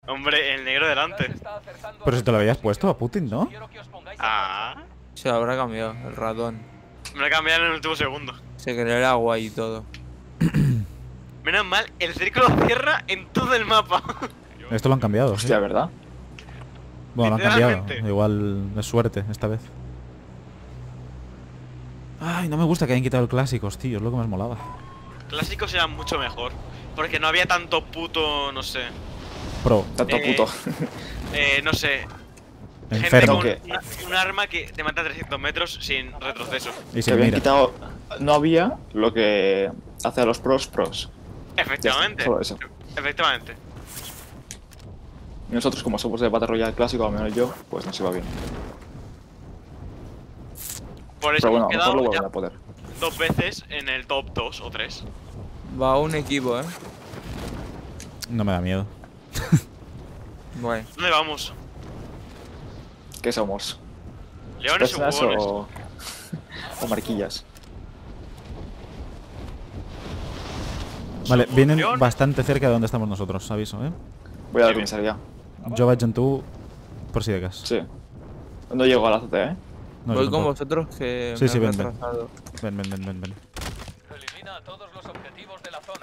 Hombre, el negro delante. Pero si te lo habías puesto a Putin, ¿no? Ah. Se habrá cambiado el ratón. Me lo he cambiado en el último segundo. Se creó el agua y todo. Menos mal, el círculo cierra en todo el mapa. Esto lo han cambiado. ¿Sí? Hostia, ¿verdad? Bueno, lo han cambiado. Literalmente. Igual es suerte esta vez. Ay, no me gusta que hayan quitado el clásicos, tío. Es lo que más molaba. Clásicos eran mucho mejor. Porque no había tanto puto, no sé. Pro. Tanto puto. No sé. Gente Enfermo. con que- un arma que te mata a 300 metros sin retroceso. Y Se sin habían mira. quitado. No había lo que hace a los pros. Ya está, Efectivamente. solo eso. Efectivamente. Y nosotros, como somos de Battle Royale clásico, al menos yo, pues nos iba bien. Por eso Pero bueno, hemos a lo mejor lo quedado vuelven ya a poder. 2 veces en el top 2 o 3. Va un equipo, No me da miedo. Bueno. ¿Dónde vamos? ¿Qué somos? ¿Leones o ¿Personas huevones? o marquillas? Vale, Somos vienen leones. bastante cerca de donde estamos nosotros, aviso, ¿eh? Voy a la Sí. comisaría. Yo vaig en tú por si de cas. Sí. No llego a la azotea, ¿eh? No, yo Voy con tampoco. vosotros que Sí, me sí, he ven, ven. retrasado. Ven, ven, ven, ven, ven. Elimina a todos los objetivos de la zona.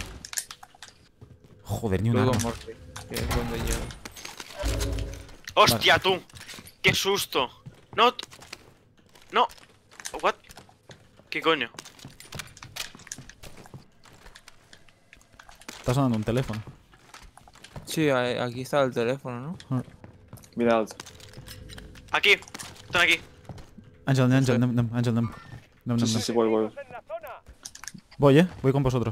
Joder, ni un Voy arma. con Morphy, que es donde llego. ¡Hostia, tú! ¡Qué susto! ¡No! ¡No! ¿What? ¿Qué coño? Está sonando un teléfono. Sí, aquí está el teléfono, ¿no? Mira, Aquí. Están aquí. Ángel, Ángel, nem, Ángel, nem. Nem, nem, sí, nem. sí, voy. En la zona. Voy, voy con vosotros.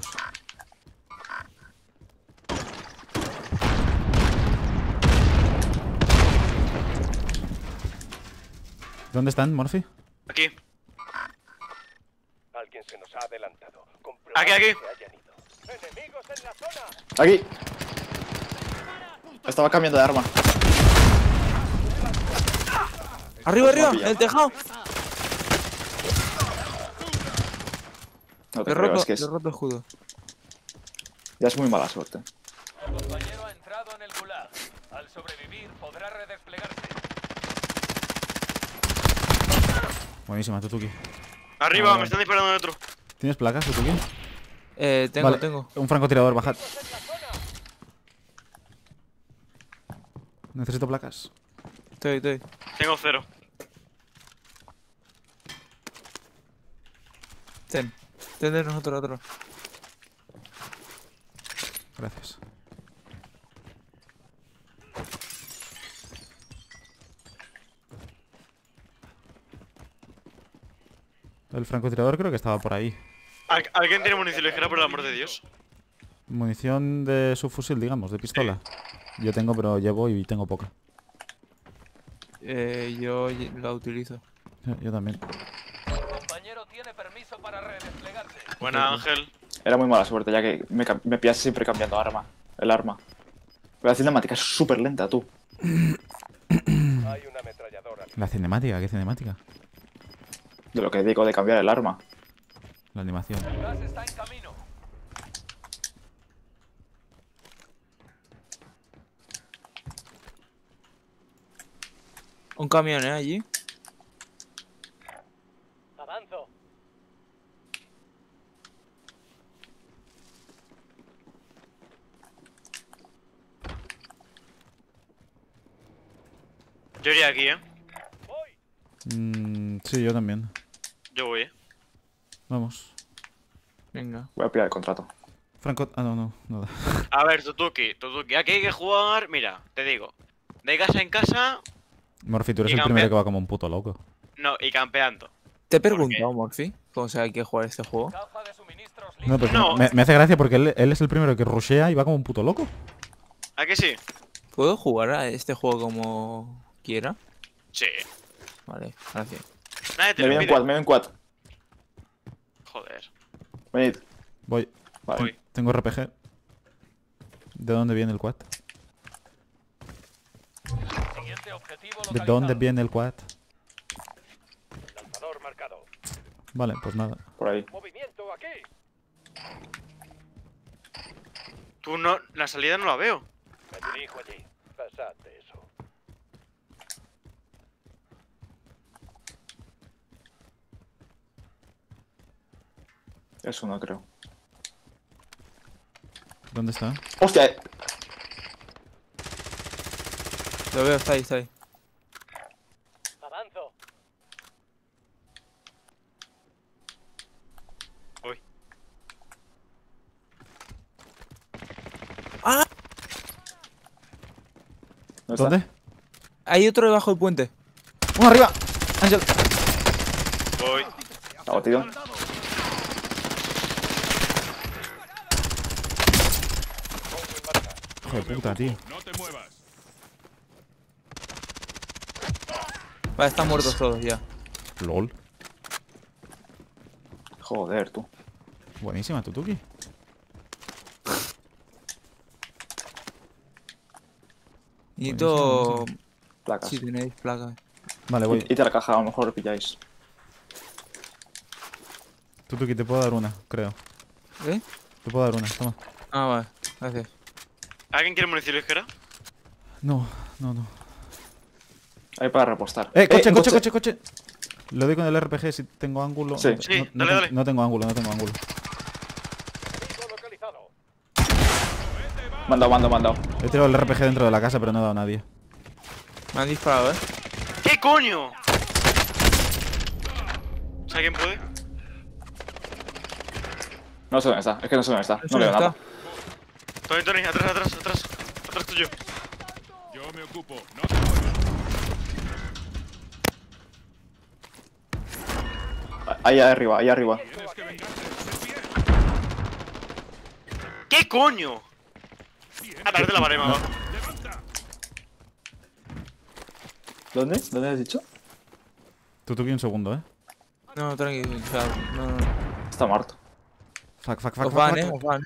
¿Dónde están, Morphy? Aquí. Alguien se nos ha adelantado. Aquí, aquí. Que hayan ido. Enemigos en la zona. ¡Aquí! Estaba cambiando de arma. ¡Arriba, arriba! pillado. ¡En el tejado! No te Le he creo, roto, es que le he roto el escudo. ya es muy mala suerte. Tu compañero ha entrado en el gulag. Al sobrevivir podrá redesplegarse. Buenísima, Tutuki. Arriba, Vale. me están disparando de otro. ¿Tienes placas, Tutuki? Tengo, Vale, tengo. un francotirador, bajad. Necesito placas. Estoy. Tengo 0. Ten de nosotros otro. Gracias. El francotirador creo que estaba por ahí. ¿Alguien tiene munición ligera, por el amor de Dios? Munición de subfusil, digamos, de pistola. Yo tengo, pero llevo y tengo poca. Yo la utilizo. Yo también. Tu compañero tiene permiso para redesplegarse. Buena, Ángel. Era muy mala suerte, ya que me pillas siempre cambiando el arma. Pero la cinemática es súper lenta, tú. Hay una ametralladora. La cinemática, ¿qué cinemática? De lo que digo de cambiar el arma. La animación. El gas está en camino. Un camión, allí. Avanzo. Yo iría aquí, Voy. Sí, yo también. Yo voy, Vamos. Venga. Voy a pillar el contrato. Franco... Ah, no, nada. A ver, Tutuki, aquí hay que jugar. Mira, te digo. De casa en casa, Morphy, tú eres Y el primero cambia- que va como un puto loco. no, y campeando. Te he preguntado, Morphy, cómo se hay que jugar este juego. Caja de suministros No, pues No. me hace gracia porque él es el primero que rushea y va como un puto loco. ¿A que sí? ¿Puedo jugar a este juego como quiera? Sí. Vale, gracias. Nadie te Me lo viene en pide. quad, me viene en quad. Joder. Venid. Voy. Vale. Voy. Tengo RPG. ¿De dónde viene el quad? Siguiente objetivo ¿De localizado. dónde viene el quad? Lanzador marcado. Vale, pues nada. Por ahí. Movimiento aquí. Tú no. La salida no la veo. Me dirijo allí. Pasad de eso. Eso no creo. ¿Dónde está? ¡Hostia! Lo veo, está ahí, está ahí. Avanzo. Voy. ¿Dónde está? ¿Dónde? Hay otro debajo del puente. ¡Uno arriba! ¡Ángel! Voy. ¿Está batido? Hijo de puta, tío. No te muevas. Vale, están muertos todos ya. LOL. Joder, tú. Buenísima, Tutuki. Necesito... Placas. Si tenéis placas. Vale, voy. Y te la caja, a lo mejor lo pilláis. Tutuki, te puedo dar una, creo. ¿Eh? Te puedo dar una, toma. Ah, vale. Gracias. ¿Alguien quiere munición ligera? No, no, no. Ahí para repostar. ¡Coche, un coche, coche, coche! Lo doy con el RPG si tengo ángulo. Sí. No, Sí, no, dale, dale. no tengo ángulo, no tengo ángulo. Punto localizado. Mandado. He tirado el RPG dentro de la casa, pero no he dado a nadie. Me han disparado, ¿eh? ¿Qué coño? ¿Si alguien puede? No sé dónde está, es que no sé dónde está. No veo ¿Dónde nada. Tony, Tony, atrás. Atrás tuyo. Yo me ocupo. No te muevas. Ahí arriba, ahí arriba. Tienes que vengarte. Sé bien. ¿Qué coño? A través de la pared, mamá. Levanta. ¿Dónde? ¿Dónde has dicho? Tutuki, un segundo, No, tranquilo. O sea, no. Está muerto. Fuck. Os van, os van,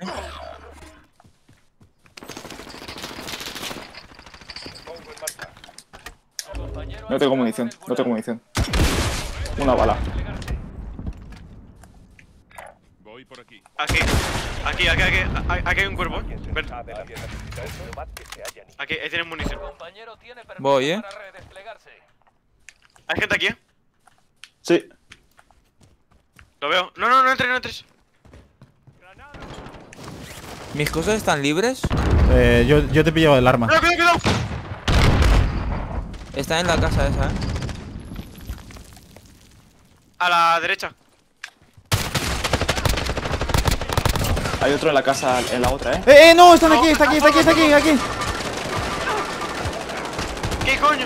Pongo en marcha. Compañero No tengo ha munición, entrado en no el tengo gulag. munición. Una bala. Desplegarse. Voy por aquí. Aquí hay un cuerpo. Ven. Sabe la necesita esto. Más que se hayan ido. Aquí, ahí tienes munición. Compañero tiene permiso Voy, para redesplegarse. ¿Hay gente aquí? Sí. Lo veo. No entres. ¿Mis cosas están libres? Yo te he pillado el arma. ¡Cuidado! Está en la casa esa, ¿eh? A la derecha. Hay otro en la casa, en la otra, ¿eh? No, están aquí, está aquí. ¿Qué coño?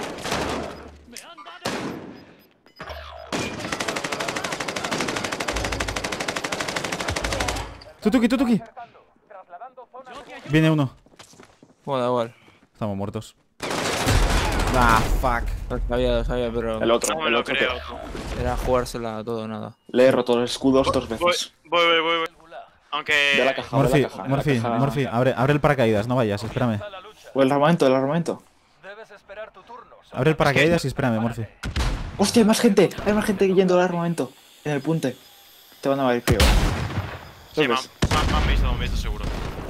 Tutuki. Trasladando zona. Viene uno. Bueno, da igual. Estamos muertos. Ah, fuck. Lo sabía, pero El otro, No me el lo otro. creo. era jugársela a todo o nada. Le he roto los escudos dos veces. Voy. El gulag. Aunque... De la caja, de la caja. de la caja. Morphy, abre el paracaídas, no vayas, espérame. Comienza la lucha. O el armamento. Debes esperar tu turno. Abre el paracaídas y espérame, Morphy. ¡Hostia, hay más gente! Hay más gente yendo al armamento. En el punte. Te van a ver, creo. Sí, me ¿Ves? han visto seguro.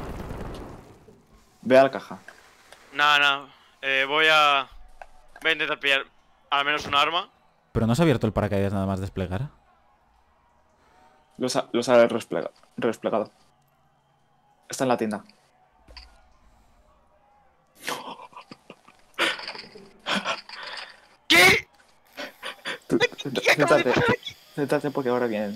Ve a la caja. Nada. Voy a intentar pillar al menos un arma. Pero no se ha abierto el paracaídas nada más desplegar. Los ha desplegado. Está en la tienda. ¿Qué? Céntrate porque ahora vienen.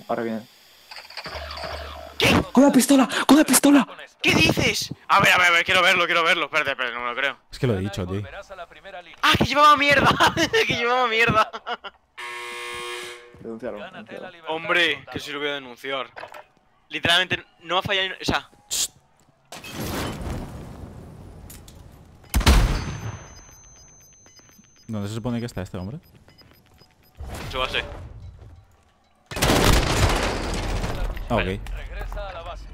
¿Qué? ¡Con la pistola! Con esto. ¿Qué dices? A ver, quiero verlo. Espérate, no me lo creo. Es que lo he Gana dicho, y tío. volverás a la primera línea. ¡Ah, que llevaba mierda! ¡Que llevaba mierda! Denunciaron. Gánate la libertad, Hombre, soldado. que si lo voy a denunciar. Literalmente, no ha fallado... O sea... ¿Dónde se supone que está este hombre? Su base. Ah, ok. Regresa a la base.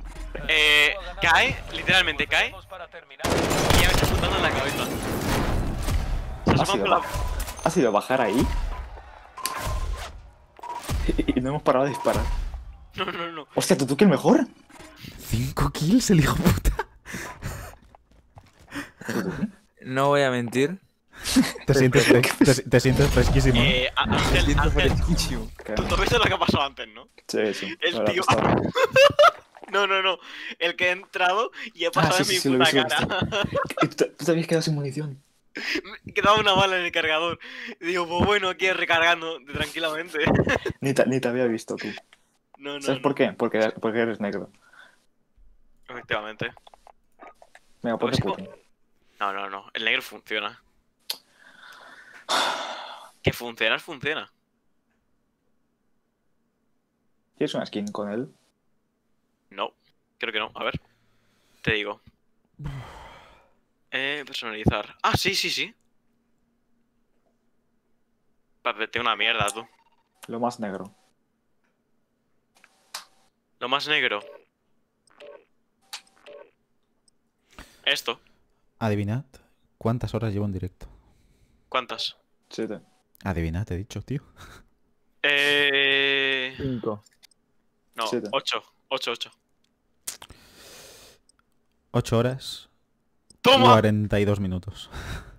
Cae, literalmente cae. Vamos para terminar. Y ya me está apuntando en la cabeza. Se ¿Ha asoma sido, por la... ¿Ha sido bajar ahí? Y no hemos parado de disparar. No. Hostia, ¿tú qué el mejor? 5 kills el hijo puta. No voy a mentir. Te sientes fresquísimo. Ángel, Siento Ángel, fresquísimo. ¿Qué? ¿tú has visto lo que ha pasado antes, no? Sí, sí. El Ahora tío- estaba- No. El que ha entrado y ha Ah, pasado sí, en sí, mi lo he puta visto, cara. ¿Y tú te habías quedado sin munición? Me quedaba una bala en el cargador. Y digo, pues bueno, aquí recargando tranquilamente. Ni te había visto tú. No. ¿Sabes por qué? Porque eres negro. Efectivamente. Venga, ponte Es como- Putin. No. El negro funciona. Que funciona. ¿Tienes una skin con él? No, creo que no. A ver. Te digo. Personalizar. Ah, sí. Tengo una mierda, tú. Lo más negro. Lo más negro. Esto. Adivinad cuántas horas llevo en directo. ¿Cuántas? 7. Adivinad, te he dicho, tío. 5. No, 7. 8. 8 horas, ¡Toma! 42 minutos.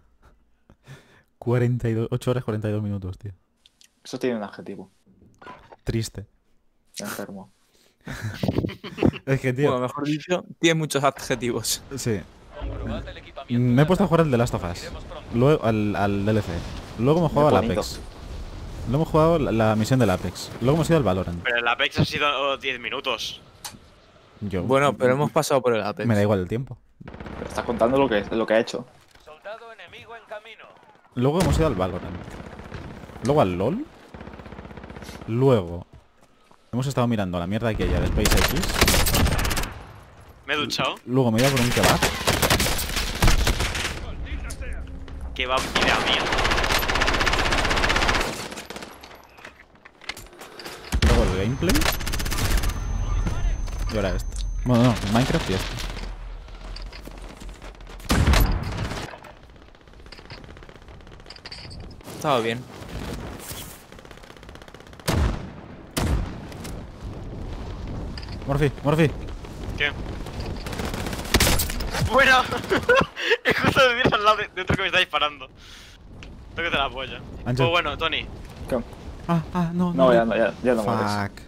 8 horas, 42 minutos, tío. Eso tiene un adjetivo. Triste. Enfermo. Es que, tío, Bueno, mejor dicho, tiene muchos adjetivos. sí. Comprobad el equipamiento Me he de puesto a jugar al The Last of Us. Iremos pronto. Luego al DLC. Luego hemos jugado al bonito. Apex. Luego hemos jugado la misión del Apex. Luego hemos ido al Valorant. Pero el Apex ha sido 10 minutos. Yo. Bueno, pero hemos pasado por el Apex. Me da igual el tiempo. Pero estás contando lo que ha hecho. Soldado enemigo en camino. Luego hemos ido al Valorant. Luego al LOL. Luego hemos estado mirando la mierda que hay de SpaceX. Me he duchado. Luego me he ido por un kebab. Que va idea mía. Luego el gameplay. Y ahora esto. Bueno, no, Minecraft y esto. Estaba bien. Morphy. ¿Qué? ¡Buena! Es justo de miras al lado de otro que me está disparando. Tócate la polla. Ángel. Oh, bueno, Tony. ¿Qué? No. No, ya no mueres. Fuck.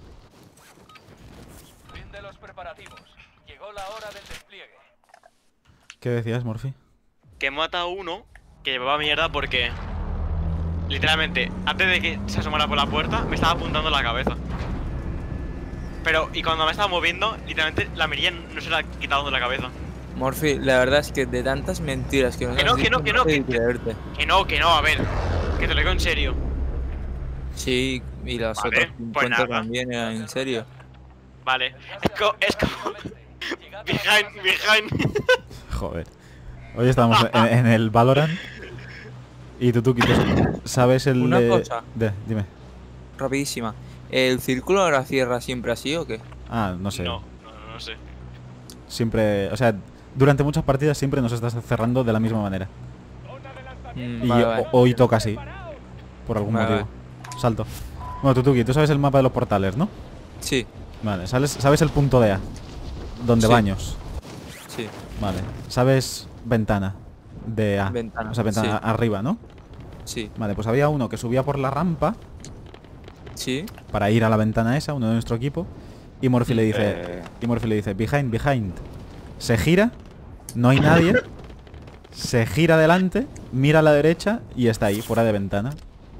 Fin de los preparativos. Llegó la hora del despliegue. ¿Qué decías, Morphy? Que mata a uno que llevaba mierda porque... Literalmente, antes de que se asomara por la puerta, me estaba apuntando la cabeza. Pero, y cuando me estaba moviendo, literalmente la mirilla no se la ha quitado de la cabeza. Morphy, la verdad es que de tantas mentiras que nos Que has no, dicho, que no, sé que- si creerte. Que no, a ver. Que te lo digo en serio. Sí, y las Vale, otras pues 50 nada. también eran en serio. Vale. Es como... Behind. Joder. Hoy estamos en el Valorant. Y tú, ¿sabes el Una de... cosa. Dime. Rapidísima. ¿El círculo ahora cierra siempre así o qué? Ah, no sé. No sé. Siempre... O sea, durante muchas partidas siempre nos estás cerrando de la misma manera. Y Vale. hoy toca así. Por algún Vale, motivo. Salto. Bueno, tú sabes el mapa de los portales, ¿no? Sí, Vale. ¿Sabes el punto de A? Donde Sí. baños. sí. Vale. ¿Sabes ventana? De A. Ventana, O sea, ventana sí. arriba, ¿no? Sí, Vale, pues había uno que subía por la rampa sí. para ir a la ventana esa, uno de nuestro equipo. Y Morphy le dice... Eh. Y Morphy le dice, behind. Se gira, no hay nadie. Se gira adelante, mira a la derecha y está ahí, fuera de ventana.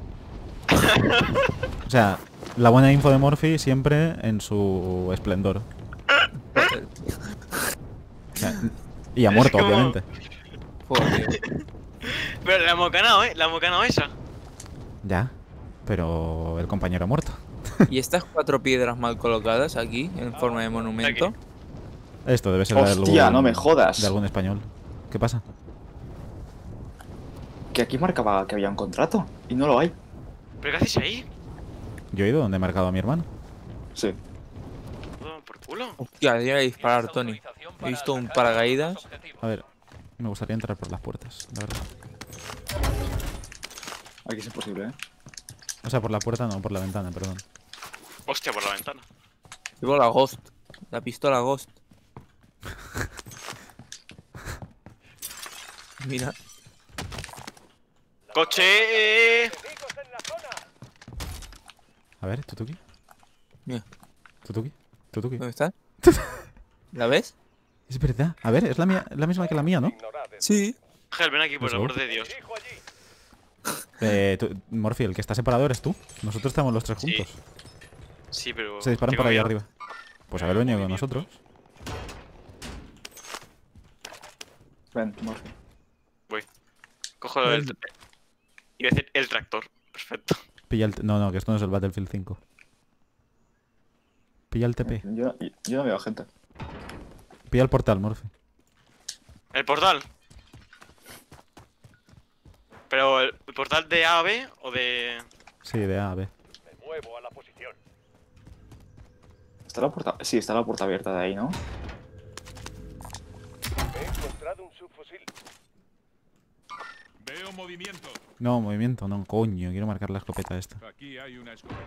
O sea, la buena info de Morphy siempre en su esplendor. Joder, O sea, y ha muerto, como- obviamente. joder. Pero la hemos ganado, La hemos ganado esa. Ya, pero el compañero ha muerto. ¿Y estas 4 piedras mal colocadas aquí, en forma de monumento? Esto debe ser Hostia, no me jodas. de algún español. ¿Qué pasa? Que aquí marcaba que había un contrato. Y no lo hay. ¿Pero qué hacéis ahí? Yo he ido donde he marcado a mi hermano. Sí. Todo por culo. Hostia, debería disparar, Tienes Tony. autorización He para visto un atacar paracaídas. los objetivos. A ver, me gustaría entrar por las puertas, la verdad. Aquí es imposible, ¿eh? O sea, por la puerta no, por la ventana, perdón. Hostia, por la ventana. Llevo la Ghost. La pistola Ghost. Mira. ¡Coche! Enemigos en la zona. A ver, Tutuki. Mira. Tutuki. Tutuki. ¿Dónde estás? ¿La ves? Es verdad. A ver, es la misma que la mía, ¿no? Ignorad. Sí. Ángel, ven aquí, por Pues el amor go. de Dios. Dirijo allí. Morphy, el que está separado eres tú. Nosotros estamos los tres Sí. juntos. Sí, pero... Se disparan tengo por ahí miedo. arriba. Pues haber venido con nosotros. Ven, Morphy. Voy. Cojo el... Iba a decir el tractor. Perfecto. Pilla el... No, que esto no es el Battlefield 5. Pilla el TP. Yo no veo gente. Pilla el portal, Morphy. ¿El portal? ¿Pero el portal de A a B o de...? Sí, de A a B. Me muevo a la posición. ¿Está la puerta? Sí, está la puerta abierta de ahí, ¿no? He encontrado un subfusil. Veo movimiento. No, movimiento, no, coño. Quiero marcar la escopeta esta. Aquí hay una escopeta.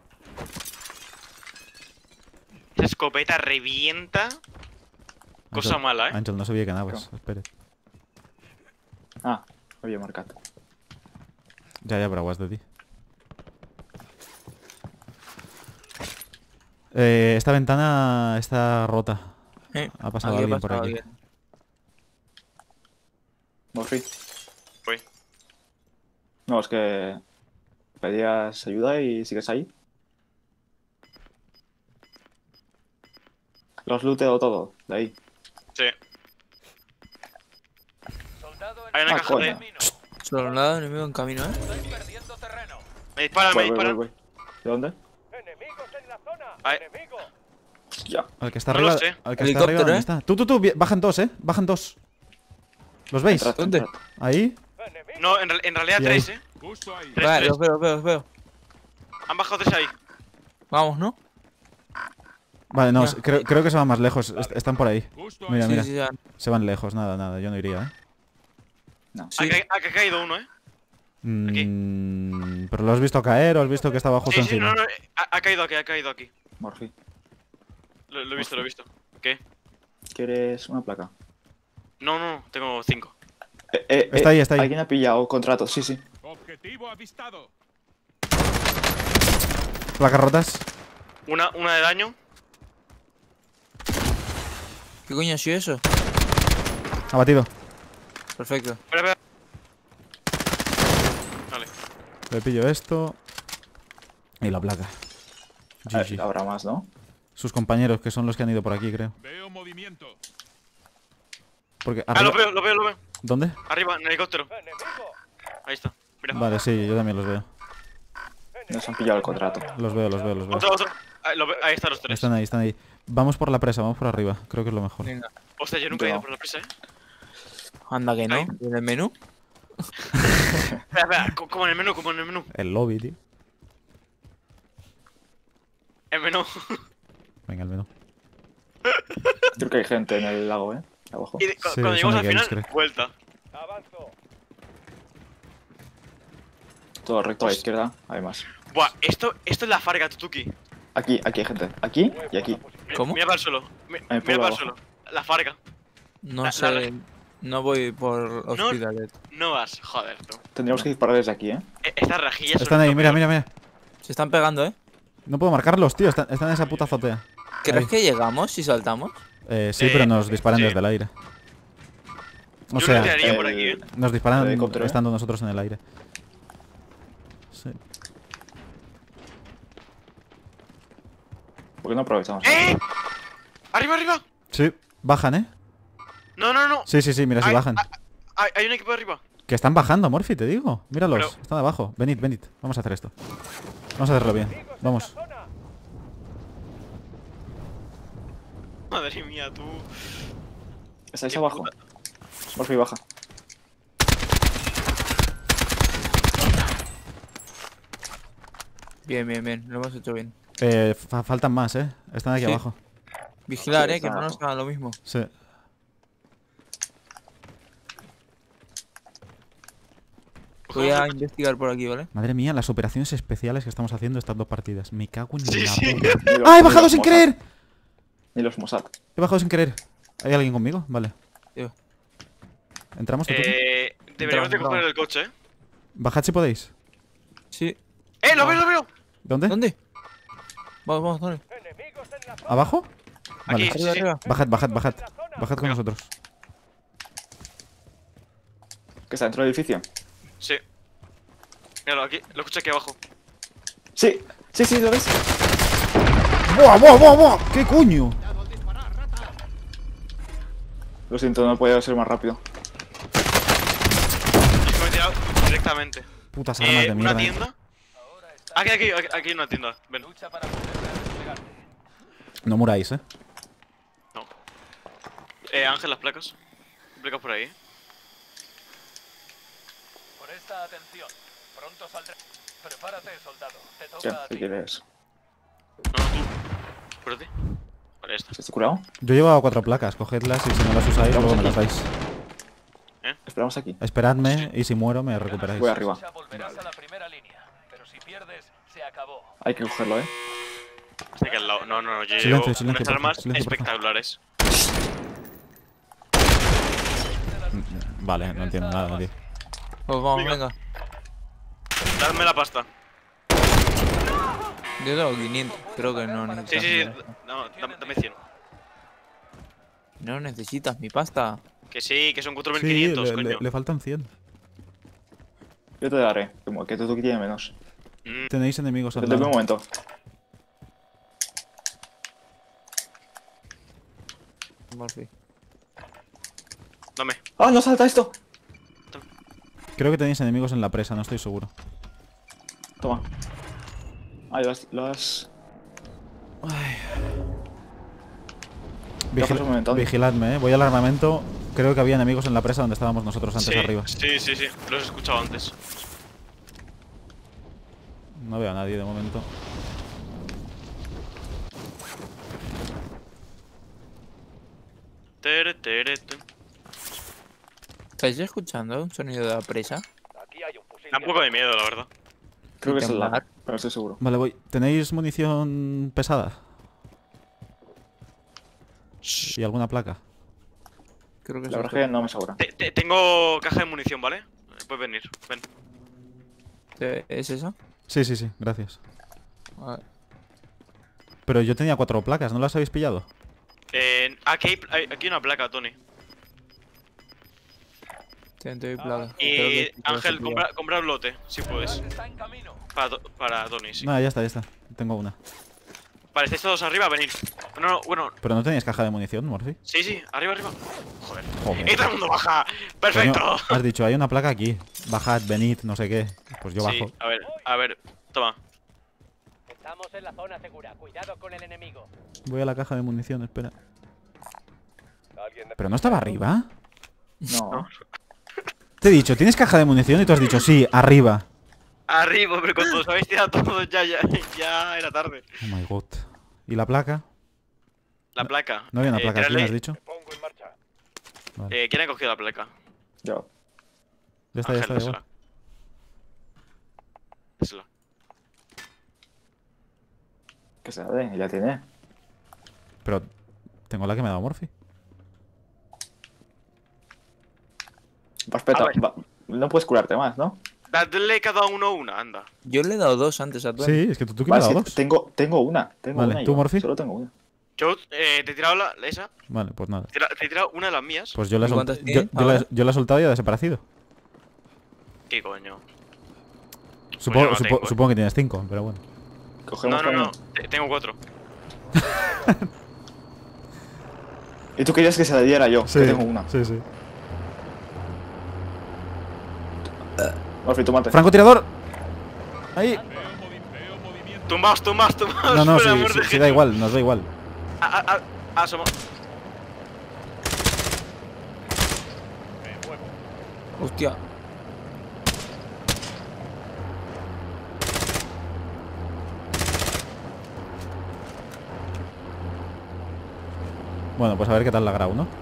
Esa escopeta revienta. Cosa Ángel, mala, ¿eh? Ángel, no sabía que anaves. Espere. Ah, había marcado. Ya, pero aguas de ti. Esta ventana está rota. Ha pasado Aquí alguien ha por pasado aquí. alguien. Morphy. Voy. No, es que pedías ayuda y sigues ahí. Lo has looteado todo, de ahí. Sí. Soldado en Hay una Ah, caja coño. de... camino. Soldado enemigo en camino, ¿eh? Estáis perdiendo terreno. Me disparan, me disparan. Voy. ¿De dónde? Enemigos en la zona. Ay. Enemigo. Ya. Al que está No lo arriba. sé. Al que está Helicóptero, arriba, ¿dónde ¿eh? está? Tú, bajan dos, bajan dos. ¿Los veis? Entrad, ¿Dónde? entrad. Ahí. Enemigo. No, en realidad Y ahí. 3, ¿eh? Justo ahí. Tres, Vale, tres. los veo. Han bajado 3 ahí. Vamos, ¿no? Vale, no, Ya. creo que se van más lejos. Están por ahí. Justo Mira, ahí. mira. Sí, ya. Se van lejos, nada, yo no iría, No. Sí. Ha caído uno, ¿eh? Pero lo has visto caer o has visto que estaba justo Sí, encima. no, ha caído aquí. Morphy. Lo he visto. ¿Qué? ¿Quieres una placa? No, tengo 5. Está ahí. Alguien ha pillado contrato, sí. Objetivo avistado. Placas rotas. Una de daño. ¿Qué coño ha sido eso? Abatido. Perfecto. Espera. Vale. Le pillo esto. Y la placa. GG. Habrá más, ¿no? Sus compañeros, que son los que han ido por aquí, creo. Veo movimiento. Porque Ah, arriba... lo veo. ¿Dónde? Arriba, en el helicóptero. Enemigo. Ahí está. Mira. Vale, sí, yo también los veo. Nos han pillado el contrato. Los veo. Otro. Ahí están los 3. Están ahí. Vamos por la presa, vamos por arriba. Creo que es lo mejor. Venga. Hostia, yo nunca he No. ido por la presa, ¿eh? Anda que no. Ahí. ¿En el menú? Espera, como en el menú. El lobby, tío. El menú. Venga, el menú. Creo que hay gente en el lago, ¿eh? Abajo. Y Sí, cuando son llegamos al aquellos, final, creo. vuelta. Avanzo. Todo recto a la izquierda, hay más. Buah, esto es la farga, Tutuki. Aquí hay gente. Aquí y aquí. ¿Cómo? Mira para el suelo. Mira Ahí, para el abajo. suelo. La farga. No La- sé. la- No voy por Hospitalet. No vas, joder, tú. Tendríamos que disparar desde aquí, ¿eh? Estas rejillas Están son ahí, lo mira. peor. Se están pegando, ¿eh? No puedo marcarlos, tío. Están en esa puta azotea. ¿Crees Ahí. que llegamos si saltamos? Sí, pero nos disparan sí. desde el aire. O Yo sea, me tiraría por el- aquí, ¿eh? nos disparan el helicóptero, ¿eh? estando nosotros en el aire. Sí. ¿Por qué no aprovechamos? ¡Eh! ¡Arriba! Sí, bajan, ¿eh? No. Sí, mira, sí Ay, bajan. Hay un equipo de arriba. Que están bajando, Morphy, te digo. Míralos, Pero- están abajo. Venid. Vamos a hacer esto. Vamos a hacerlo bien. Vamos. Zona. Madre mía, tú. ¿Estáis Qué abajo? puta. Morphy, baja. Bien. Lo hemos hecho bien. Faltan más, ¿eh? Están aquí Sí. abajo. Vigilar, Sí, que no está nos abajo. haga lo mismo. Sí. Voy a investigar por aquí, ¿vale? Madre mía, las operaciones especiales que estamos haciendo estas dos partidas. Me cago en Sí, la sí. puta. Ni los- ¡Ah, he ni bajado los sin Mossad. querer! Ni los Mossad. He bajado sin querer. ¿Hay alguien conmigo? Vale. Tío. ¿Entramos? ¿Tú? Deberíamos de Entramos, coger el coche, ¿eh? Bajad si podéis. Sí. ¡Lo veo, lo veo! ¿Dónde? ¿Dónde? Vamos, vamos, Tony. ¿Abajo? Vale. Aquí, sí, sí. Arriba. Bajad, bajad, bajad. Bajad con nosotros. ¿Que está dentro del edificio? Sí. Míralo, aquí. Lo escucho aquí abajo. Sí, sí, sí, ¿lo ves? ¡Buah, buah, buah, buah! ¿Qué coño? Lo siento, no puedo ser más rápido. Es que me he tirado directamente. Putas armas de Una mierda. tienda. Aquí hay una tienda. Ven. Lucha para poder desplegarte. No muráis, ¿eh? No. Ángel, las placas. Placas por ahí. Presta atención. Pronto saldrá. Prepárate, soldado. Te ¿Qué? toca a ¿Qué ti. quieres? No, tú. Cúrate. Vale, ya está. ¿Estás curado? Yo llevaba 4 placas. Cogedlas y si no las usáis, luego me las dais. Esperamos aquí. Esperadme y si muero me recuperáis. Voy arriba. Lucha, volverás a la primera línea. Pero si pierdes, se acabó. Hay que cogerlo, ¿eh? Está aquí al lado. No, no, yo Silencio, llevo silencio, unas por favor, armas silencio, por favor. espectaculares. Vale, no entiendo nada, tío. Pues vamos, Venga. venga. Dadme la pasta. Yo tengo 500. Creo que no Sí, necesitas. sí, sí. mi- No, dame 100. No necesitas mi pasta. Que sí, que son Sí, 4500, coño. le faltan 100. Yo te daré. Como que tú tienes menos. Tenéis enemigos al Dame un lado. momento. Murphy. Dame. ¡Ah, no salta esto! Creo que tenéis enemigos en la presa, no estoy seguro. Toma. Ah, lo has... Vigil- un momento, Andy. vigiladme, voy al armamento. Creo que había enemigos en la presa donde estábamos nosotros antes Sí, arriba. sí, sí, sí. Los he escuchado antes. No veo a nadie de momento. Tere, tere, tere. ¿Estáis escuchando un sonido de la presa? Aquí hay un fusil. Da un poco de miedo, la verdad. Creo que es el lado. temblar. Pero no estoy seguro. Vale, voy. ¿Tenéis munición pesada? ¿Y alguna placa? Creo que La verdad sí. es que no me asegura. Tengo caja de munición, ¿vale? Puedes venir, ven. ¿Es esa? Sí, sí, sí, gracias. A ver. Pero yo tenía 4 placas, ¿no las habéis pillado? Aquí hay una placa, Tony. Te doy plaga. Creo Y que sí, Ángel, creo que sí. compra un lote, si puedes. Está en camino. Para Tony, sí. Nada, ya está, ya está. Tengo una. Vale, estáis todos arriba, venid. No, no, bueno. ¿Pero no teníais caja de munición, Morphy? Sí, sí, arriba, arriba. Joder. Joder. ¡Y todo el mundo baja! ¡Perfecto! Coño, has dicho, hay una placa aquí. Bajad, venid, no sé qué. Pues yo Sí, bajo. a ver, toma. Estamos en la zona segura. Cuidado con el enemigo. Voy a la caja de munición, espera. ¿Alguien ¿Pero no estaba arriba? No. Te he dicho, ¿tienes caja de munición? Y tú has dicho, sí, arriba. Arriba, pero cuando os habéis tirado todos ya era tarde. Oh my god. ¿Y la placa? La placa. No había una placa aquí, tirarle- ¿me has dicho? pongo en marcha? Vale. ¿Quién ha cogido la placa? Yo. Ya está, ya está, Ángel, da igual. dásela. Que se la den, ya tiene. Pero tengo la que me ha dado Morphy. Respeta, A ver. no puedes curarte más, ¿no? Dadle cada uno una, anda. Yo le he dado 2 antes a Tony. Sí, es que tú que me has Vale, dado es que 2. tengo una. Tengo Vale, una ¿tú, yo. Morphy? Solo tengo una. Yo te he tirado esa. Vale, pues nada. Te he tirado una de las mías. Pues yo la he ¿Y cuántas soltado. tienes ahora? Yo la he soltado y ha desaparecido. ¿Qué coño? Supongo, no la tengo, supongo que tienes 5, pero bueno. Cogemos No, no, no. camión. Tengo 4. Y tú querías que se la diera yo, que tengo una. Sí, sí. Morphy, tú mate. ¡Francotirador! Ahí. Veo movimiento. Tumbaos. No, no, por el amor sí, de sí, Jesús. da igual, nos da igual. Somos. Hostia. Bueno, pues a ver qué tal la grau, ¿no?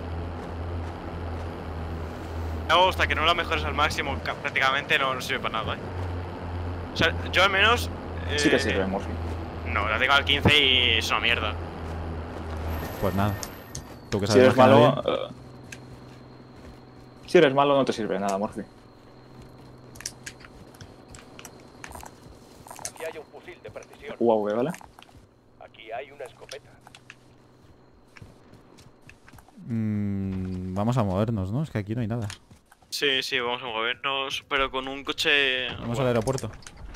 Hasta que no la mejores al máximo, prácticamente no sirve para nada, O sea, yo al menos. Sí que sirve, Morphy. No, la tengo al 15 y es una mierda. Pues nada. Tú que Si sabes eres más que malo... nadie. si eres malo no te sirve nada, Morphy. UAV, ¿vale? Aquí hay una escopeta. Vamos a movernos, ¿no? Es que aquí no hay nada. Sí, sí, vamos a movernos, pero con un coche... Vamos al aeropuerto.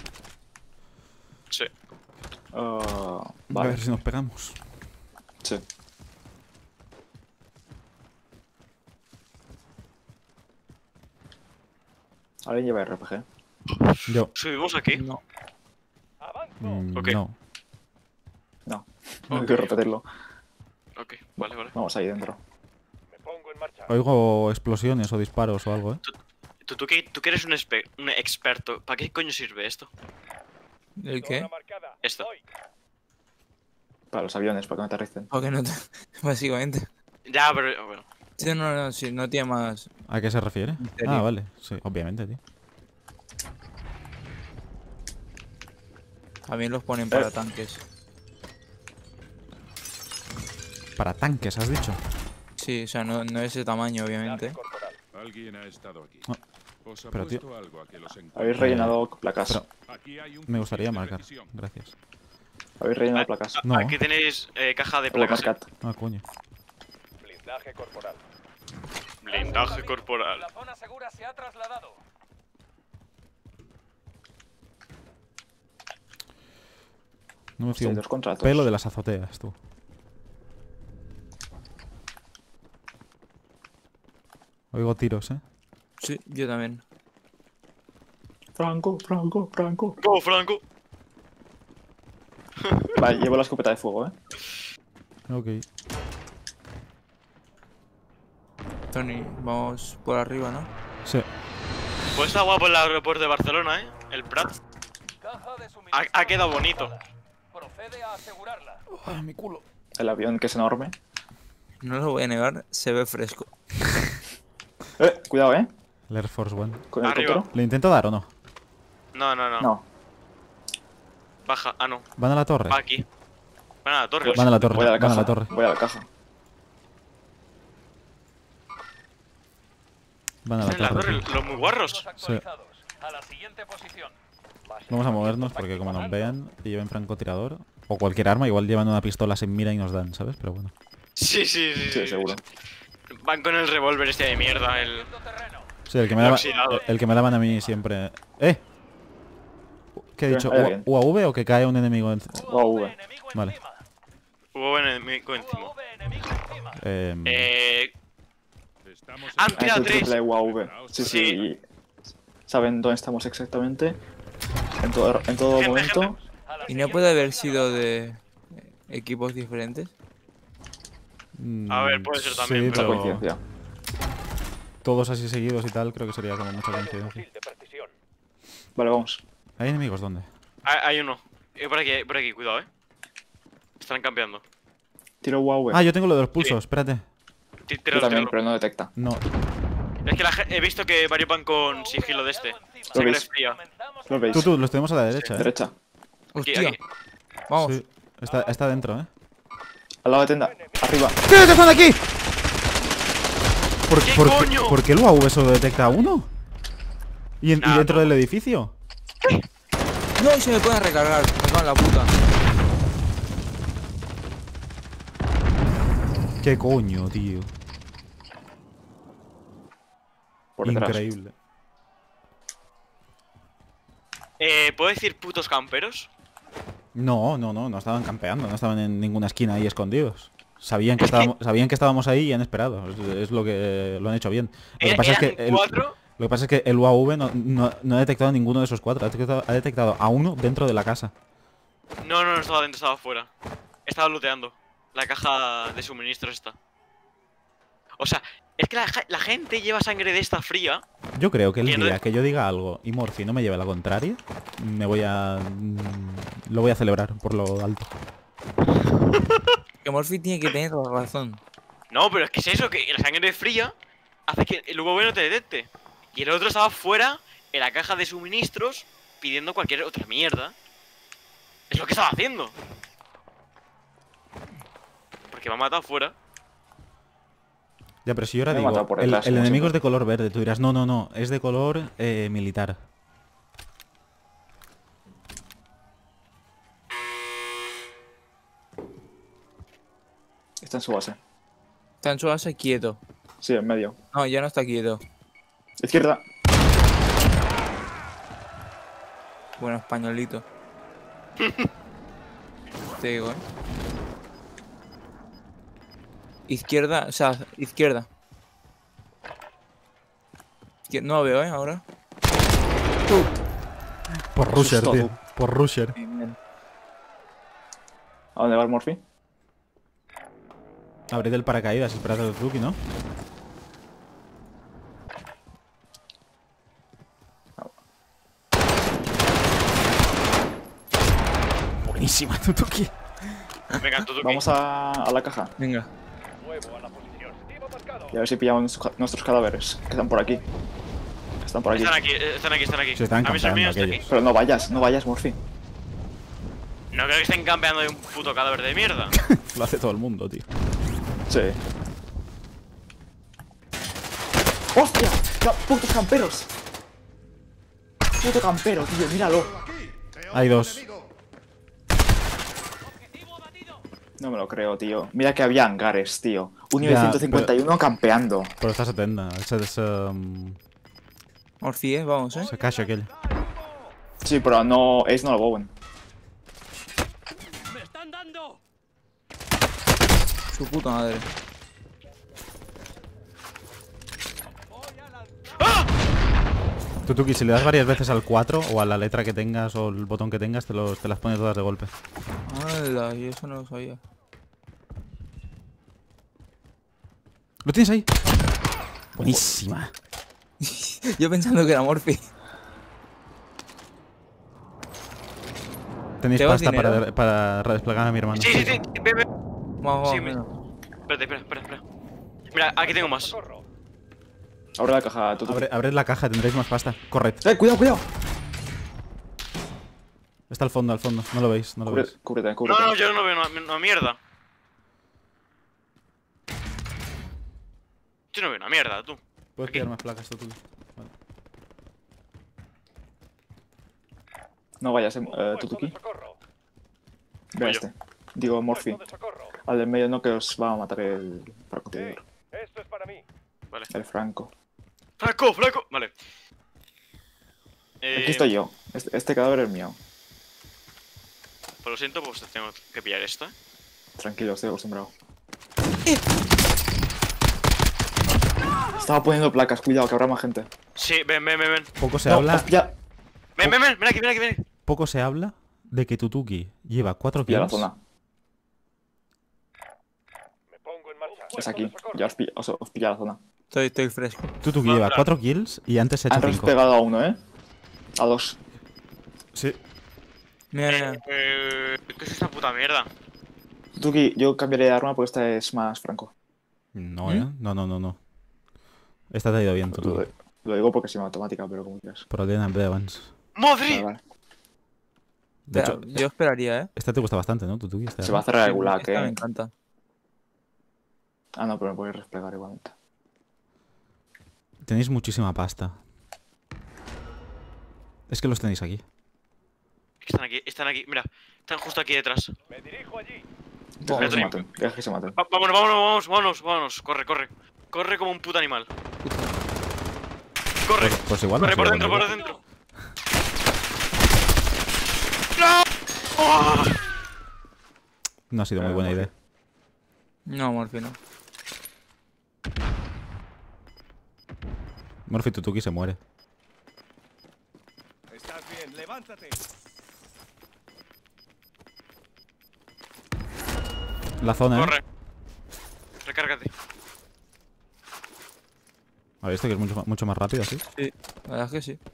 Sí. A Vale, ver si nos pegamos. sí. ¿Alguien lleva RPG? Yo. ¿Subimos aquí? No. ¡Avanzo! Ok. No. No, no Ok. quiero repetirlo. Ok, vale, vale. Vamos ahí dentro. Me pongo en marcha. Oigo explosiones o disparos o algo, ¿eh? Tú que eres un experto, ¿para qué coño sirve esto? ¿El qué? Zona marcada. Esto. Voy. Para los aviones, para que no aterricen. ¿O que no te... Básicamente. Ya, pero bueno. Sí, no, sí, no tiene más... ¿A qué se refiere? Misterio. Ah, vale. Sí, obviamente, tío. También los ponen para tanques. Para tanques, has dicho. Sí, o sea, no de ese tamaño, obviamente. Corporal. Alguien ha estado aquí. Ah, Os pero, tío. apuesto algo a que los Habéis encuentre. rellenado placas. pero- Aquí hay un Me gustaría fusil de marcar. precisión. Gracias. Habéis rellenado placas. No. Aquí tenéis caja de Luego placas. marcad. Ah, coño. Blindaje corporal. Blindaje corporal. La zona segura se ha trasladado. No me Hostia, fío hay un dos contratos. pelo de las azoteas, tú. Oigo tiros, ¿eh? Sí, yo también. Franco, Franco, Franco. ¡Go, Franco! Vale, llevo la escopeta de fuego, Ok. Tony, vamos por arriba, ¿no? Sí. Pues está guapo el aeropuerto de Barcelona, El Prat. Caja de suministro Ha quedado bonito. localizada. Procede a asegurarla. Ah, mi culo. El avión que es enorme. No lo voy a negar, se ve fresco. Cuidado, El Air Force One. con el Arriba. helicóptero. ¿Le intento dar o no? No, no, no. No. Baja. Ah, no. Van a la torre. Va aquí. Van a la torre. Van a la torre. Voy a la Van a caja. la torre. Voy a la caja. Van a la En la torre. torre, tío. los muy guarros. Los actualizados. A la siguiente posición. Vamos a movernos porque como nos vean y lleven francotirador o cualquier arma, igual llevan una pistola sin mira y nos dan, ¿sabes? Pero bueno. Sí, sí, sí. Sí, seguro. Van con el revólver este de mierda, el... Viendo terreno. Sí, el que me daban, Oxidado. el que me daban a mí siempre. ¿Qué he dicho? Hay alguien. ¿UAV o que cae un enemigo? UAV. Enemigo Vale. encima. Hubo enemigo encima. UAV enemigo encima. Estamos Han en la- tirado Es el tres. triple UAV. Sí, sí. Sí. Y saben dónde estamos exactamente. En todo Gente, momento. gente. A la ¿Y no siguiente puede haber posición. sido de equipos diferentes? A ver, puede ser también, Sí, Mucha pero- coincidencia. todos así seguidos y tal, creo que sería como mucha Un coincidencia. fusil de precisión. Vale, vamos. ¿Hay enemigos dónde? Hay uno. Por aquí, cuidado, Están campeando. Tiro UAV. Ah, yo tengo lo de los pulsos, espérate. Yo Tíralo, también, tíralo. pero no detecta. No, Es que he visto que varios van con sigilo de este. Lo Sangre veis. fría. Comenzamos Lo veis. tú, los tenemos a la derecha, ¿eh? Derecha. Aquí, ¡Hostia! aquí. Vamos. Sí, está dentro, ¿eh? Al lado de tienda. Arriba. ¿Qué están aquí? ¿Qué coño? ¿Por qué el UAV solo detecta a uno? ¿Y Nah, dentro no. del edificio? ¡No! Y se me pueden recargar. Me cago en la puta. ¿Qué coño, tío? Por detrás. Increíble. ¿Puedo decir putos camperos? No estaban campeando, no estaban en ninguna esquina ahí escondidos. Sabían que estábamos ahí y han esperado. Es lo que lo han hecho bien. Lo que pasa es que Eran cuatro. lo que pasa es que el UAV no ha detectado a ninguno de esos cuatro. Ha detectado a uno dentro de la casa. No estaba dentro, estaba fuera. Estaba looteando. La caja de suministros está. O sea, es que la gente lleva sangre de esta fría. Yo creo que el Y entonces- día que yo diga algo y Morphy no me lleve la contraria, me voy a... lo voy a celebrar por lo alto. Que Morphy tiene que tener la razón. No, pero es que es eso, que la sangre fría hace que el UAV no te detecte. Y el otro estaba fuera en la caja de suministros pidiendo cualquier otra mierda. Es lo que estaba haciendo. Porque me ha matado fuera. Ya, pero si yo ahora Me he digo, matado por el detrás, como enemigo es siempre. de color verde, tú dirás, no, es de color militar. Está en su base. Está en su base quieto. Sí, en medio. No, ya no está quieto. Izquierda. Bueno, españolito. Te digo, Izquierda, o sea, izquierda. No lo veo, ahora. Por Rusher, Asustado. tío. Por Rusher. ¿A dónde va el Morphy? Abrid el paracaídas, esperad al Tuki, ¿no? Buenísima, Tuki. Venga, tú, Vamos a la caja. Venga. Nuevo a la posición. Objetivo marcado. Y a ver si pillamos nuestros cadáveres. Que están por aquí. Están por aquí. Están aquí, están aquí, están aquí. Se están A mí son campeando míos, están aquellos. aquí. Pero no vayas, Morphy. No creo que estén campeando de un puto cadáver de mierda. Lo hace todo el mundo, tío. Sí. ¡Hostia! ¡Putos camperos! ¡Puto campero, tío! ¡Míralo! Hay dos. No me lo creo, tío. Mira que había hangares, tío. Un nivel Ya, 151 campeando. Pero está 70. Ese es... Orcie, vamos, ese cash aquel. Sí, pero no... Ace no lo Bowen. ¡Me están dando! Su puta madre. Tutuki, si le das varias veces al 4 o a la letra que tengas o el botón que tengas, te las pone todas de golpe. ¡Hala! Y eso no lo sabía. ¿Lo tienes ahí? Buenísima. Yo pensando que era Morphy. Tenéis ¿Te vas pasta dinero? para redesplegar a mi hermano. Sí, sí, sí. Ven, ven. Vamos, Sí, vamos. Espérate, espera. Mira, aquí tengo más. ¡Socorro! Abre la caja, tú. Abred la caja, tendréis más pasta. Corred. Cuidado! Está al fondo, No lo veis, no lo veis. Cúbrete. No, yo no veo una mierda. Yo no veo una mierda, tú. Puedes Aquí. pillar más placas, Tutuki. Vale. No vayas, Un puesto Tutuki. de socorro. Ve a este. Digo, Morphy. Puesto de socorro. Al del medio no, que os va a matar el francotirador. Esto es para mí. Vale. El Franco. ¡Franco! Vale. Aquí estoy yo. Este cadáver es mío. Pues lo siento, pues tengo que pillar esto, Tranquilo, estoy acostumbrado. Estaba poniendo placas, cuidado, que habrá más gente. Sí, ven. Poco se No, habla. hostia, Ven aquí. Poco se habla de que Tutuki lleva 4 pilla la kills. zona. Me pongo en marcha. Es aquí. Ya os pilla la zona. Estoy fresco. Tutuki lleva 4 kills y antes se ha Han hecho 5. pegado a uno, ¿eh? A dos. Sí. Mira. ¿Qué es esta puta mierda? Tuki, yo cambiaré de arma porque esta es más franco. No, No. Esta te ha ido bien, Tutuki. Lo digo porque es automática, pero como quieras. Problema en avance. ¡Madre! Vale. De Espera, hecho, yo esperaría, esta te gusta bastante, ¿no, Tutuki? Esta Se va a arma. cerrar el Sí, gulag, esta me ¿eh? encanta. Ah, no, pero me voy a desplegar igualmente. Tenéis muchísima pasta. Es que los tenéis aquí. Están aquí, mira. Están justo aquí detrás. Me dirijo allí. Deja que se Petri. maten. Deja que se maten. Vámonos. Corre. Corre como un puto animal. Corre. Pues igual Corre no por sé, dentro, bueno, por dentro. ¡No! ¡Oh! No ha sido muy buena idea. No, Morphy, no. Morphy Tutuki se muere. Estás bien, levántate. La zona, Corre. Recárgate. ¿Ha visto que es mucho más rápido así? Sí, la verdad es que sí.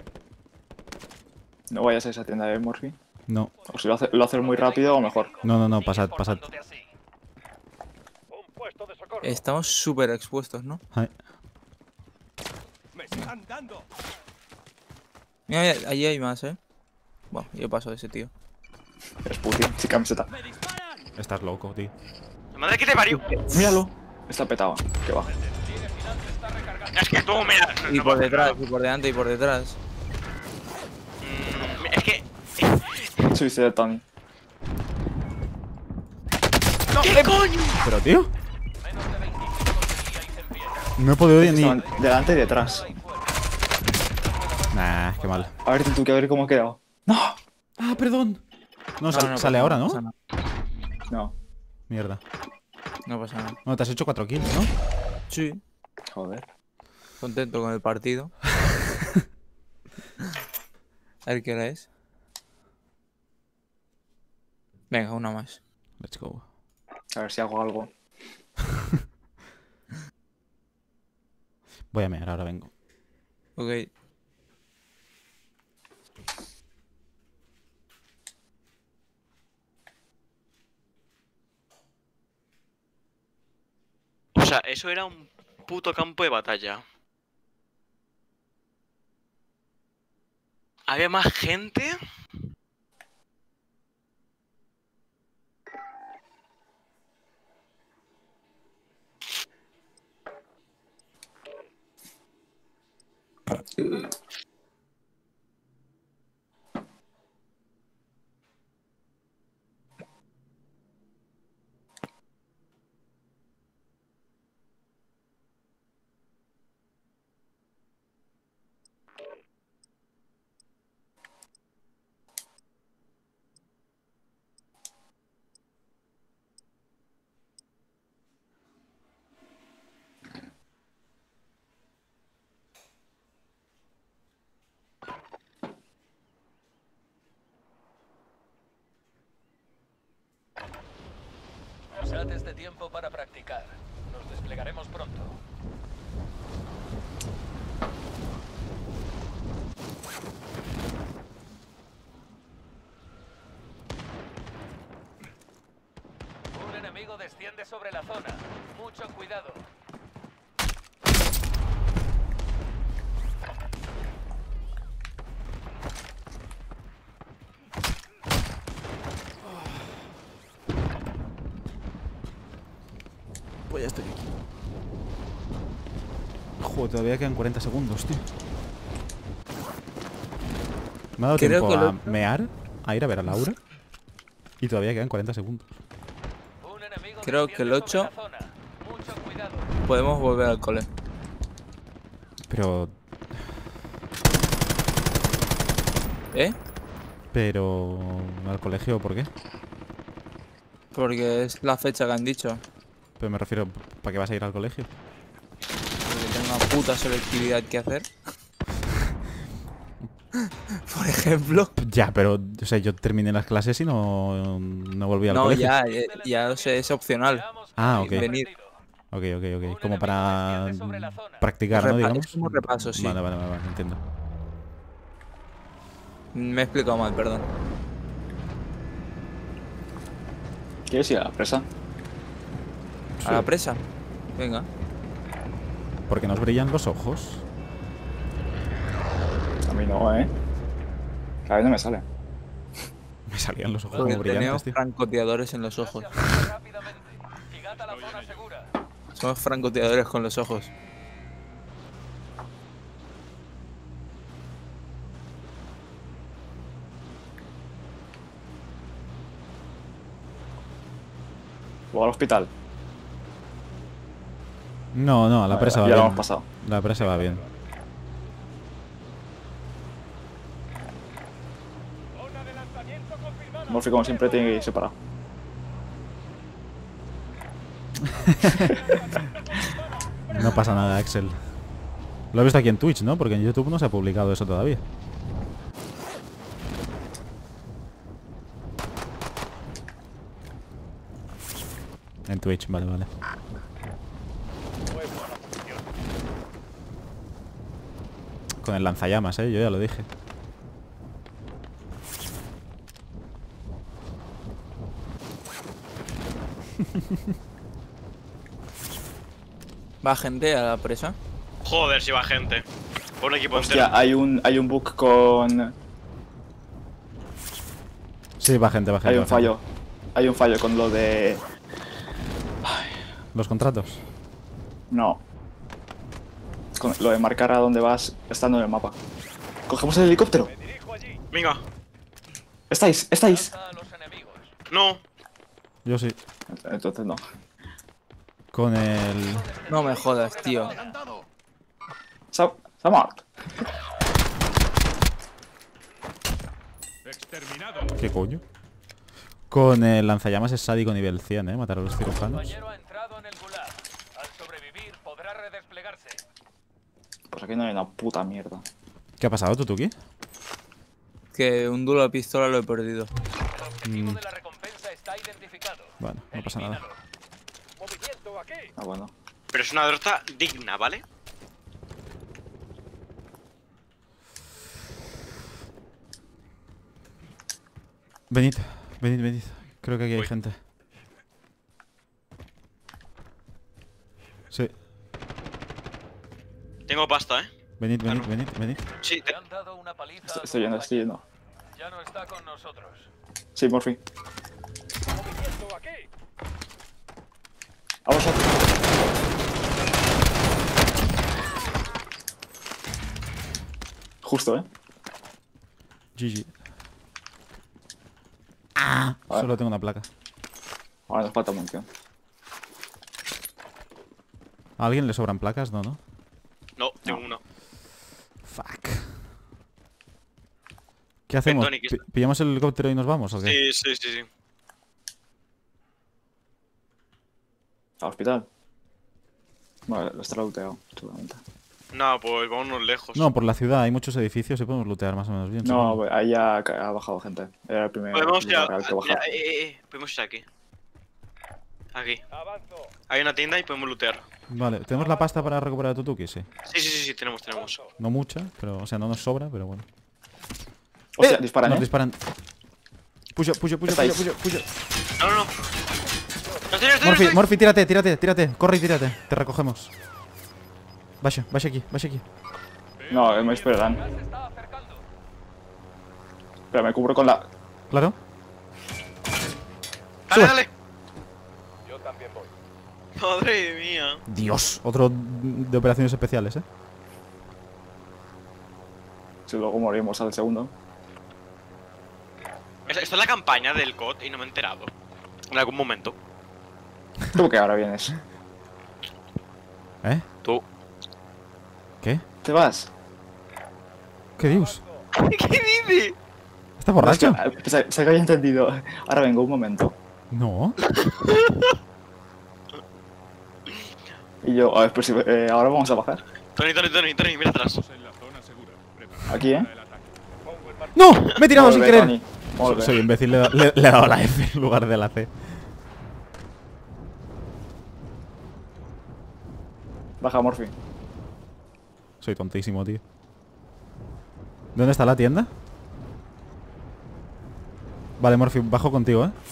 No vayas a esa tienda de Morphy. No. O si lo haces muy rápido o mejor. No, pasad. Un puesto de socorro. Estamos súper expuestos, ¿no? Ay. Me están dando. Mira, allí hay más, Bueno, yo paso de ese tío. Eres Putin, sin camiseta. Me disparan. Estás loco, tío. La madre que te parió. Míralo. Está petado. Que va. Es que tú, mira. Y no por puedo detrás, hacer y por delante, y por detrás. nada. Es que. Suicide Tony. ¿Qué coño? Pero, tío, Menos de 25 seguíais en pie. no he podido ni... Estaban delante y detrás. Nah, qué mal. A ver, tú, que a ver cómo ha quedado. ¡No! Ah, perdón. No, sale pasa ahora, nada, ¿no? pasa nada. No. Mierda. No pasa nada. No, te has hecho 4 kills, ¿no? Sí, Joder. contento con el partido. A ver qué hora es. Venga, una más. Let's go. A ver si hago algo. Voy a mear, ahora vengo. Ok. O sea, eso era un puto campo de batalla. ¿Había más gente? Usad este tiempo para practicar. Nos desplegaremos pronto. Un enemigo desciende sobre la zona. Mucho cuidado. Pues ya estoy aquí. Joder, todavía quedan 40 segundos, tío. Me ha dado Creo tiempo que a mear, a ir a ver a Laura. Y todavía quedan 40 segundos. Un enemigo Creo que el desciende sobre 8 la zona. Mucho cuidado. podemos volver al cole. Pero... ¿Eh? Pero... ¿Al colegio por qué? Porque es la fecha que han dicho. Pero me refiero, ¿para qué vas a ir al colegio? Porque tengo una puta selectividad que hacer. Por ejemplo. Ya, pero, o sea, yo terminé las clases y no volví al No, colegio. ya lo sé, es opcional. Veamos Ah, quién ok. ha Venir. perdido. Ok, ok, ok. Un Como enemigo para desciende sobre la zona. practicar, ¿no? Digamos. Es como repaso, sí. Vale, vale, vale, vale, entiendo. Me he explicado mal, perdón. ¿Quieres ir a la presa? ¿A la presa? Venga. Porque nos brillan los ojos. A mí no, ¿eh? Cada vez no me sale. Me salían los ojos Porque como tenemos brillantes, tío. francotiradores en los ojos. Hacia afuera rápidamente. Llegad a la zona segura. Somos francotiradores con los ojos. O al hospital. No, no, la Vale, presa va ya lo bien. hemos pasado. La presa va bien. Murphy, como siempre, tiene que ir separado. No pasa nada, Axel. Lo he visto aquí en Twitch, ¿no? Porque en YouTube no se ha publicado eso todavía. En Twitch, vale, vale. Con el lanzallamas, yo ya lo dije. ¿Va gente a la presa? Joder, si va gente. Por un equipo entero. Hostia, hay un bug con... Sí, va gente, va gente. Hay un va gente. fallo. Hay un fallo con lo de... ¿Los contratos? No. Con lo de marcar a dónde vas estando en el mapa. Cogemos el helicóptero. Venga. Estáis. Lanza a los enemigos. No. Yo sí. Entonces no. Con el... No me jodas, tío. Se ha muerto. Exterminado. ¿Qué coño? Con el lanzallamas es sádico nivel 100, matar a los cirujanos. Compañero ha entrado en el gulag. Al sobrevivir podrá redesplegarse. Pues aquí no hay una puta mierda. ¿Qué ha pasado, Tutuki? Que un duelo de pistola lo he perdido. El objetivo de la recompensa está identificado. Bueno, no pasa nada. Elimínalo. Movimiento aquí. Ah, bueno. Pero es una derrota digna, ¿vale? Venid, venid. Creo que aquí hay Voy. gente. Sí, Tengo pasta, ¿eh? venid. Sí, Le han dado una paliza. a Estoy tu yendo. compañero. Ya no está con nosotros. Sí, Morphy. Movimiento aquí. A vosotros. Justo, GG. Ah, Vale. solo tengo una placa. Ahora nos falta munición. ¿A alguien le sobran placas? No, ¿no? no, tengo una. Fuck. ¿Qué hacemos? Tony, que- ¿Pillamos el helicóptero y nos vamos o qué? Sí. Al hospital. Vale, lo estará looteado, seguramente. No, pues vámonos lejos. No, por la ciudad hay muchos edificios y podemos lootear más o menos bien. No, supongo. ahí ya ha bajado gente. Era el primer Podemos ir a... lugar al que bajar. Podemos ir aquí. Aquí. Avanzo. Hay una tienda y podemos lootear. Vale, ¿tenemos la pasta para recuperar a Tutuki? Sí. Sí, tenemos. No mucha, pero, o sea, no nos sobra, pero bueno. Hostia, disparan, Nos ¿eh? disparan. Puya. Estáis. No. Estoy. Morphy, tírate. Corre y tírate. Te recogemos. Vaya aquí. No, me esperarán. Ya se está acercando. Pero me cubro con la... ¿Claro? Dale. Yo también voy. Madre mía. Dios, otro de operaciones especiales, ¿eh? Si luego morimos al segundo. Esto es la campaña del COD y no me he enterado. En algún momento. ¿Tú que ahora vienes? ¿Eh? Tú. ¿Qué? ¿Te vas? ¿Qué dios? ¿Qué dices? ¿Está borracho? Se que había entendido. Ahora vengo, un momento. No. Y yo, a ver, pues ahora vamos a bajar. Tony, mira atrás. Estamos en la zona segura. Preparados Aquí, ¿eh? para el ataque. ¡No! Me he tirado Molt sin bé, querer. Toni. Molt bé. Soy imbécil, le he dado la F en lugar de la C. Baja, Morphy. Soy tontísimo, tío. ¿Dónde está la tienda? Vale, Morphy, bajo contigo, ¿eh?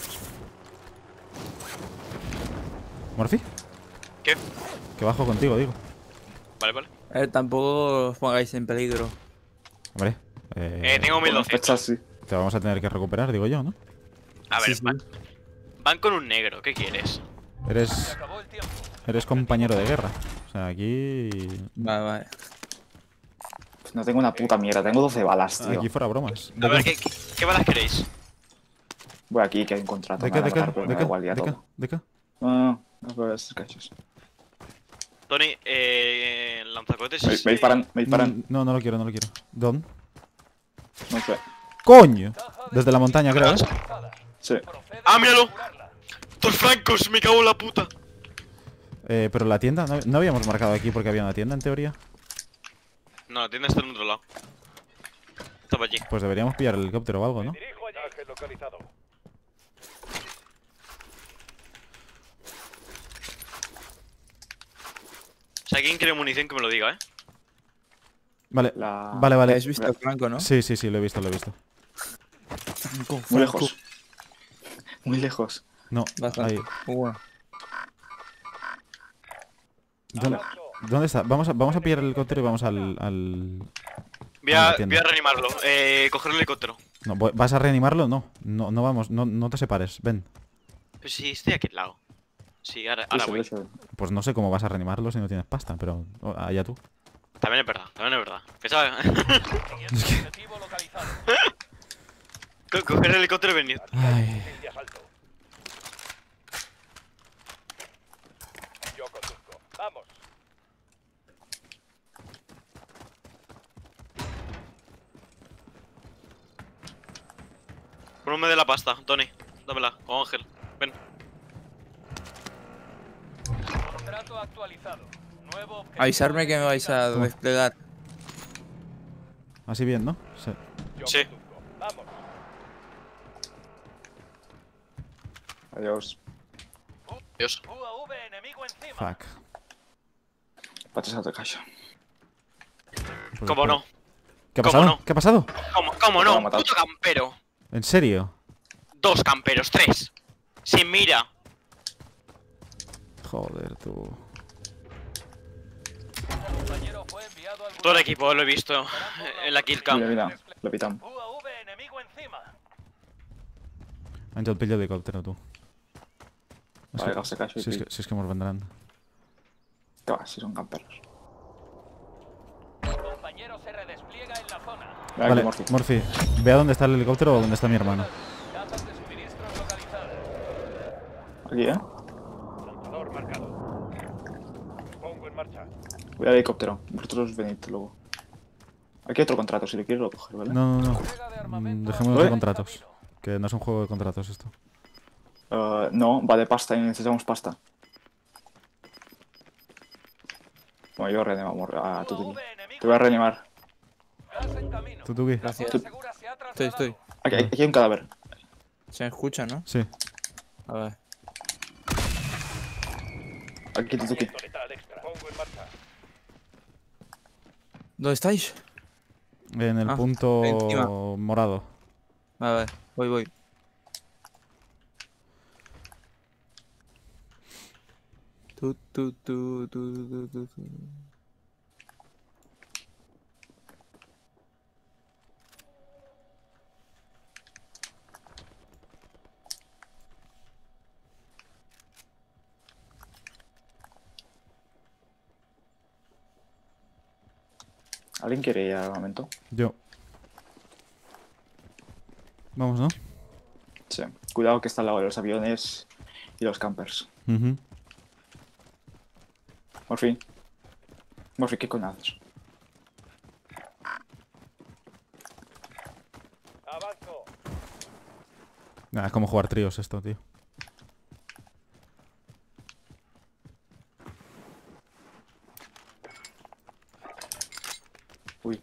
¿Morphy? ¿Qué? Que bajo contigo, digo. Vale. Tampoco os pongáis en peligro. Hombre. Tengo 1200. Sospechas, sí. Te vamos a tener que recuperar, digo yo, ¿no? A ver, Sí. van con un negro, ¿qué quieres? Se Eres acabó el tiempo. compañero de guerra. O sea, aquí... Vale. Pues no tengo una puta mierda, tengo 12 balas, tío. Aquí fuera bromas. A ver, ¿qué balas queréis? Voy aquí, que hay un contrato. ¿De me qué? van a matar, pero me da igual ya todo. ¿De qué? No, pero es cachos. Tony, lanzacohetes. Me disparan. No lo quiero. ¿Dónde? No sé. ¡Coño! Desde la montaña, creo, ¿eh? Sí. Procede ¡Ah, a míralo! asegurarla. ¡Dos francos! ¡Me cago en la puta! Pero la tienda... ¿No habíamos marcado aquí porque había una tienda, en teoría? No, la tienda está en otro lado. Estaba allí. Pues deberíamos pillar el helicóptero o algo, ¿no? Dirijo allí. Traje localizado. Si alguien quiere munición, que me lo diga, ¿eh? Vale, La... vale. ¿Habéis visto a Franco, no? Sí, lo he visto. Franco, Muy lejos. Muy lejos. No, Bastante. ahí. Bueno. ¿Dónde está? Vamos a pillar el helicóptero y vamos al... Voy Ah, a entiendo. reanimarlo. Coger el helicóptero. No, ¿vas a reanimarlo? No vamos, no te separes, ven. Pues sí, estoy aquí al lado. Sí, ahora Eso, voy. eso. Pues no sé cómo vas a reanimarlo si no tienes pasta, pero allá tú. También es verdad. Pensaba... Siguiente objetivo localizado. Coger el helicóptero y venir. Ay, Misil de asalto. Ponme de la pasta, Tony. Dámela, o Ángel. Ven. Contrato actualizado. Nuevo objetivo Avisarme que me vais a Toma. desplegar. Así bien, ¿no? Sí. Sí. Vamos. Adiós. Dios. UAV enemigo encima. Fuck. Patas de caixa. ¿Cómo no? ¿Qué ha ¿Cómo pasado? no? ¿Qué ha pasado? ¿Cómo Me va a no? matar. Puto campero. ¿En serio? 2 camperos, 3. Sin mira. Joder, tú. Compañero fue enviado al Todo el gulag. equipo lo he visto en la kill cam. Mira, lo pitam. UAV enemigo encima. Ha entrado el pillo de helicóptero, tú. Es Vale, que- gas de caixa y si es que nos vendrán. ¿Qué va? Si son camperos. Compañero se redespliega en la zona. Mira Vale, aquí, Morphy. Morphy, ve a dónde está el helicóptero o dónde está mi hermano. Datos de suministros localizadas. Aquí, Lanzador marcado. Pongo en marcha. Voy al helicóptero. Vosotros venid luego. Aquí hay otro contrato, si lo quieres lo coger, ¿vale? No, no, no. Entrega de armamento Dejémoslo ¿Eh? de contratos. Que no es un juego de contratos esto. No, va de pasta y necesitamos pasta. Bueno, yo reanimo a Tutuki. UAV enemigo Te voy a reanimar. gas en camino. Tutuki. Gracias. Zona segura se ha Estoy. trasladado. Aquí hay un cadáver. Se me escucha, ¿no? Sí. A ver. Aquí, Tutuki. Letal extra. Pongo en marcha. ¿Dónde estáis? En el Ah, punto encima. morado. A ver, voy. Tu. ¿Alguien quiere ir al armamento? Yo. Vamos, ¿no? Sí. Cuidado que está al lado de los aviones y los campers. Ujú. Morphy. Morphy, ¿qué coño haces? Avanzo. Nah, es como jugar tríos esto, tío. Uy.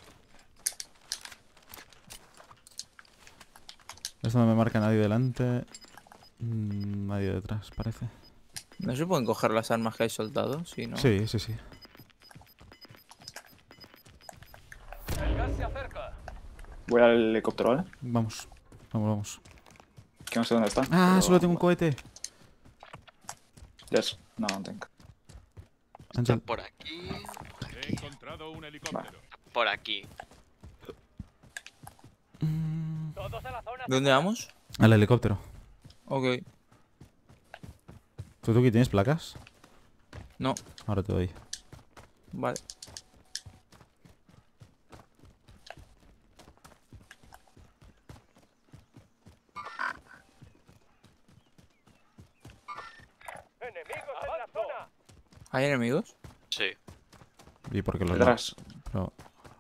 Esto no me marca nadie delante. Nadie detrás, parece. ¿No se pueden coger las armas que hay soltado? Sí, ¿no? Sí. El gas se acerca. Voy al helicóptero, ¿vale? Vamos. Que no sé dónde está. Ah, pero- solo tengo un cohete. Yes. No tengo. Está Ángel. por aquí. He encontrado un helicóptero. Por aquí. Todos a la zona. ¿Dónde vamos? Al helicóptero. Ok. ¿Tutuki tienes placas? No. Ahora te doy. Vale. Enemigos en la zona. ¿Hay enemigos? Sí. ¿Y por qué los Detrás. Pero-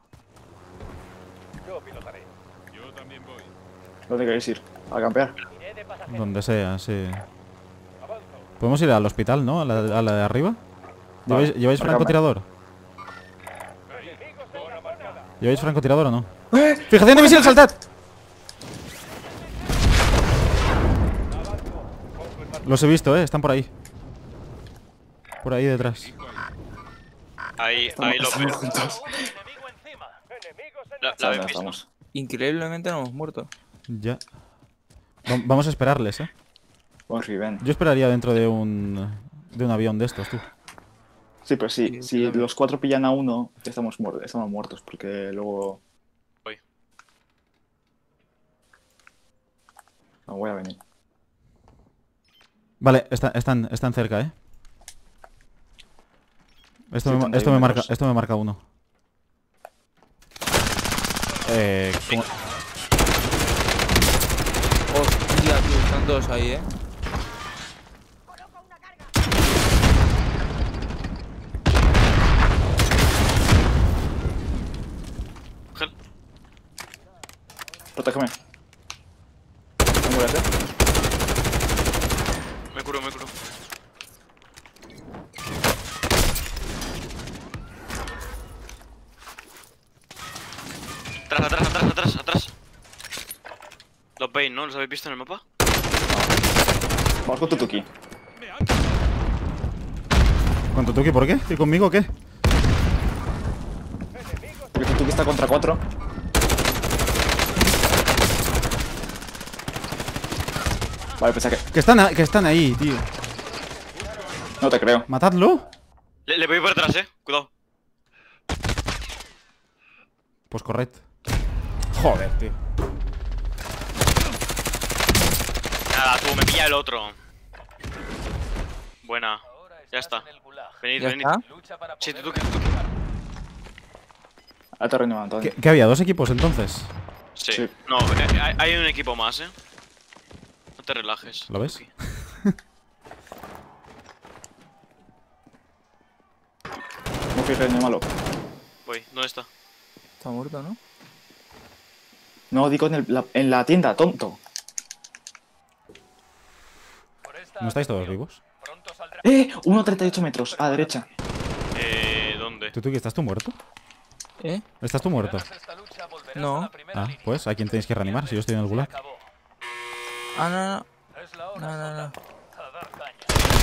Yo pilotaré. Yo también voy. ¿Dónde queréis ir? ¿A campear? Iré de pasajero. Donde sea, sí. Avanzo. Podemos ir al hospital, ¿no? A la de arriba. Vale, ¿Lleváis márcame. francotirador? Enemigos en la zona. ¿Lleváis francotirador o no? ¡Fijación de misiles, saltad! Los he visto, están por ahí. Por ahí detrás. Ahí lo Estamos veo. juntos. Enemigo encima. Enemigos en La la habéis ¿Dónde visto. estamos? Increíblemente no hemos muerto. Ya. Vamos a esperarles, Morphy, ven. Yo esperaría dentro de un avión de estos, tú. Sí, pero Sí, si yo también. los 4 pillan a uno, estamos muertos, porque luego... Voy. No voy a venir. Vale, están cerca, Esto, Sí, me, 31 esto, me marca, metros. esto me marca uno. ¿cómo? Hostia, tío, están todos ahí, Ángel. Protégeme. Muérete. Me curo, me curo. Atrás. Los veis, ¿no? ¿Los habéis visto en el mapa? Vamos con Tutuki. ¿Con Tutuki por qué? ¿Y conmigo qué? El Tutuki está contra 4. Vale, pensé que... Que están ahí, tío. No te creo. ¿Matadlo? Le voy por atrás, cuidado. Pues corred. Joder, tío. Nada, tú, me pilla el otro. Buena. Ahora Ya estás está. en el gulag. Venid, ¿Ya venid. está? Lucha para Sí, poder Tutuki. A terreno, Antonio. ¿Qué había? ¿2 equipos entonces? Sí. Sí. No, hay un equipo más, No te relajes. ¿Lo ves? Tutuki. No fíjate, ni malo. Voy, ¿dónde está? Está muerto, ¿no? No, digo en la tienda, tonto. por esta ¿No estáis todos acción. vivos? Pronto saldrá. 1,38 metros, a la derecha. ¿Dónde? ¿Tutuki, estás tú muerto? ¿Eh? ¿Estás tú muerto? Ganas esta lucha, volverás No. a la primera Ah, línea. pues, ¿a quién tenéis que reanimar si yo estoy en el Se gulag? acabó. Ah, no. Es la hora, No. soldado. A dar caña.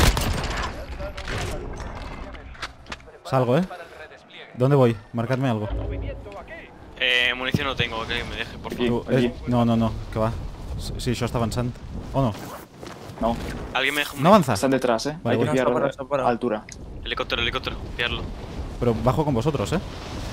Salgo, Para el redespliegue. ¿Dónde voy? Marcadme algo. Munición no tengo, que me deje, por Aquí, favor. Tú, aquí. no, que va. Sí, això està avançant. ¿O no? No, Alguien me deja No avanza. están detrás, Vale, Hay que bueno. pillar Está parado. altura. Helicóptero, pillarlo. Pero bajo con vosotros, ¿eh?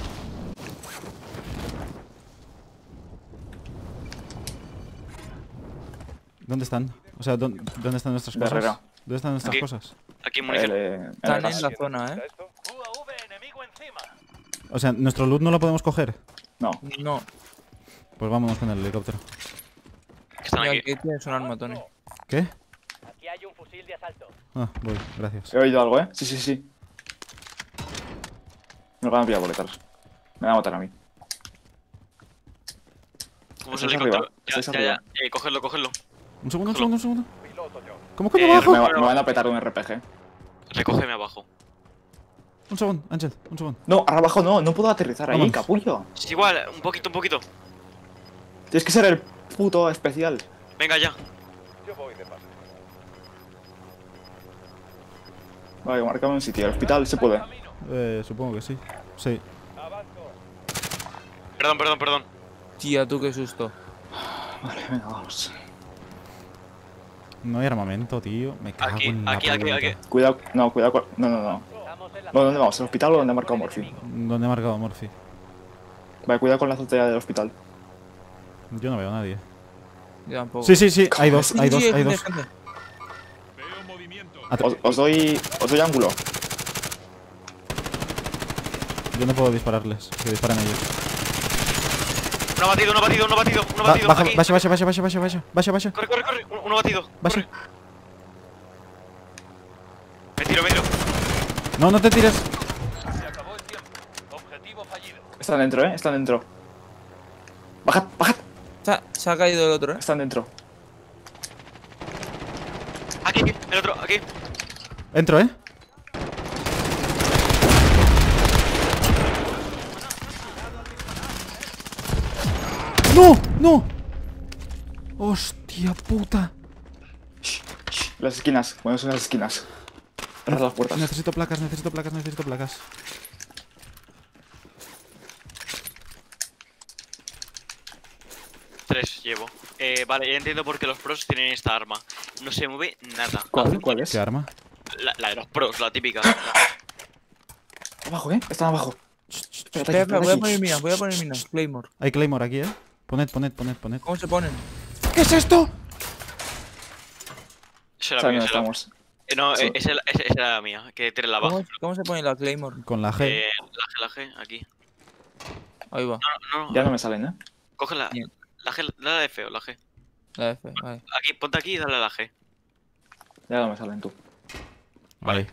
¿Dónde están? O sea, ¿dónde están nuestras cosas? Barrera. ¿Dónde están nuestras Aquí. cosas? Aquí munición. En Están el gas. en la zona, ¿eh? UAV enemigo encima. O sea, ¿nuestro loot no lo podemos coger? No, No. Pues vámonos con el helicóptero. Que están Mira, aquí. aquí tienes un arma, Tony. ¿Qué? Aquí hay un fusil de asalto. Ah, voy, gracias. he oído algo, Sí. Me van a pillar boletas. Me van a matar a mí. ¿Cómo es el Estáis helicóptero? arriba, estáis arriba. Cogedlo. Un segundo. ¿Cómo coño bajo? Me van a petar un RPG. Recógeme abajo. Un segundo, Ángel, un segundo. No, ahora abajo no puedo aterrizar ahí, Vámonos. capullo. Es igual, un poquito. Tienes que ser el puto especial. Venga ya. Vale, marcame un sitio. El hospital se puede. Supongo que sí. Sí. Perdón. Tía, tú qué susto. Vale, venga, vamos. No hay armamento, tío. Me cago Aquí, en la aquí. puta. Cuidado, no. No. Estamos en la ¿Dónde vamos? ¿El hospital o dónde ha marcado Morphy? ¿Dónde ha marcado Morphy? Vale, cuidado con la azotea del hospital. Yo no veo a nadie. Yo tampoco. Sí, hay dos. Sí, gente. Veo movimiento. Os doy ángulo. Yo no puedo dispararles, que disparen ellos. Uno batido. Baja, Aquí. baja. Corre. Uno batido. Baja. Corre. Me tiro. No te tires. Se acabó el tiempo. Objetivo fallido. Están dentro, Están dentro. Bajad. Se ha caído el otro, ¿eh? Están dentro. Aquí, el otro, aquí. Entro, ¿eh? ¡No! ¡Hostia puta! Las esquinas. Bueno, son las esquinas. Cerrad las puertas. Necesito placas. 3 llevo. Vale, ya entiendo por qué los pros tienen esta arma. No se mueve nada. ¿Cuál es? ¿Qué arma? La de los pros, la típica. Abajo, Están abajo. Espérate, Espera, aquí, voy a aquí. poner minas. Claymore. Hay Claymore aquí, ¿eh? Poned. ¿Cómo se ponen? ¿Qué es esto? Esa era ¿Saben mía, dónde estamos? No, Sí. esa era la mía, que tiene la baja. ¿Cómo se pone la Claymore? Con la G. La G, aquí. Ahí va. No, Ya no me salen, coge la Bien. G, dale a la F o la G. La F, vale. Aquí, ponte aquí y dale a la G. Ya no me salen tú. Vale.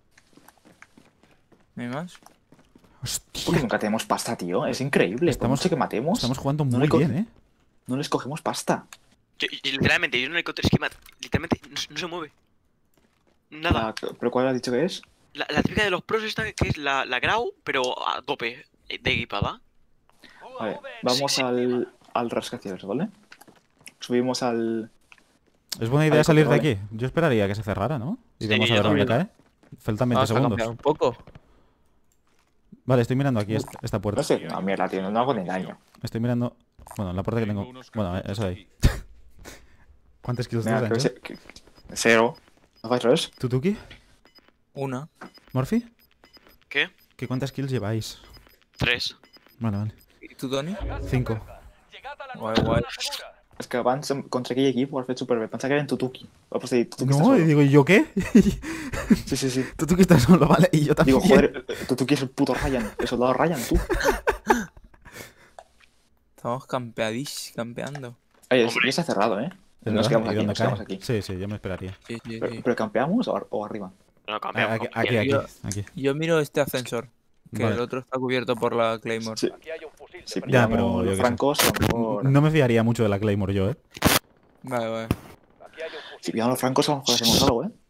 ¿No hay más? Porque Hostia. nunca tenemos pasta, tío. Es increíble. Por Estamos- mucho que matemos, Estamos jugando No muy le bien, ¿eh? no les cogemos pasta. Literalmente, yo en un helicóptero es que literalmente no se mueve. Nada. ¿Pero cuál has dicho que es? La típica de los pros esta que es la Grau, pero a tope de equipada. Vale, vamos al rascacielos, ¿vale? Subimos al... Es buena idea Vale, salir de vale. aquí. Yo esperaría que se cerrara, ¿no? Y Sí, vamos a yo ver dónde también. cae. Faltan 20 Vamos a segundos. cambiar un poco. Vale, estoy mirando aquí esta puerta. No sé, no, mierda, tío, no hago ni daño. Estoy mirando... Bueno, la puerta que tengo... Bueno, eso de ahí. ¿Cuántos kills Mira, tienes, creo que... Cero. ¿No fas res? ¿Tutuki? Una. ¿Morphy? ¿Qué? ¿Qué cuántas kills lleváis? 3. Vale. ¿Y tú, Toni? 5. Llegad a la Guay, nueva guay. zona segura. És que abans contra aquell equip ho has fet superbé. Pensava que era en Tutuki. Va posar Tutuki está No, y solo. digo, ¿y yo qué? Sí, sí, sí. Tutuki está solo, vale, y yo también. Digo, joder, Tutuki es el puto Ryan. El soldado Ryan, tú. Estamos campeando. Oye, Hombre. ya se ha cerrado, ¿eh? ¿Es Nos verdad? quedamos ¿Y aquí, dónde nos cae? quedamos aquí. Sí, sí, yo me esperaría. Sí, sí, ¿Pero, sí. pero campeamos o arriba? No, campeamos. Aquí, campeamos. aquí. Yo miro este ascensor. Que Vale. el otro está cubierto por la Claymore. Sí. Aquí hay un fusil. Si de Ya, pillamos pero yo los qué sé. francos, a lo mejor... No me fiaría mucho de la Claymore yo, ¿eh? Vale, vale. Aquí hay un fusil. Si pillamos los francos, a lo mejor hacemos algo, ¿eh?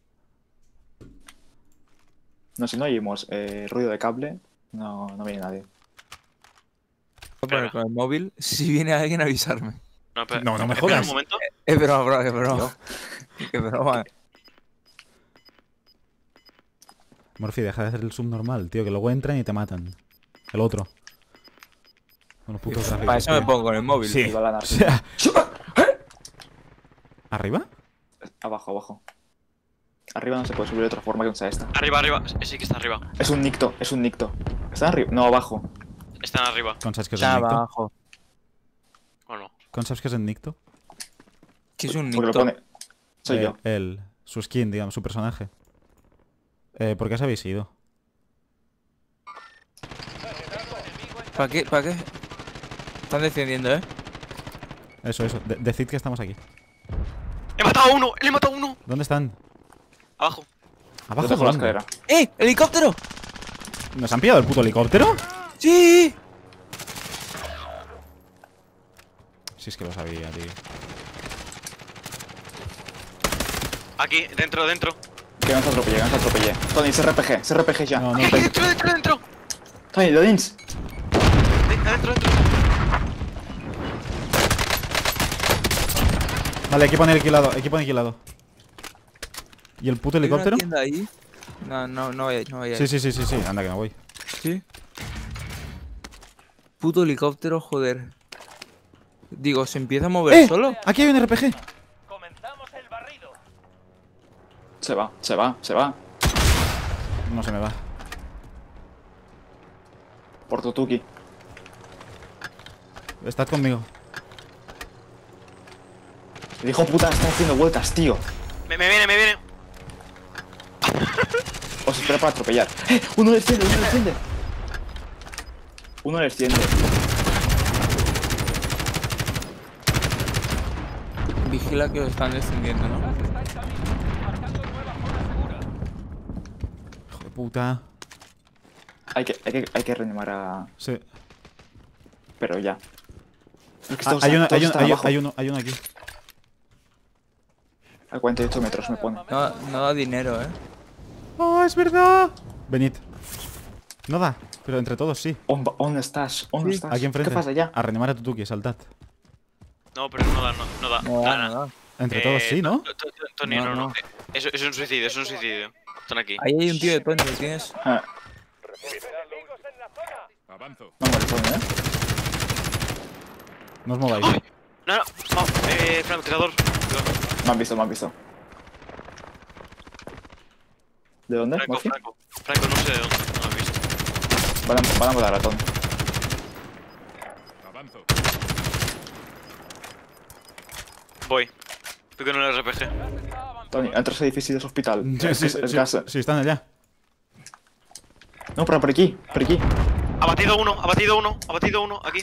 No, si no oímos ruido de cable, no viene nadie. Voy a poner con el móvil. Si viene alguien, avisarme. No, pero, No, no me espera jodas. un momento. Es broma, bro, es broma. Es broma. Morphy, deja de hacer el subnormal, tío, que luego entran y te matan. El otro. Con los putos gráficos, Para eso me tío. pongo con el móvil. Sí. Iba a ganar. O sea... ¿Arriba? Abajo, abajo. Arriba no se puede subir de otra forma que no sea esta. Arriba, arriba. Sí que está arriba. Es un nicto, es un nicto. ¿Está arriba? No, abajo. Están arriba. ¿Con sabes que es Está el Nicto? abajo. ¿O no? ¿Con sabes que es el Nicto? ¿Qué es un Porque lo nicto? pone... Soy yo. Él, su skin, digamos, su personaje. ¿Por qué os habéis ido? ¿Para qué? ¿Para qué? Están defendiendo, ¿eh? Eso. Decid que estamos aquí. ¡He matado a uno! ¡Le he matado a uno! ¿Dónde están? Abajo. ¿Abajo? Debajo de la ¿Dónde? escalera. ¡Eh! ¡Helicóptero! ¿Nos han pillado el puto helicóptero? ¡Sí! Si es que lo sabía, tío. Aquí, dentro. Que no se atropelle. Tony, es RPG ya. No, Aquí, dentro. Tony, lo dins. Venga, dentro. Vale, equipo aniquilado. ¿Y el puto ¿Hay una helicóptero? tienda ahí? No vaya. Sí, anda que no voy. ¿Sí? Puto helicóptero, joder. Digo, ¿se empieza a mover solo? Aquí hay un RPG. Comenzamos el barrido. Se va. No se me va. Por Tutuki. Estad conmigo. El hijo puta está haciendo vueltas, tío. Me viene. Os espera para atropellar. Uno le extiende. Uno le extiende. Vigila que lo están descendiendo, ¿no? Estáis camino. Marcando nueva zona segura. Hijo de puta. Hay que reanimar a... Sí. Pero ya. Es que Ah, todos están abajo. hay uno aquí. A 48 metros me pone. No da dinero, ¿eh? ¡Oh, es verdad! Venid. No da, pero entre todos sí. ¿Dónde estás? ¿Dónde estás? Aquí enfrente. ¿Qué pasa allá? A reanimar a Tutuki, saltad. No, pero no da. No da. Entre todos sí, ¿no? Tony, No, no. no. Eso es un suicidio, Están aquí. Ahí hay un tío de Tony, ¿lo tienes? Ah, Enemigos en la zona. Avanzo. no muere Tony, ¿eh? No os mováis. No. Francotirador. Me han visto. ¿De dónde? Murphy? Franco, no sé de dónde. No lo he visto. Van a volar a Tony. Avanzo. Voy con el RPG. Tony, entra a ese edificio de ese hospital. Es gas. Sí, están allá. No, pero por aquí. Ha batido uno. Aquí.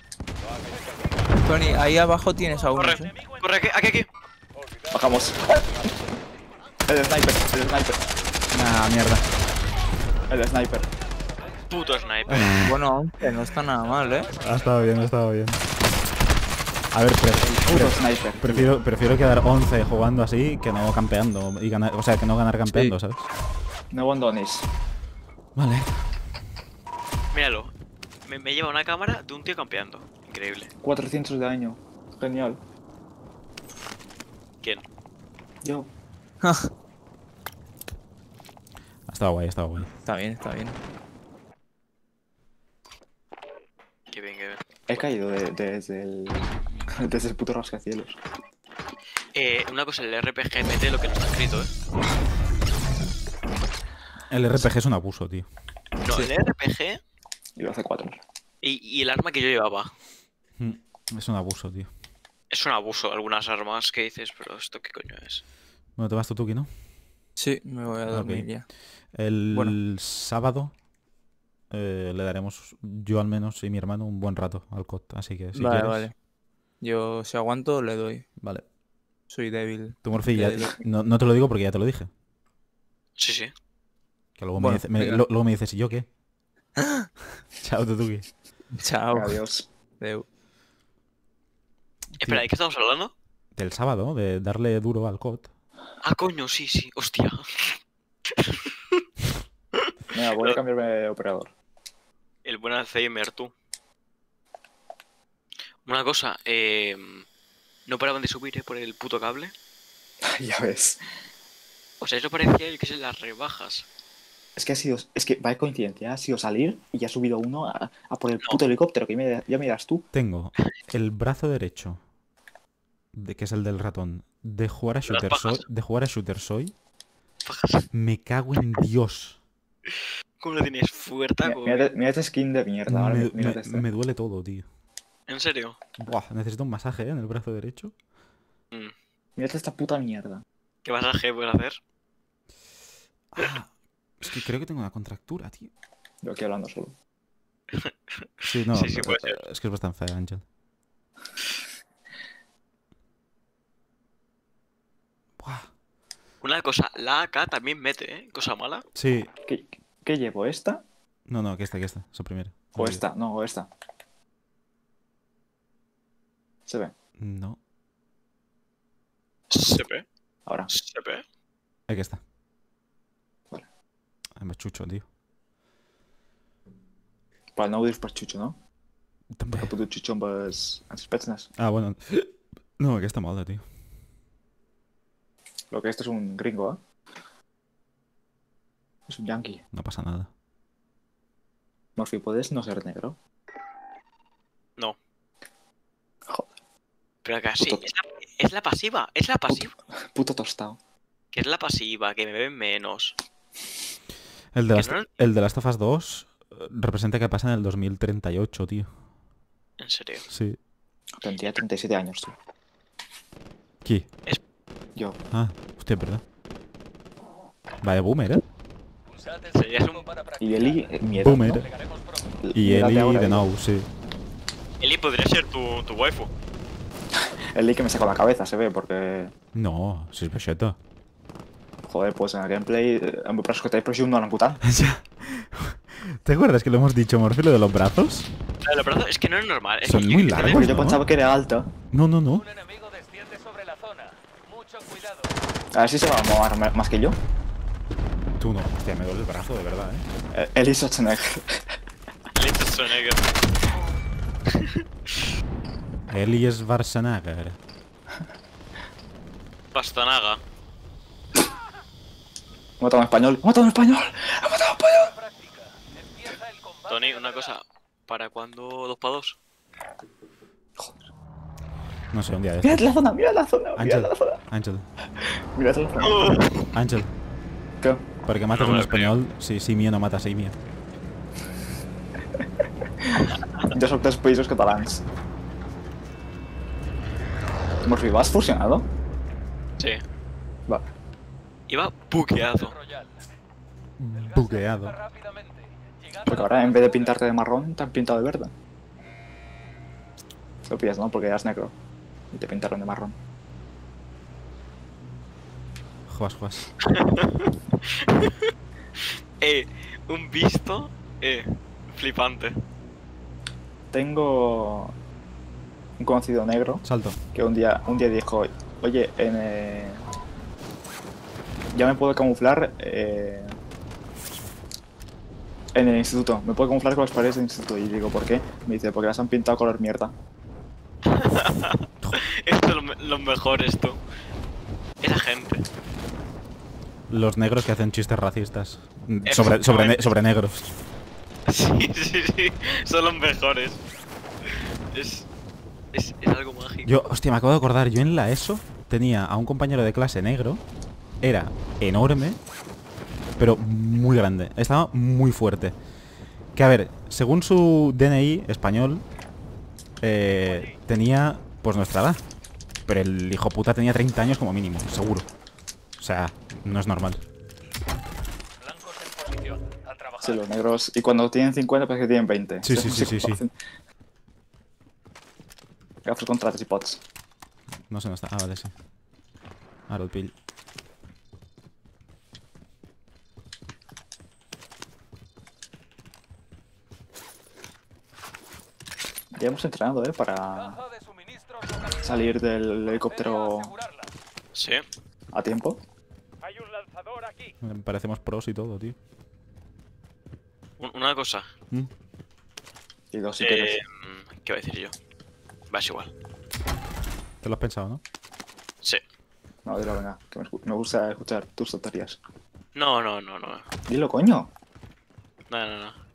Tony, ahí abajo tienes a uno, Corre. ¿eh? Corre, aquí. Bajamos. El sniper. Nah, mierda. El sniper. Puto sniper. Bueno, 11, no está nada mal, ¿eh? Ha estado bien. A ver, Puto sniper. prefiero quedar 11 jugando así que no campeando y ganar, o sea, que no ganar campeando, ¿sabes? No abandones. Vale. Míralo. Me lleva una cámara de un tío campeando. Increíble. 400 de daño. Genial. ¿Quién? Yo. Ha estado guay, ha estado guay. Está bien, está bien. Qué bien, qué bien. He caído desde el... desde el puto rascacielos. Una cosa, el RPG mete lo que no está escrito, ¿eh? El RPG es un abuso, tío. No, el RPG Y lo hace 4. y el arma que yo llevaba. Es un abuso, tío. Es un abuso, algunas armas que dices, pero ¿esto qué coño es? Bueno, te vas tú, Tuki, ¿no? Sí, me voy a dormir Ok. ya. El Bueno. sábado le daremos, yo al menos y mi hermano, un buen rato al COD. Así que si Vale, quieres... vale. Yo, si aguanto, le doy. Vale. Soy débil. Tú, Morphy, ya- Le doy. no te lo digo porque ya te lo dije. Sí, sí. Que luego, Bueno, me, dice- me- venga. luego me dices, ¿y yo qué? Chao, Tuki. Chao. Adiós. Deu. Espera, ¿de qué estamos hablando? Del sábado, de darle duro al COD. Ah, coño, sí, sí. Hostia. Mira, voy a cambiarme de operador. El buen Alzheimer, tú. Una cosa, no paraban de subir, por el puto cable. Ya ves. O sea, eso parecía el que es en las rebajas. Es que ha sido... Es que, vaya coincidencia, ha sido salir y ya ha subido uno a por el No. puto helicóptero, que ya me dirás tú. Tengo el brazo derecho, que es el del ratón, de jugar a Las Shooter pajas. Soy. De jugar a Shooter Soy. Fajas. Me cago en Dios. ¿Cómo lo tienes fuerte? Mira este skin de mierda. Ahora Me, mírate este. me duele todo, tío. ¿En serio? Buah, necesito un masaje, ¿eh? En el brazo derecho. Mm. Mírate esta puta mierda. ¿Qué masaje puedes hacer? Ah, es que creo que tengo una contractura, tío. Yo aquí hablando solo. Sí, no, Sí, puede ser. es que es bastante fea, Ángel. Buah. Una cosa, la AK también mete, ¿eh? Cosa mala. Sí, ¿Qué llevo? ¿Esta? no, que esta, esa primera. ¿O esta? No, o esta. Se ve. No, Se ve. Ahora. Se ve. aquí está. Vale. Me chucho, tío. Para no dir per xucho, no? També. Que puto xucho amb els Spetsnaz. Ah, bueno. No, aquesta moda, tío. Lo que esto es un gringo, ¿eh? Es un yankee. No pasa nada. Morphy, ¿puedes no ser negro? No. Joder. Pero casi. Puto- Es la pasiva. Es la pasiva. Puto tostado. Que es la pasiva, que me ven menos. El de, Que las, no- el de Last of Us 2 representa que pasa en el 2038, tío. En serio. Sí. Tendría 37 años, tú. ¿Qué? Yo. Ah, hostia, ¿verdad? Vaya boomer, ¿eh? Usad el Serías tiempo un para Y practicar. Eli, mi edad, Boomer. ¿no? Llegaremos pronto. Y Mi edad Eli ahora, de ¿eh? Nou, sí. Eli podría ser tu waifu. Eli que me sacó la cabeza, se ve, porque... No, si es Vegeta. Joder, pues en el gameplay em vaig escoltar però no l'han putat. Ya. ¿Te acuerdas que lo hemos dicho, Morphy, lo de los brazos? Los brazos es que no es normal. Es Son que muy yo- largos. Porque yo ¿no? pensaba que era alta. No, no, no. Un enemigo desciende sobre la zona. Mucho cuidado. A ver si se va a mover más que yo. Tú no. Hostia, me duele el brazo, de verdad, ¿eh? Eli Schwarzenegger. Listo, Schwarzenegger. Eli es Schwarzenegger. Pastanaga. He matado en español. ¡He matado en español! ¡He matado en español! Práctica. Empieza el combate. Tony, de una verdad. cosa. ¿Para cuándo 2x2? No sé, un día de ¡Mirad estos. la zona! ¡Mirad la zona! ¡Mirad Ángel, la zona! Ángel, ¡Mirad la zona! Ángel. ¿Qué? Perquè mates No me un lo creo. espanyol, si Simia no mata Simia. Jo soc dels països catalans. Morphy, ¿vas fusionado? Sí. Va. Iba buqueado. Royal. El gas Bugueado. se acerca rápidamente. Llegad a Porque la ahora zona en vez de segura. pintarte de marrón, te han pintado de verde. Lo pillas, ¿no? Porque eras negro. Y te pintaron de marrón. Juas. Un visto, flipante. Tengo un conocido negro Salto. que un día dijo, oye, ya me puedo camuflar en el instituto. Me puedo camuflar con las paredes del instituto. Y digo, ¿por qué? Me dice, porque las han pintado color mierda. Esto es lo mejor, esto. Esa gente. Los negros que hacen chistes racistas. Exactamente. Sobre negros. Sí, sí, sí. Son los mejores. Es algo mágico. Yo, hostia, me acabo de acordar. Yo en la ESO tenía a un compañero de clase negro. Era enorme, pero muy grande. Estaba muy fuerte. Que a ver, según su DNI español, tenía pues nuestra edad. Pero el hijo puta tenía 30 años como mínimo, seguro. O sea, no es normal. Blancos en posición. A trabajar. Sí, los negros. Y cuando tienen 50, parece que tienen 20. Sí, sí, sí, sí, sí. Gafas contra tripods. No sé dónde está. Ah, vale, sí. Ahora el pill. Ya hemos entrenado, para Caja de suministros localizada. salir del Procede a helicóptero asegurarla. Sí. a tiempo. Hay un lanzador aquí. Parecemos pros y todo, tío. Una cosa. ¿Mm? Y dos, si quieres. ¿Qué iba a decir yo? Va, es igual. Te lo has pensado, ¿no? Sí. No, dilo, venga, que me gusta escuchar tus tonterías. No. Dilo, coño. No.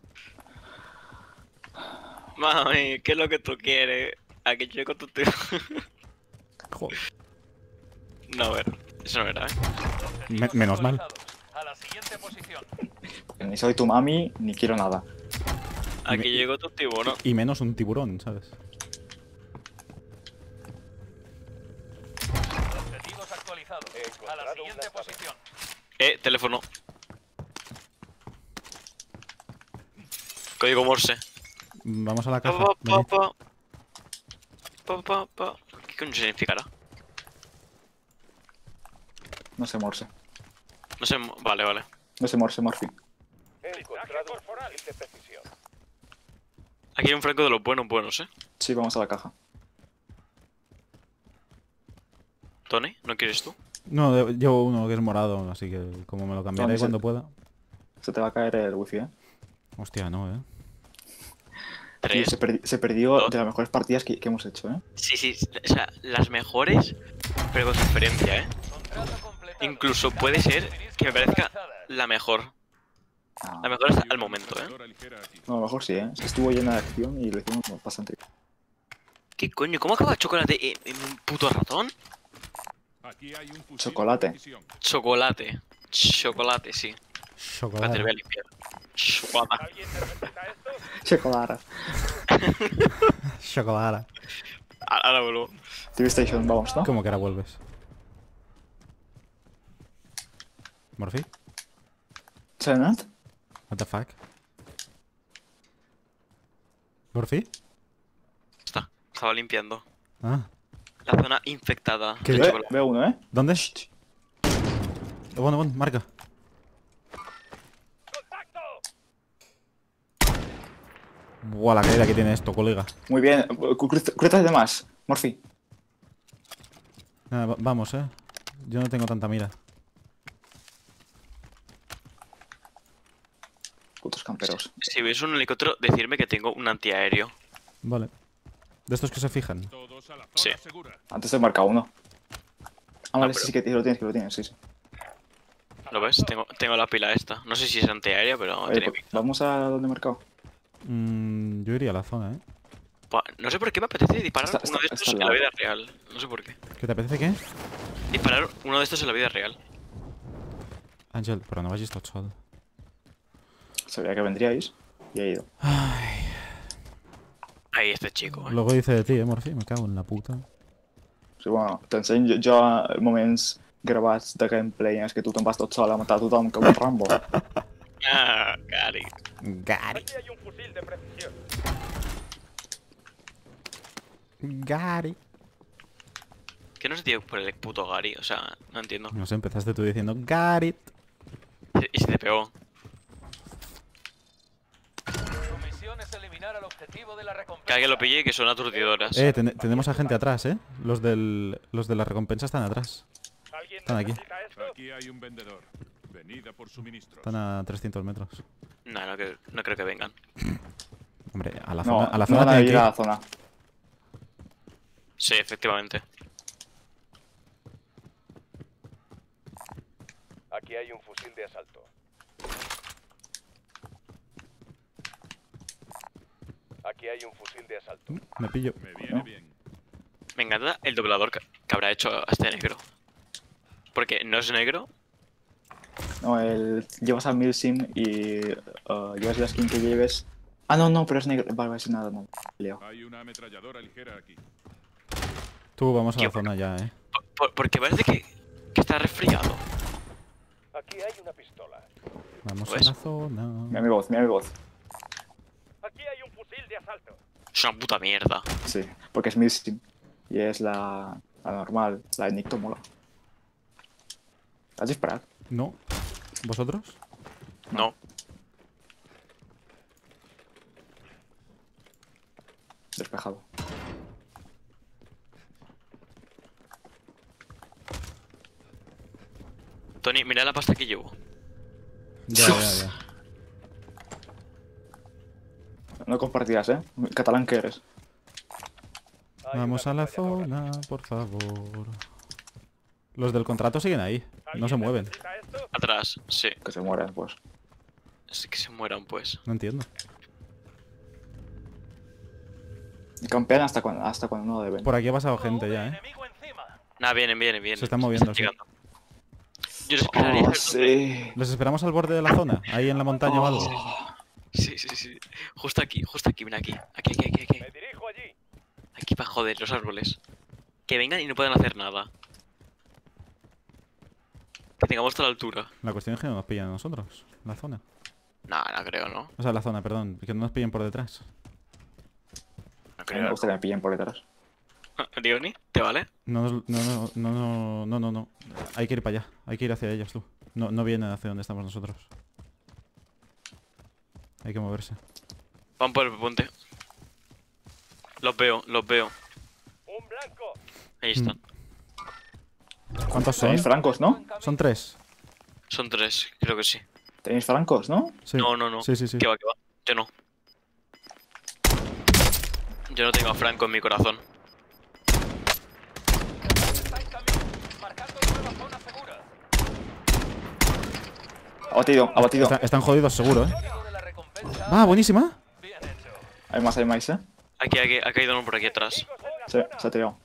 Mami, ¿qué es lo que tú quieres? ¿A que yo con tu tío? Joder. No, a ver. Eso no era, ¿eh? Objetivos Menos mal. actualizados. A la siguiente posición. Porque ni soy tu mami, ni quiero nada. A que llegó tu tiburón. Y menos un tiburón, ¿sabes? Objetivos actualizados. A la siguiente posición. Teléfono. Código Morse. Vamos a la caja. Pa, venid. pa. ¿Qué coño significará? No sé Morse. No sé. Vale. No sé Morse, Morphy. He encontrado un fusil de precisión. Aquí hay un franco de los buenos, ¿eh? Sí, vamos a la caja. Tony, ¿no quieres tú? No, llevo uno que es morado, así que como me lo cambiaré ¿Dónde cuando pueda. Se te va a caer el wifi, Hostia, no, ¿eh? Tío, 3. se perdió dos. de las mejores partidas que hemos hecho, Sí. O sea, las mejores, pero con diferencia, ¿eh? Contrato completado. Incluso puede ser que me parezca la mejor. Ah, La mejor hasta el momento, ¿eh? Francotiradora ligera aquí. no, a lo mejor sí, Es que estuvo llena de acción y lo hicimos bastante bien. ¿Qué coño? ¿Cómo acaba chocolate en un puto ratón? Aquí hay un fusil de Chocolate. precisión. Chocolate, sí. Espérate, lo voy a Chocolate. limpiar. Chocolate. ¿Alguien necesita esto? Chocolate. Chocolate. Ahora vuelvo. TV Station, vamos, ¿no? ¿Cómo que ahora vuelves? ¿Morphy? ¿Silent? What the fuck? ¿Morphy? Estaba limpiando Ah. la zona infectada ¿Qué? de chocolate. Veo uno, ¿Dónde? Bueno, marca. ¡Contacto! Buah, la caída que tiene esto, colega. Muy bien. Cruces de más, Morphy. Nada, vamos, Yo no tengo tanta mira. Putos camperos. Si veis un helicóptero, decirme que tengo un antiaéreo. Vale. De estos que se fijan. Todos a la zona Sí. segura. Antes te he marcado uno. Ah, vale, pero- sí que lo tienes, sí. ¿Lo ves? Tengo la pila esta. No sé si es antiaérea, pero Oye, tiene pues, pinta. vamos a donde he marcado. Yo iría a la zona, No sé por qué me apetece disparar Está- uno de está estos al en la lado. vida real. No sé por qué. ¿Qué te apetece qué? Disparar uno de estos en la vida real. Ángel, però no vagis tot sol. Sabía que vendríais y he ido. Ahí este chico, ¿eh? Luego dice de ti, Morphy, me cago en la puta. Sí, bueno, t'ensenyo jo moments gravats de gameplay en els que tu te'n vas tot sol a matar tothom com un Rambo. Ah, Gary. Gary. Aquí hay un fusil de precisión. Gary. ¿Qué no se tiene por el puto Gary? O sea, no entiendo. No sé, empezaste tú diciendo Gary. Y se te pegó. Su misión es eliminar al objetivo. objetivo de la recompensa. Que alguien lo pille y que son aturdidoras. Tenemos a gente atrás, Los de la recompensa están atrás. Están aquí. Aquí hay un vendedor. Venida por suministros. Están a 300 metros. No creo que vengan. Hombre, a la No, zona, a la no zona van a tienen que ir a ir. la zona. Sí, efectivamente. Aquí hay un fusil de asalto. Aquí hay un fusil de asalto. Me pillo. Me viene bien. Me encanta el doblador que habrá hecho a este negro. Porque no es negro. No, llevas a Milsim y llevas la skin que lleves. Ah, no, pero es negro. Vale, es nada, no. Leo. Hay una ametralladora ligera aquí. Tú, vamos a la Qué zona ya, Porque parece que está resfriado. Aquí hay una pistola. Vamos Pues. a la zona. Mira mi voz, mira mi voz. Aquí hay un fusil de asalto. Es una puta mierda. Sí, porque es Milsim. Y es la normal, la de Nicto mola. ¿Has disparado? No. ¿Vosotros? No. Despejado. Tony, mira la pasta que llevo. Ya. No compartirás, ¿eh? Catalán que eres. Hay Vamos una a la ametralladora. zona, por favor. Los del contrato siguen ahí. No se mueven. ¿Necesita esto? Atrás, sí. Que se mueren, pues. Es que se mueran, pues. No entiendo. Y campean hasta cuando no deben. Por aquí ha pasado gente ya, Enemigo encima. Nada, vienen. Se están moviendo, sí. llegando. Yo los esperaría. Oh, sí. ¿Los esperamos al borde de la zona? Ahí en la montaña o algo. Sí. Justo aquí, mira aquí. Aquí. Me dirijo allí. Aquí para joder los árboles. Que vengan y no puedan hacer nada. Que tengamos toda la altura. La cuestión es que no nos pillan a nosotros. La zona. No creo, ¿no? O sea, la zona, perdón. Que no nos pillen por detrás. No A mí me creo. gusta que me pillen por detrás. Diony, ¿te vale? No. Hay que ir para allá. Hay que ir hacia ellos, tú. No vienen hacia donde estamos nosotros. Hay que moverse. Van por el puente. Los veo. Un blanco. Ahí están. ¿Cuántos son? Tenéis francos, ¿no? Son 3. Son 3, creo que sí. Tenéis francos, ¿no? Sí. No. Sí. ¿Qué va? Yo no. Yo no tengo a Franco en mi corazón. Está en camino. Marcando nueva zona segura. Abatido. Están jodidos, seguro, Objetivo de la recompensa. ¡Ah, buenísima! Bien hecho. Hay más, ¿eh? Aquí ha caído uno por aquí atrás. Sí, se ha tirado.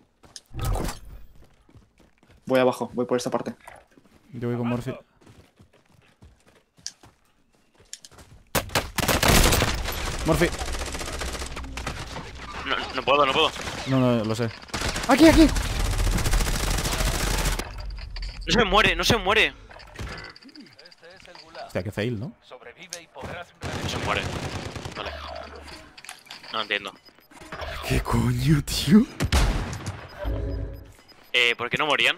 Voy abajo, voy por esta parte. Yo voy con Morphy. Morphy. No puedo. No, lo sé. ¡Aquí, aquí! No se muere. Este es el gulag. Hostia, qué fail, ¿no? Sobrevive y podrás No se muere. Vale. No entiendo. ¿Qué coño, tío? ¿Por qué no morían?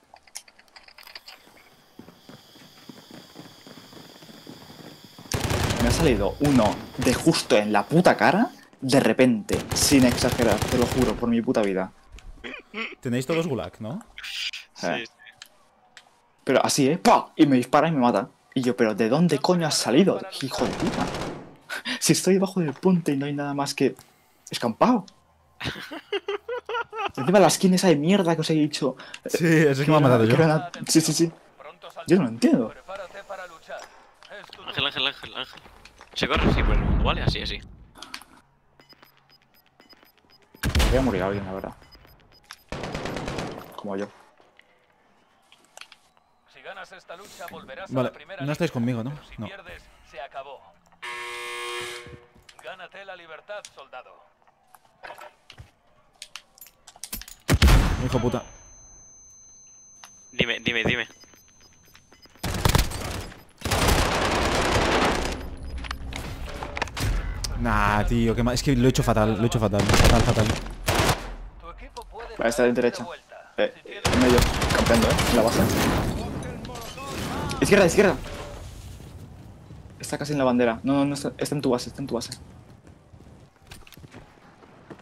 Me ha salido uno de justo en la puta cara, de repente, sin exagerar, te lo juro, por mi puta vida. Tenéis todos gulag, ¿no? Sí. Pero así, ¿eh? ¡Pah! Y me dispara y me mata. Y yo, ¿pero de dónde coño has salido? Hijo de puta. Si estoy debajo del puente y no hay nada más que escampado. Encima la skin esa de mierda que os he dicho. Sí, es que me ha matado yo. Sí. Pronto Yo no lo entiendo. Prepárate para luchar. Es tu Ángel. Se corre así por el mundo, ¿vale? Así. Voy a morir a alguien, la verdad. Como yo. Si ganas esta lucha, volverás Vale, a la primera no estáis línea, conmigo, ¿no? pero si No. pierdes, se acabó. Gánate la libertad, soldado. Hijo puta. Dime. Nah, tío, qué mal. Es que lo he hecho fatal, fatal. Tu equipo puede Vale, está de traerte derecha. vuelta. Si tienes En medio, campeando, en la base.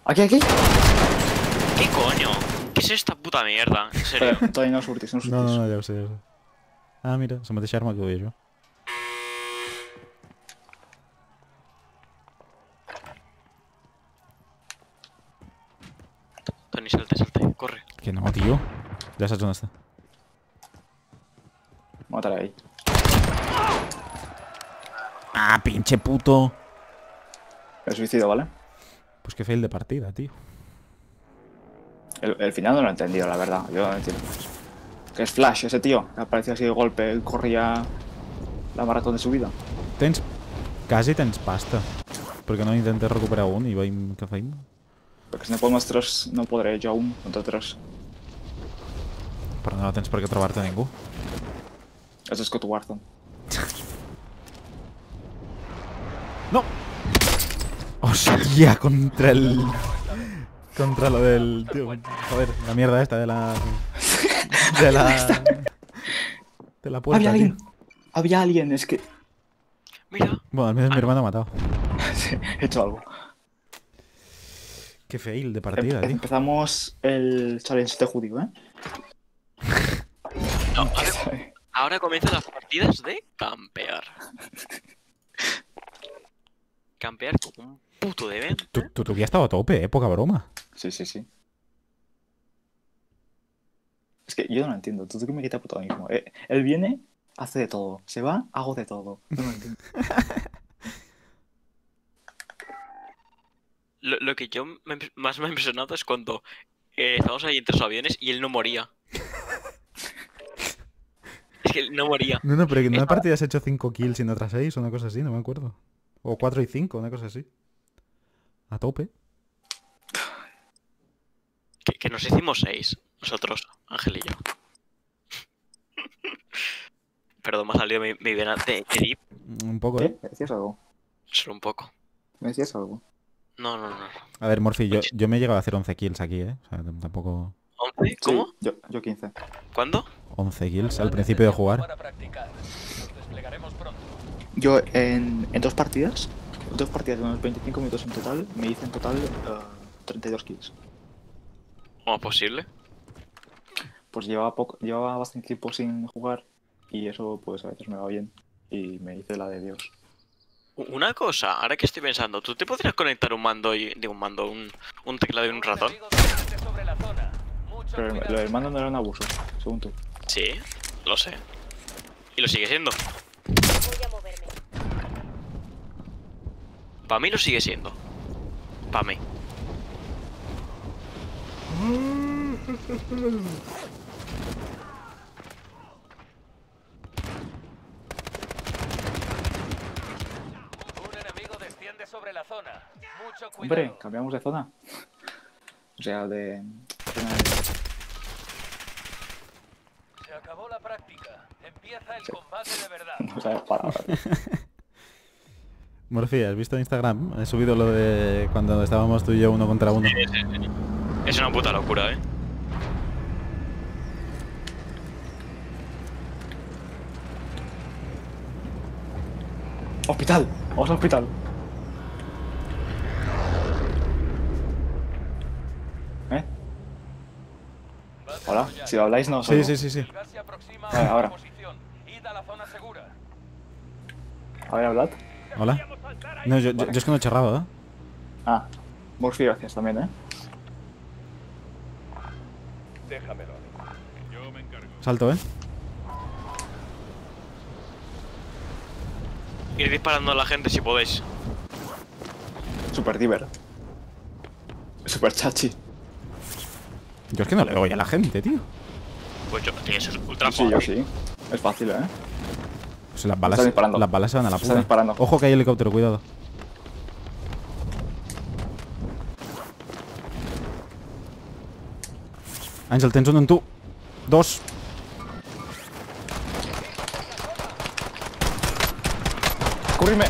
Aquí, aquí. ¿Qué coño? ¿Qué es esta puta mierda? En serio. Espera, todavía no surtis, no surtis. No, no, no, ja ho sé, ja ho sé. Ah, mira, la mateixa arma que ho veia jo. Toni, salte, salte. Corre. Que no, tio. Ja saps on està. Mataré ahí. Ah, pinche puto. Me suicido, ¿vale? Pues que fail de partida, tío. El final no lo he entendido, la verdad. Yo no entiendo. Que es Flash, ese tío. Que apareció así de golpe, corría la maratón de su vida. Quasi tens pasta. Perquè no intentes recuperar un i veiem què feim. Porque si no podemos tres, no podré yo aún contra tres. Però no tens per què trobar-te ningú. Es Scott Wharton. ¡No! ¡Hostia! Contra el... Contra lo del... Tío, joder, la mierda esta de la... De la... De la puerta, Había alguien. tío. Había alguien, es que... Mira. Bueno, al menos mi hermano ha matado. Sí, he hecho algo. Qué fail de partida, tío. Empezamos el challenge de judío, ¿eh? No, ahora comienzan las partidas de campear. Campear como un puto demente. Tu había estado a tope, poca broma. Sí, sí, sí. Es que yo no lo entiendo. Tú que me quita protagonismo. Él viene, hace de todo. Se va, hago de todo. No lo entiendo. Lo que yo más me ha impresionado es cuando estábamos ahí entre los aviones y él no moría. Es que él no moría. No, pero que en una partida has hecho 5 kills y en otra 6 o una cosa así, no me acuerdo. O 4 y 5, una cosa así. A tope. Que nos hicimos 6, nosotros, Ángel y yo. Perdón, me ha salido mi vena de deep. Un poco, ¿Qué? ¿Me decías algo? Solo un poco. ¿Me decías algo? No. A ver, Morphy, yo me he llegado a hacer 11 kills aquí, ¿eh? O sea, tampoco... ¿11? ¿Cómo? Sí, yo 15. ¿Cuándo? 11 kills al principio de jugar. Para practicar. Los desplegaremos pronto. Yo en dos partidas de unos 25 minutos en total, me hice en total 32 kills. ¿Cómo es posible? Pues llevaba bastante tiempo sin jugar y eso pues a veces me va bien y me hice la de Dios. Una cosa, ahora que estoy pensando, ¿tú te podrías conectar un mando y un teclado y un ratón? Sobre la zona. Mucho Pero cuidado. lo del mando no era un abuso, según tú. Sí, lo sé. Y lo sigue siendo. Voy a moverme. Para mí lo sigue siendo. Para mí. Un enemigo desciende sobre la zona. Mucho cuidado. Hombre, cambiamos de zona. O sea, de... Se acabó la práctica. Empieza el combate de verdad. No sabes palabras. Morphy, ¿has visto en Instagram? He subido lo de cuando estábamos tú y yo 1 contra 1. Sí. Es una puta locura, ¿eh? ¡Hospital! ¡Vamos al hospital! ¿Eh? Hola, si lo habláis no os Sí, oigo. sí. El gas se aproxima Vale, a ahora. la posición. Id a la zona segura. A ver, hablad. Hola. No, yo es que no he charrado, ¿eh? Ah, Morphy, gracias también, ¿eh? Déjamelo. Yo me encargo. Salto, ¿eh? Ir disparando a la gente si podéis. Super diver. Super chachi. Yo es que no le doy a la gente, tío. Pues yo, tío, eso es ultra Sí, yo fácil. sí. Es fácil, ¿eh? Pues las Están disparando. balas se van a la Están puta. disparando. Ojo que hay helicóptero, cuidado. Ángel, tens uno en tu. 2. ¡Cubrirme!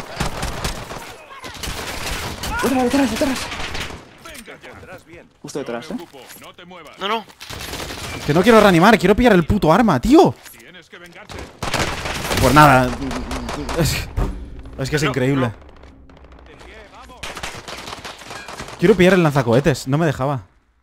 ¡Detrás, detrás! Justo detrás, Me ¿eh? ocupo. No te muevas. No. Que no quiero reanimar, quiero pillar el puto arma, tío. Tienes que vengarte. Pues nada. Es que es increíble. Quiero pillar el lanzacohetes, no me dejaba.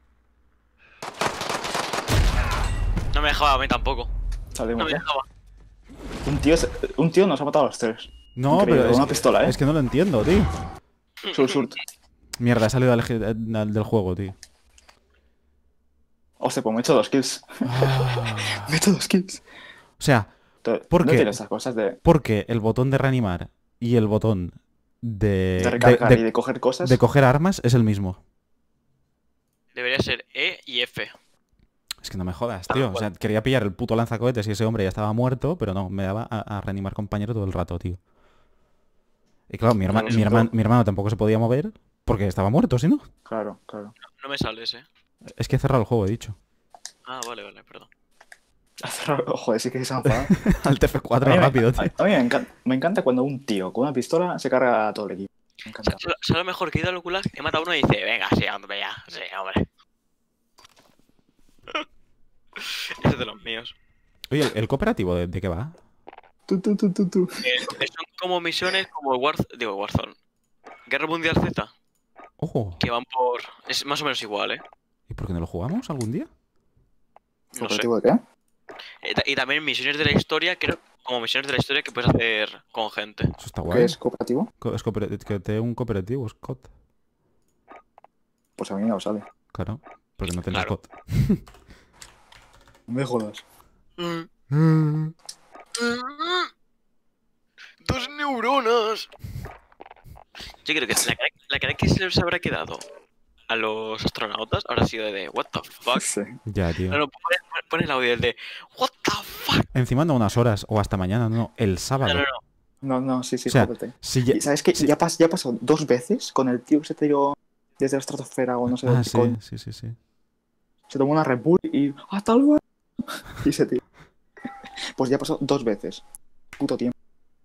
No me dejaba a mí tampoco. No Salimos, me ¿eh? dejaba. Un tío nos ha matado a los tres. No, Increíble, pero con una pistola, ¿eh? es que no lo entiendo, tío. Surt. Mierda, he salido del juego, tío. Hostia, pues me he hecho 2 kills. Me he hecho 2 kills. O sea, ¿por no qué? tiene esas cosas de Porque el botón de reanimar y el botón de recargar y de coger cosas. de coger armas es el mismo. Debería ser E y F. Es que no me jodas, tío. O sea, quería pillar el puto lanzacohetes y ese hombre ya estaba muerto, pero no, me daba a reanimar compañero todo el rato, tío. Y claro, mi hermano tampoco se podía mover porque estaba muerto, ¿sí no? Claro, claro. No me sale ese. Es que he cerrado el juego, he dicho. Ah, vale, perdón. Joder, sí que se ha enfadado. Al TF4 rápido, tío. A mí me encanta cuando un tío con una pistola se carga a todo el equipo. Me encanta. ¿Sabes lo mejor que he ido al gulag? He matado a uno y dice, venga, sí, hombre, ya. Sí, hombre. Ese es de los míos. Oye, ¿el cooperativo de qué va? Tú. Son como misiones como Warzone. Guerra Mundial Z. Ojo. Que van por... Es más o menos igual, ¿eh? ¿Y por qué no lo jugamos algún día? No sé. ¿Objetivo de qué? Y también misiones de la historia, creo, como misiones de la historia que puedes hacer con gente. Eso está guay. ¿Qué es cooperativo? Que te dé un cooperativo, Scott. Pues a mí no lo sale. Claro, porque no tienes Claro. Scott. No me jodas. 2 neuronas. Yo creo que la cara que se les habrá quedado a los astronautas habrá sido de what the fuck. Sí. Ya, tío. No, pon el audio de what the fuck. Encima no unas horas o hasta mañana, no, el sábado. No. Sí, O sea, jódete. si ya... ¿Y sabes qué? sí. Ya pasó 2 veces con el tío que se tiró desde la estratosfera o no sé Ah, dónde sí, coño. sí. Se tomó una Red Bull y ¡hasta luego! Y se tiró. Pues ya pasó 2 veces. Puto tiempo.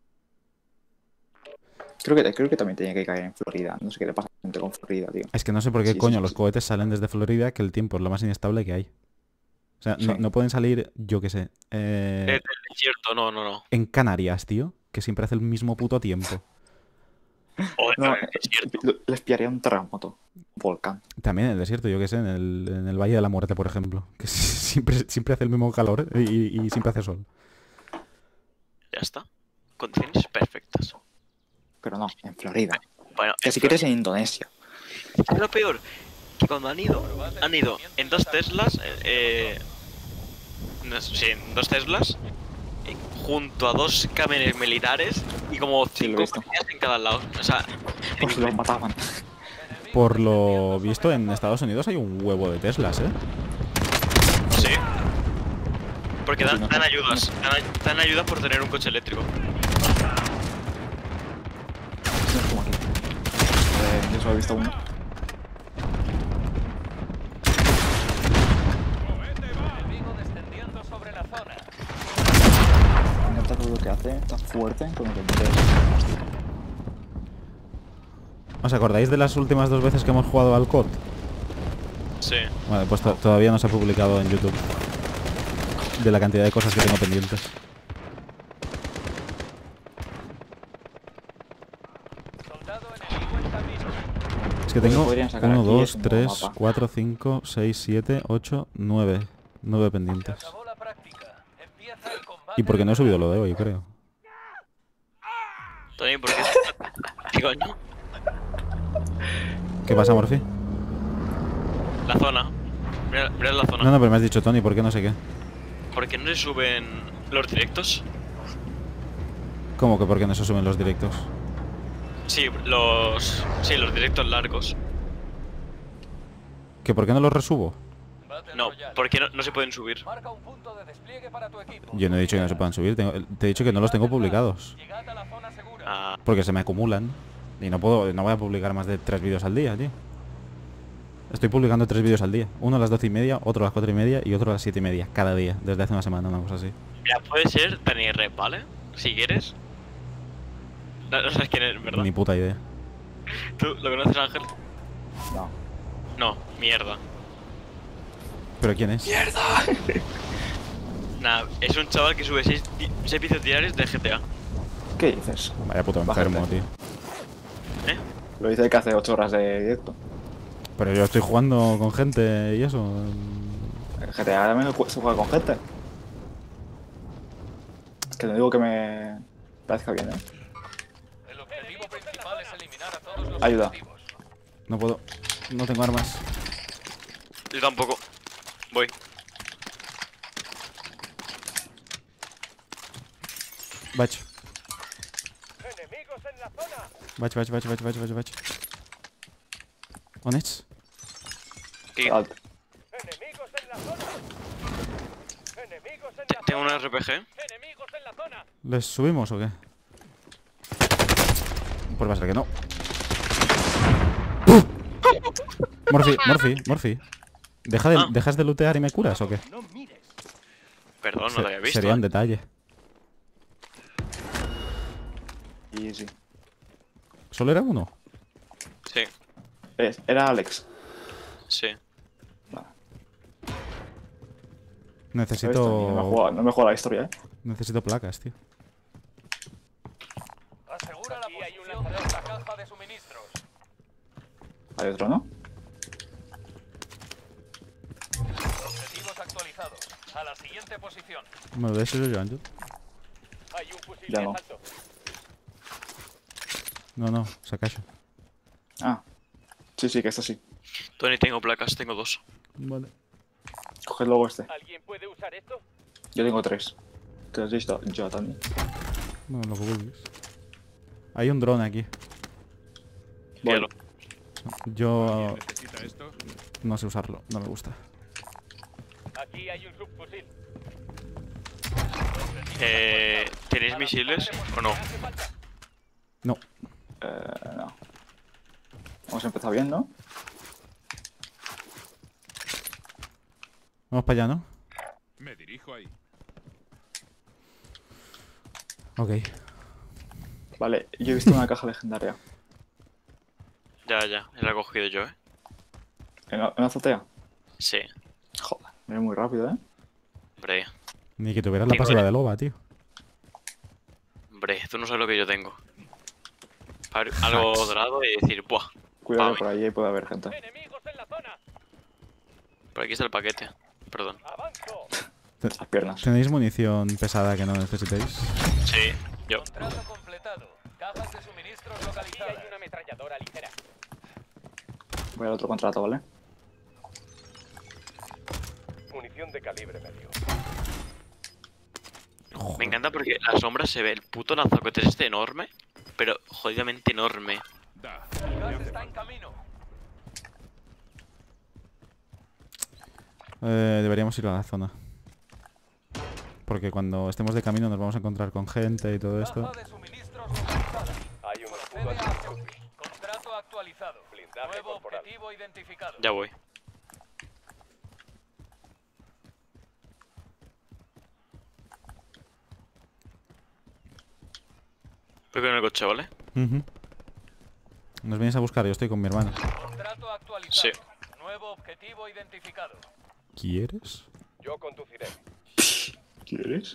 Creo que también tenía que caer en Florida. No sé qué le pasa a la gente con Florida, tío. Es que no sé por qué Sí, coño sí, los sí. cohetes salen desde Florida, que el tiempo es lo más inestable que hay. O sea, Sí. no pueden salir, yo qué sé, Es cierto, no. en Canarias, tío, que siempre hace el mismo puto tiempo. Joder, No, es cierto. les pillaría un terremoto. Un volcán. También en el desierto, yo qué sé, en el Valle de la Muerte, por ejemplo. Que siempre hace el mismo calor y siempre hace sol. Ya está. Condiciones perfectas. Pero no, en Florida. Bueno, Que si quieres en Indonesia. es lo peor. Que cuando han ido en 2 Teslas. Sí, en 2 Teslas. Junto a 2 camiones militares. Y como Sí, lo 5 he visto. policías en cada lado. O sea, Pues los mataban. Por lo visto, en Estados Unidos hay un huevo de Teslas, ¿eh? sí. Porque Sí, no dan sé. ayudas. Dan ayudas por tener un coche eléctrico. No es como aquí. Yo solo he visto uno. Enemigo descendiendo sobre la zona. Me encanta todo lo que hace. Está fuerte con lo que puede. ¿Os acordáis de las últimas 2 veces que hemos jugado al COD? Sí. Vale, pues todavía no se ha publicado en YouTube. De la cantidad de cosas que tengo pendientes. Soldado enemigo en camino. Es que tengo podrían sacar 1, aquí 2, ese nuevo 3, mapa. 4, 5, 6, 7, 8, 9. 9 Se pendientes. acabó la práctica. Empieza el combate. Y porque no he subido lo de hoy, creo. Tony, ¿por qué? ¿Qué coño? ¿Qué pasa, Morphy? La zona. Mira la zona. No, pero me has dicho Tony, ¿por qué no sé qué? ¿Por qué no se suben los directos? ¿Cómo que por qué no se suben los directos? Sí, los directos largos. ¿Que por qué no los resubo? Battle No, Royale. ¿por qué no se pueden subir? Marca un punto de despliegue para tu equipo. Yo no he dicho que no se puedan subir, te he dicho que no los tengo publicados. Llegad a la zona segura. Ah, Porque se me acumulan. Y no voy a publicar más de 3 vídeos al día, tío. Estoy publicando 3 vídeos al día. Uno a las 12:30, otro a las 4:30 y otro a las 7:30. Cada día, desde hace una semana, una cosa así. mira, puede ser Dani Rep, ¿vale? Si quieres. No sabes quién es, ¿verdad? Ni puta idea. ¿Tú lo conoces, Ángel? No. No, mierda. ¿Pero quién es? Nah, es un chaval que sube 6 vídeos diarios de GTA. ¿Qué dices? Vaya puto Bájate. enfermo, tío. ¿Eh? Lo dice que hace 8 horas de directo. Pero yo estoy jugando con gente y eso. El GTA también se juega con gente. Que no digo que me parezca bien, ¿eh? El objetivo principal es eliminar a todos los Ayuda. objetivos. No puedo. No tengo armas. Yo tampoco. Voy. Vaig. Enemigos en la zona. Vaig. On ets? Aquí. Alt. Enemigos en la zona. Enemigos en la Tengo un zona. RPG. Enemigos en la zona. ¿Les subimos o qué? Pues va a ser que no. Morphy. ¿Dejas de lootear y me curas o qué? Perdón, no lo había visto. Sería un detalle. Y sí. ¿Solo era uno? Sí, Era Alex. sí. Vale. Necesito... No me juega la historia, ¿eh? Necesito placas, tío. Asegura la Aquí hay posición de esta caja de suministros. Hay otro, ¿no? Objetivos actualizados. A la siguiente posición. Me lo deixo yo llevando. Hay un fusil Ya de no. asalto. No, sacacho. Ah. Sí, que esto sí. Tony, tengo placas, tengo 2. Vale. Coge luego este. ¿Alguien puede usar esto? Yo tengo 3. Te lo has visto yo también. No, lo que vulguis. Hay un dron aquí. Quiero. Yo ¿Necesita esto? no sé usarlo, no me gusta. Aquí hay un subfusil. ¿Tenéis misiles o no? ¿Hace falta? No. No. Hemos empezado bien, ¿no? Vamos para allá, ¿no? Me dirijo ahí. Ok. Vale, yo he visto una caja legendaria. Ya, la he cogido yo, ¿En la azotea? Sí, Joder, es muy rápido, ¿eh? hombre. Ni que tuvieras la Tengo pasiva ya. de loba, tío. Hombre, tú no sabes lo que yo tengo. Algo dorado y decir, buah. Cuidado, Vale. que por ahí puede haber gente. Enemigos en la zona. Por aquí está el paquete. Perdón. Avanzo. Las piernas. ¿Tenéis munición pesada que no necesitéis? Sí, yo. Contrato completado. Cajas de suministros Aquí localizadas. hay una ametralladora ligera. Voy al otro contrato, ¿vale? Munición de calibre medio. Me encanta porque la sombra se ve el puto lanzacohetes este enorme, pero jodidamente enorme. Da. El gas está en camino. Deberíamos ir a la zona. Porque cuando estemos de camino nos vamos a encontrar con gente y todo esto. Caja de suministros localizada. Hay un escudo Procede a anti-chupi. Contrato actualizado. Blindaje Nuevo corporal. objetivo identificado. Ya voy. Voy con el coche, ¿vale? Ujú. Nos vienes a buscar, yo estoy con mi hermano. Contrato actualizado. Sí. Nuevo objetivo identificado. ¿Quieres? Yo conduciré. ¿Quieres?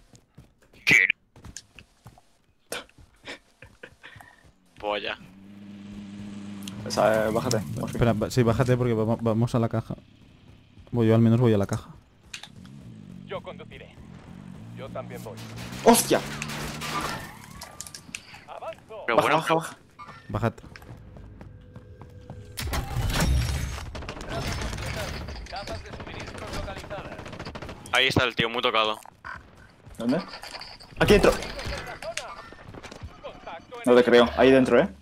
Pues ya. O sea, bájate. Morphy. Espera, sí, bájate porque vamos a la caja. Yo al menos voy a la caja. Yo conduciré. Yo también voy. ¡Hostia! Avanzo. Pero Baja, bueno, baja, baja. Bájate. Contrato completado. Cajas de suministros localizadas. ahí está el tío, muy tocado. ¿Dónde? Aquí dentro. Contacto en No te creo. Ahí dentro, ¿eh?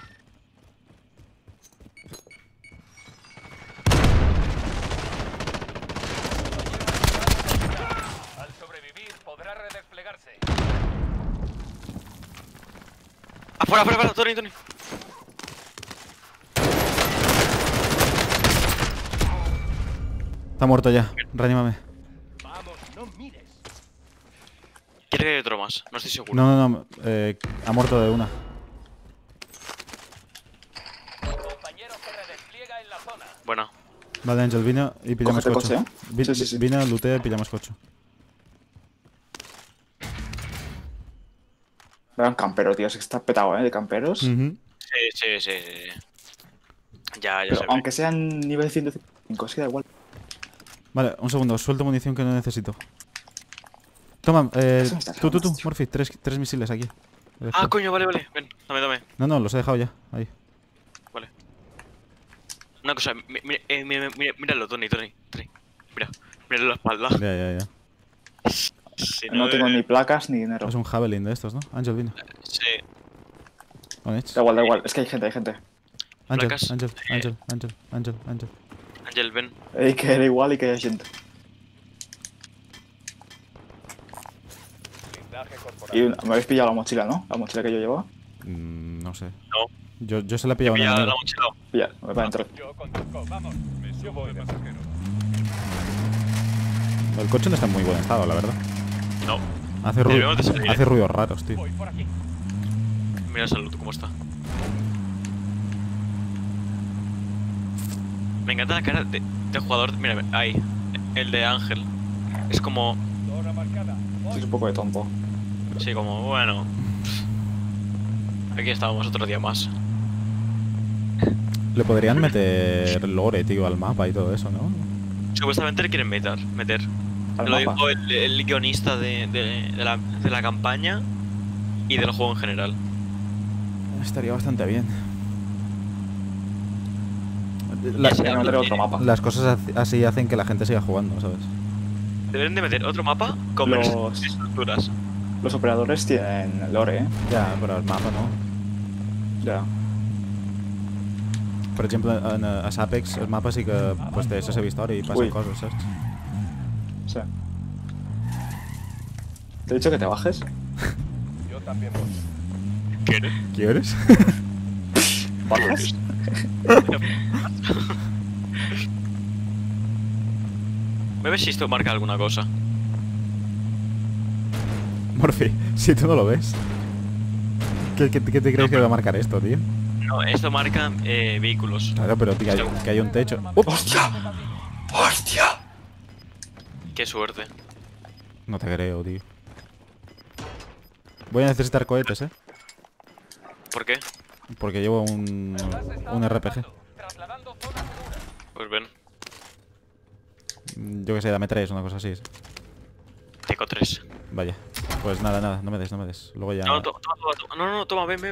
Al sobrevivir podrá redesplegarse. Afuera, Tony. Está muerto ya. Reanímame. Vamos, no mires. Quiere que hay otro más, no estoy seguro. No. Ha muerto de una. Compañero se redespliega en la zona. Bueno, Vale, Ángel, vine y pillamos Cógete coche. coche, ¿eh? Sí. Vine, lootea y pillamos coche. Vean campero, tío. Es que está petado, ¿eh? De camperos. Ujú. sí. Ya Pero se ve. aunque sean nivel 105, es que da igual. Vale, un segundo, suelto munición que no necesito. Toma, Eso me está tú, cagando, tío. Morphy, tres misiles aquí. Ah, coño, vale, vale. Ven, dame. No, los he dejado ya, ahí. Vale. Una cosa, míralo, Tony. Mira la espalda. Ya. Si No tengo ni placas ni dinero. Es un Javelin de estos, ¿no? Ángel, vino. Sí. On edge. Da igual. Es que hay gente. Ángel, placas. Ángel. Ángel, ven. Que da igual y que hay gente. Blindaje corporal. Y me habéis pillado la mochila, ¿no? La mochila que yo llevaba. No sé. No. Yo se la he pillado en el Pilla la negro. mochila. Pilla, me va dentro. Yo conduzco, vamos. Misión de pasajero. El coche no está en muy buen estado, la verdad. No. Hace, Debemos de salir, hace ruidos raros, tío. Voy por aquí. Mira salud, cómo está. Me encanta la cara de jugador. Mira, ahí. El de Ángel. Es como. Zona marcada. Voy. Es un poco de tonto. Sí, como, bueno. Aquí estábamos otro día más. Le podrían meter lore, tío, al mapa y todo eso, ¿no? Supuestamente le quieren meter. Al Lo mapa. dijo el guionista de la campaña y del juego en general. Estaría bastante bien. Ya sé. Voy a meter otro mapa. Las cosas así hacen que la gente siga jugando, ¿sabes? Deben de meter otro mapa con Los- menos estructuras. Los operadores tienen lore, Ya, pero el mapa no. Ya. Per exemple, a Apex el mapa sí que pues, té la seva història i passen Ui. coses, saps? Sí. ¿Te he dicho que te bajes? Yo también voy. ¿Quieres? ¿Quieres? ¿Bajas? Me ves si esto marca alguna cosa. Morphy, si tú no lo ves. ¿Qué te crees que va a marcar esto, tío? No, esto marca vehículos. Claro, pero tío, que hay un techo. ¡Hostia! ¡Hostia! Qué suerte. No te creo, tío. Voy a necesitar cohetes, ¿Por qué? porque llevo un RPG. Trasladando zona segura. Pues ven. Yo que sé, dame 3, una cosa así. Teco 3. Vaya. Pues nada, no me des. Luego ya... No, toma, ven.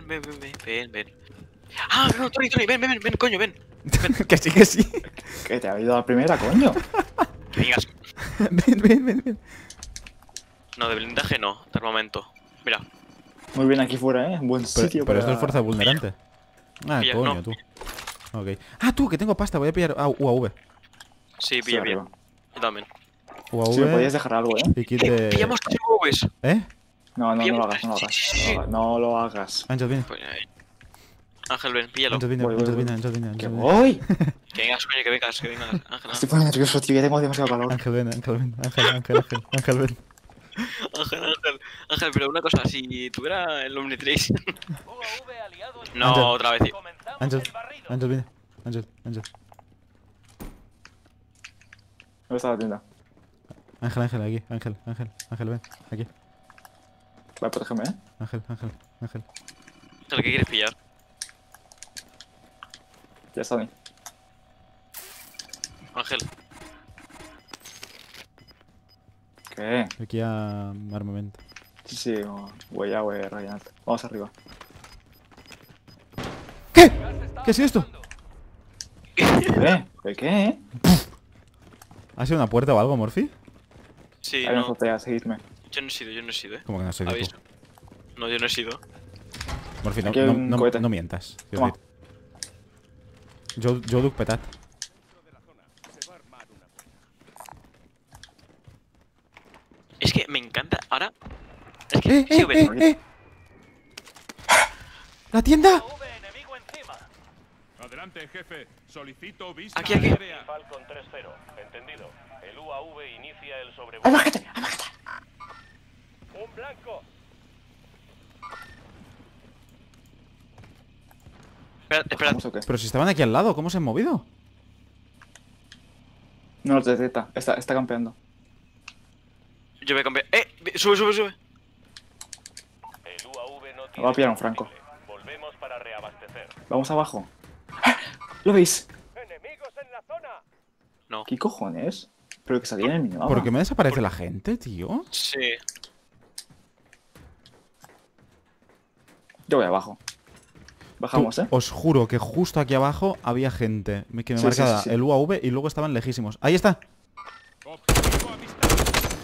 Ah, no, Tony, ven, coño, ven. que sí. Que te ha ido la primera, coño. Que vengas. ven. No, de blindaje no, de armamento. Mira, Muy bien aquí fuera, Buen sitio Pero para... esto es fuerza vulnerante. Ah, Pilla, coño, no. tú. Ok. Ah, tú, que tengo pasta. Voy a pillar UAV. sí, Sí, pilla. arriba. Yo también. UAV Si me podías dejar algo, y kit de... Pillamos 3 UVs. ¿Eh? No lo Pillamos hagas, no lo hagas. Sí. No lo hagas. Ángel, viene. Pues, Ángel, ven, píllalo. Ángel, viene. Voy. Ángel, viene. ¡Que voy! Que vengas, coño, que vengas, Ángel. Estoy poniendo nervioso, tío, que tengo demasiado calor. Ángel, ven. Ángel, pero una cosa, si tuviera el Omnitrix. UAV aliado en No, Ángel. otra vez, tío. Comenzamos Ángel, el barrido. Ángel, viene. Ángel. ¿Dónde está la tienda? Ángel, aquí. Ángel, ven. Aquí. Vale, protégeme, Ángel. Ángel, ¿qué quieres pillar? Ya está bien. Ángel, ¿Qué? Aquí a armamento. Sí, voy a rellenar. Vamos arriba. ¿Qué ha sido esto? ¿De qué? ¿Ha sido una puerta o algo, Morphy? sí, Hay una no. azotea, seguidme. Yo no he sido, Como que no soy yo Aviso. tú. No, yo no he sido. Morphy, Aquí hay un cohete. no mientas. Toma. Yo duc petat. Es que me encanta ahora. Es que sí, ven. ¡La tienda! UAV enemigo encima. Adelante, jefe. Solicito vista Aquí. aérea. Falcon 3-0. Entendido. El UAV inicia el ¡Ay, sobrevuelo. bájate! Un blanco. Espera. ¿Vamos o qué? Pero si estaban aquí al lado, ¿cómo se han movido? No lo detecta. Está campeando. Yo voy a cambiar. Sube. El UAV no Va a pillar un franco. combustible. Volvemos para reabastecer. Vamos abajo. ¿Lo veis? ¡Enemigos en la zona! No. ¿Qué cojones? Pero que salía en el minimapa. ¿Por qué me desaparece la gente, tío? Sí. Yo voy abajo. Bajamos, Tú, os juro que justo aquí abajo había gente que me Sí, marcaba sí, sí, sí. el UAV y luego estaban lejísimos. ¡Ahí está! Objetivo avistado.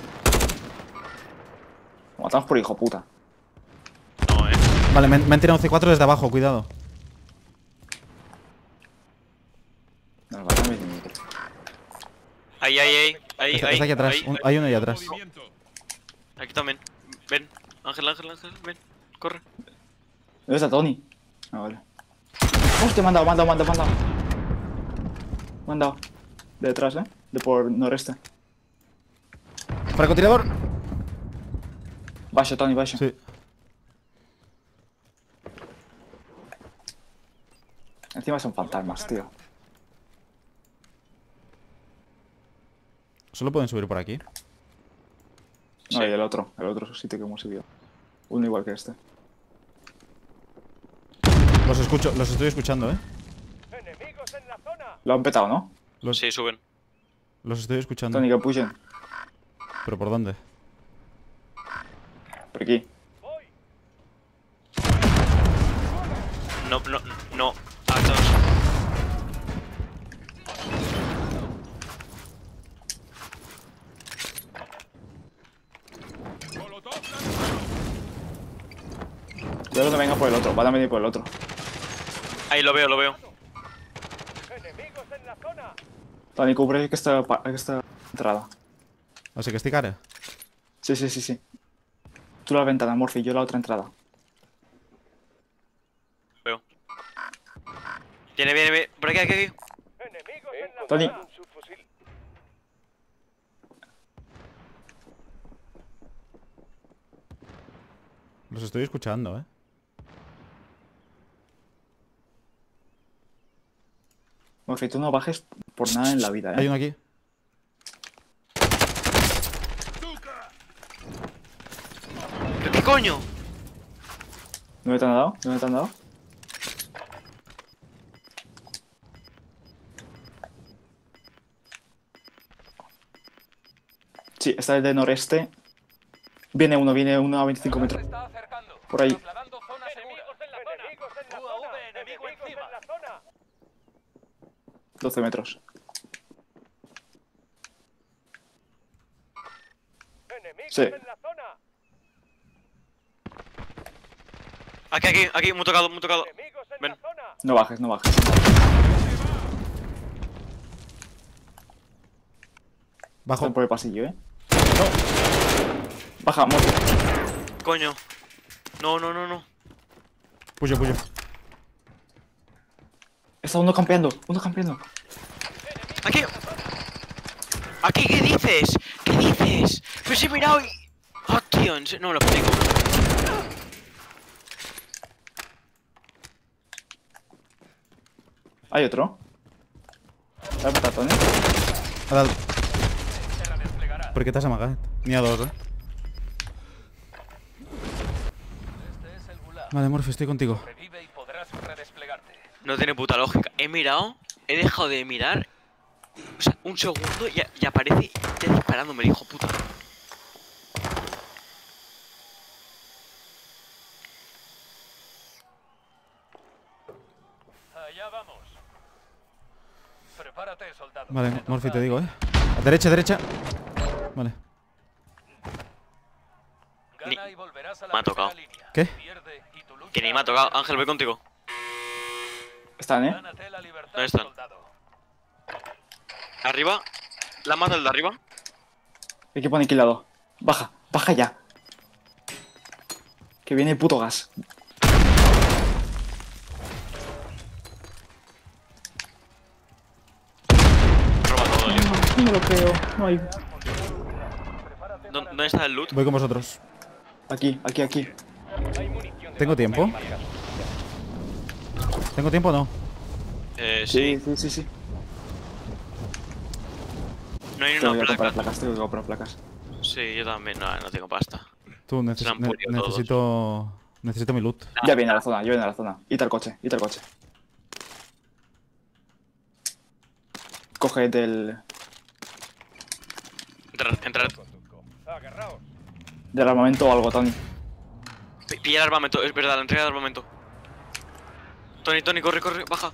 Lo matamos por hijo puta. No, Vale, me han tirado un C4 desde abajo, cuidado. Nos va a dar mi- Ahí. Está aquí atrás. ahí. Hay uno ahí atrás. Movimiento. Aquí también. Ven. Ángel, ven. Corre. ¿Dónde está Tony? Ah, vale. Hostia, me han dado. Me han dado. De detrás, de por noreste. ¡Francotirador! Baixo, Tony, baixo. Sí. Encima son fantasmas, tío. Solo pueden subir por aquí. No, Sí. y el otro sitio que hemos subido. Uno igual que este. Los estoy escuchando, ¡Enemigos en la zona! Lo han petado, ¿no? Sí, suben. Los estoy escuchando. Tony, que pushen. ¿Pero por dónde? Por aquí. ¡Voy! No. Agachados. Molotov lanzado. Cuidado que venga por el otro. Van a venir por el otro. Ahí lo veo. ¡Enemigos en la zona! Tony, cubre que esta entrada. Así que estoy cara. Sí. Tú la ventana, Morphy, yo la otra entrada. Veo. Viene. Por aquí. ¡Enemigos en la Tony. zona! Un subfusil. Los estoy escuchando, Morphy, tú no bajes por nada en la vida, Hay uno aquí. ¿Pero qué coño? ¿Dónde te han dado? Sí, está el de noreste. Viene uno a 25 Se metros. está acercando. Por ahí. Trasladando zona segura. ¡Enemigos en la zona! UAV enemigo encima. En la zona. 12 metros. ¡Enemigos Sí. en la zona! Aquí, muy tocado. ¡Enemigos en Ven. la zona! No bajes. Bajo. Están por el pasillo, Baja, Morphy. Coño. No. Puyo. Está uno campeando. Aquí, ¿qué dices? Pues he mirado y... ¡Ah, tío! No me lo explico. Hay otro. ¿Va a matar, Tony? Ha dado. ¿Por qué te has amagado? Ni a dos, Este es el gulag. Vale, Morphy, estoy contigo. Revive y podrás redesplegarte. No tiene puta lógica. He mirado, he dejado de mirar. O sea, un segundo y aparece ya disparándome, el hijo puta. Allá vamos. Prepárate, soldado. Vale, Morphy, te digo, A derecha. Vale. Gana y volverás a la Me ha tocado. primera línea. ¿Qué? Pierde y tu lucha Que ni me ha tocado. Ángel, voy contigo. Están, Gánate la libertad, ¿Dónde están? soldado. Arriba. ¿La mata el de arriba? Hay que poner aniquilado. Baja ya. Que viene el puto gas. Roba todo, tío. No me lo creo. No hay. ¿Dónde está el loot? Voy con vosotros. Aquí. ¿Tengo tiempo? ¿Tengo tiempo o no? Sí. Sí. No hay Tengo una que comprar placa. placas, tengo que comprar placas. Sí, yo también. No tengo pasta. Tú, Se han purido todos. necesito mi loot. Ya viene a la zona, Ir al coche. Coge del Entrar. Agarraos. armamento o algo, Tony. Pilla el armamento, es verdad, la entrega de armamento. Tony, corre, baja.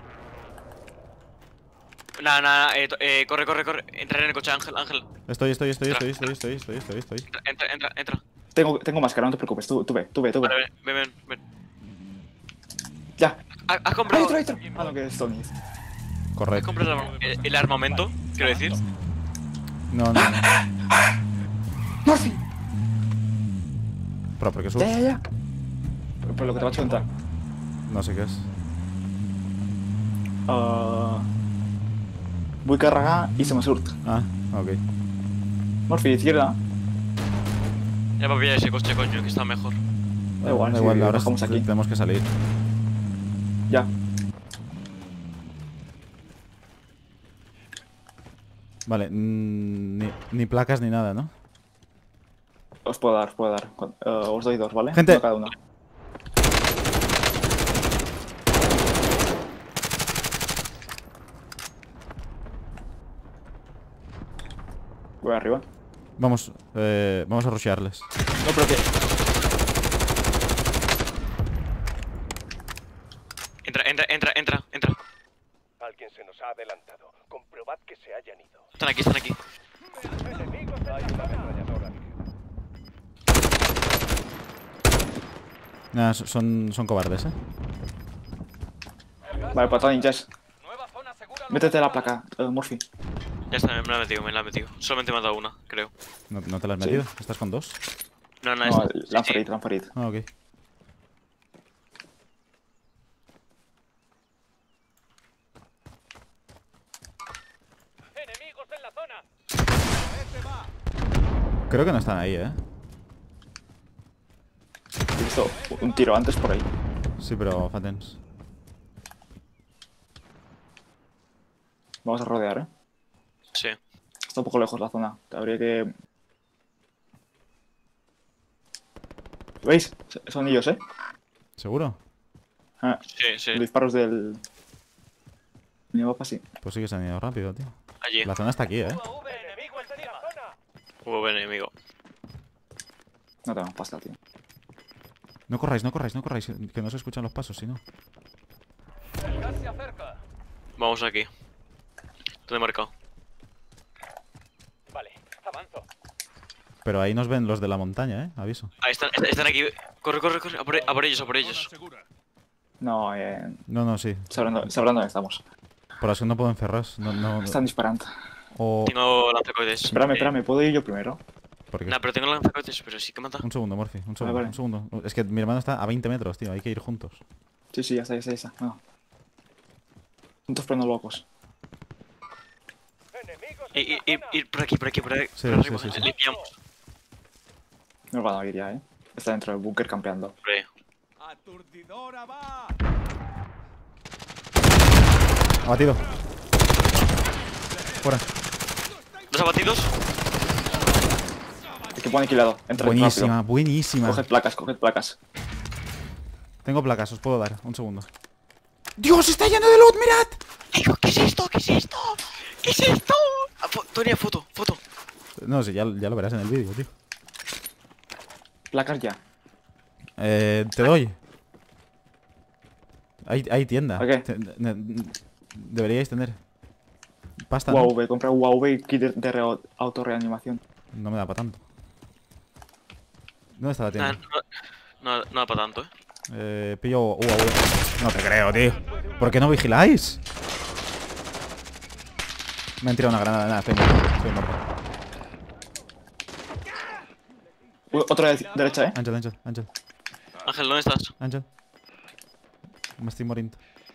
Nada, corre. Entra en el coche, Ángel. Estoy. Entra. Tengo máscara, no te preocupes. Tú ve. Vale, ven. Ya. ¿Has comprado? Ahí entra. Ah, no, que es Tony. ¿Has Correcto. comprado el armamento? Quiero decir. No. ¡Murphy! Pero, ¿por qué subes? Ya. Por lo que te va a entrar. No sé qué es. Voy a cargar y se me surta. Ah, ok. Murphy, izquierda. Ya va a pillar ese coche, coño, que está mejor. Da igual, sí, ahora bajamos aquí. tenemos que salir. Ya. Vale, ni placas ni nada, ¿no? Os puedo dar. Os doy 2, ¿vale? Gente. Uno cada uno. Voy arriba. Vamos a rushearles. No, pero que... Entra. Alguien se nos ha adelantado. Comprobad que se hayan ido. Están aquí. Enemigos hay una ametralladora. Nada, son cobardes, ¿eh? Vale, para Tony, Jess. Nueva zona segura. Métete la placa, Murphy. Ya está, me la he metido. Solamente me ha dado una, creo. ¿No te la has metido? ¿Estás con 2? No, No, esta. Lanfarit. Ah, ok. Enemigos en la zona. Creo que no están ahí, ¿eh? He visto un tiro antes por ahí. Sí, pero fatens. Vamos a rodear, ¿eh? Sí. Está un poco lejos la zona. Habría que... ¿Veis? Son ellos, ¿eh? ¿Seguro? Sí. Los disparos del... Mi mapa sí. Pues sí que se han ido rápido, tío. Allí. La zona está aquí, ¿eh? Enemigo en la zona. Hubo enemigo. No tenemos pasta, tío. No corráis, que no se escuchan los pasos, si no. El gas se acerca. Vamos aquí. ¿Dónde he marcado? Vale, avanzo. Pero ahí nos ven los de la montaña, ¿eh? Aviso. Ahí están aquí. Corre. A por ellos. Zona segura. No, No, sí. sabrán dónde estamos. Por eso no puedo encerrar. No. Están disparando. O... Tengo lanzacohetes. Espérame, ¿puedo ir yo primero? ¿Por qué? Nah, pero tengo lanzacohetes, pero sí que mata. Un segundo, Murphy. Un segundo, Vale. un segundo. Es que mi hermano está a 20 metros, tío. Hay que ir juntos. Sí, ya está. No. Juntos pero no locos. Enemigos en la zona. Ir por aquí. Sí, por arriba. sí. Limpiamos. No van a ir ya, ¿eh? Está dentro del búnker campeando. Hombre. Aturdidora va. Abatido. Fuera. ¿Dos abatidos? Equipo aniquilado. Entra Buenísima, rápido. buenísima. Coged placas. Tengo placas, os puedo dar. Un segundo. ¡Dios, está lleno de loot! ¡Mirad! ¿Qué es esto? Tony, foto. No, sí, ya lo verás en el vídeo, tío. Placas ya. Te doy. Hay tienda. Ok. Deberíais tener. Pasta, ¿no? UAV, compra UAV y kit de autorreanimación. No me da para tanto. ¿Dónde está la Nah, tienda? no da para tanto, Pillo UAV. No te creo, tío. ¿Por qué no vigiláis? Me han tirado una granada. Nada, estoy muerto. Otro de derecha, ¿eh? Ángel. Ángel, ¿dónde estás? Ángel. Me estoy muriendo.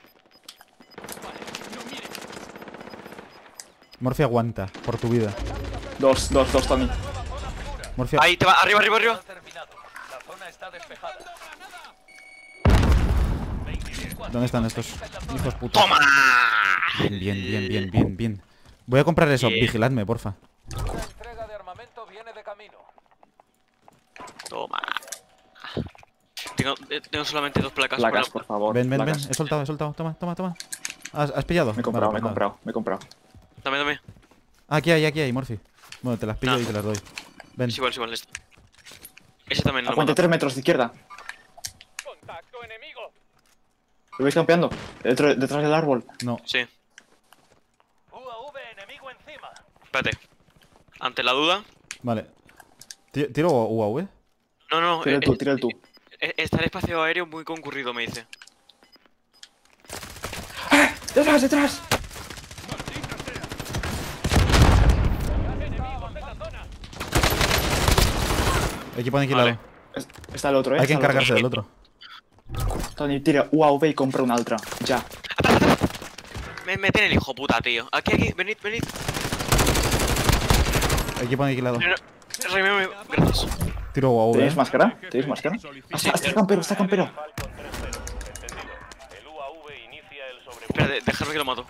Morphy, aguanta, por tu vida. Dos, Tony. Morphy, Ahí te va, arriba. Ha terminado. La zona está despejada. ¿dónde están estos hijos putos? ¡Toma! Bien. Voy a comprar eso, Bien. vigiladme, porfa. Una entrega de armamento viene de camino. Toma. Tengo solamente 2 placas. Placas, Bueno, por favor. Ven. placas. He soltado. Toma. ¿Has pillado? Me he Vale, comprado. Dame. Aquí hay, Morphy. Bueno, te las pillo Ah. y te las doy. Ven. Es igual. Ese también A no 43 metros de izquierda. Contacto enemigo. ¿Lo veis campeando? Detrás del árbol. No. Sí. UAV enemigo encima. Espérate. Ante la duda. Vale. ¿Tiro UAV? No. Tira el tú. Está el espacio aéreo muy concurrido, me dice. ¡Detrás! Enemigos en la zona. Equipo aniquilado. Vale. Está el otro, Hay que está el otro. encargarse del otro. Tony, tira UAV y compra un Ultra. Ya. Me tiene el hijo puta, tío. Aquí. Venid. Equipo aniquilado. Rememe, gracias. Tiro UAV. ¿Tenéis máscara? ¿Tenéis máscara? Está campero. Falcon 3-0. Entendido. El UAV inicia el sobrevuelo. Espérate, dejadme que lo mato.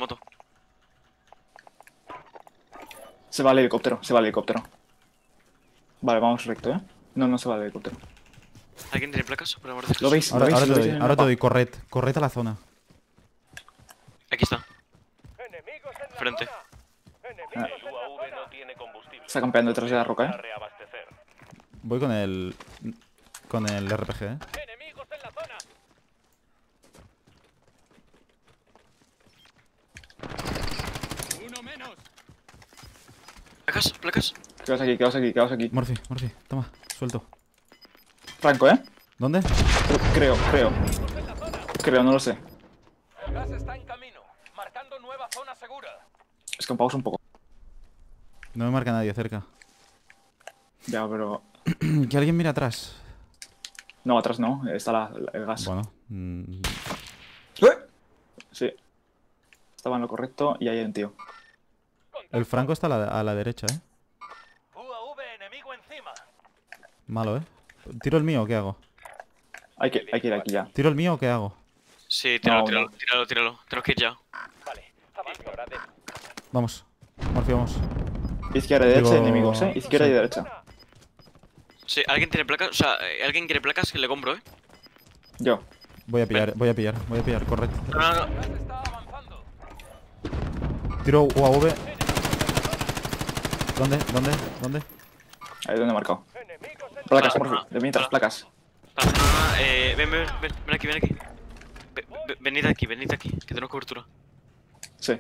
Se va el helicóptero. Vale, vamos recto, ¿eh? No se va el helicóptero. ¿Alguien tiene placas? Por amor de Dios. ¿Lo veis? Ahora te ¿Lo veis doy, en el ahora te mapa? doy. Corred a la zona. Aquí está. Enemigos en la Frente. zona. Ah. Enemigos en la UAV zona. no tiene combustible. Está campeando detrás de la roca, Para ¿eh? reabastecer. Voy con el RPG, ¿eh? Enemigos en la zona. Uno menos. Placas. Quedaos aquí. Morphy, toma, suelto. Franco, ¿eh? ¿Dónde? Creo, no lo sé. El gas está en camino. Marcando nueva zona segura. Escampaos un poco. No me marca nadie cerca. Ya, pero... Que alguien mira atrás. No, atrás no. Está el gas. Bueno. Sí. Estaba en lo correcto y ahí hay un tío. El Franco está a la derecha, ¿eh? UAV enemigo encima. Malo, ¿eh? ¿Tiro el mío o qué hago? Hay que ir aquí ya. ¿Tiro el mío o qué hago? Sí, tíralo. No. Tenemos que ir ya. Vale, avanza. Vamos. Morphy, vamos. Izquierda y derecha, Digo- enemigos, ¿eh? Izquierda sí. y derecha. Sí, ¿alguien tiene placas? O sea, ¿alguien quiere placas? Que le compro, Yo. Voy a pillar, correcto. No. El gas está avanzando. Tiro UAV. ¿Dónde? Ahí donde he marcado. Enemigos en Placas, Vale. Morphy. De mientras, placas. Ven aquí. Venid aquí, que tenemos cobertura. Sí.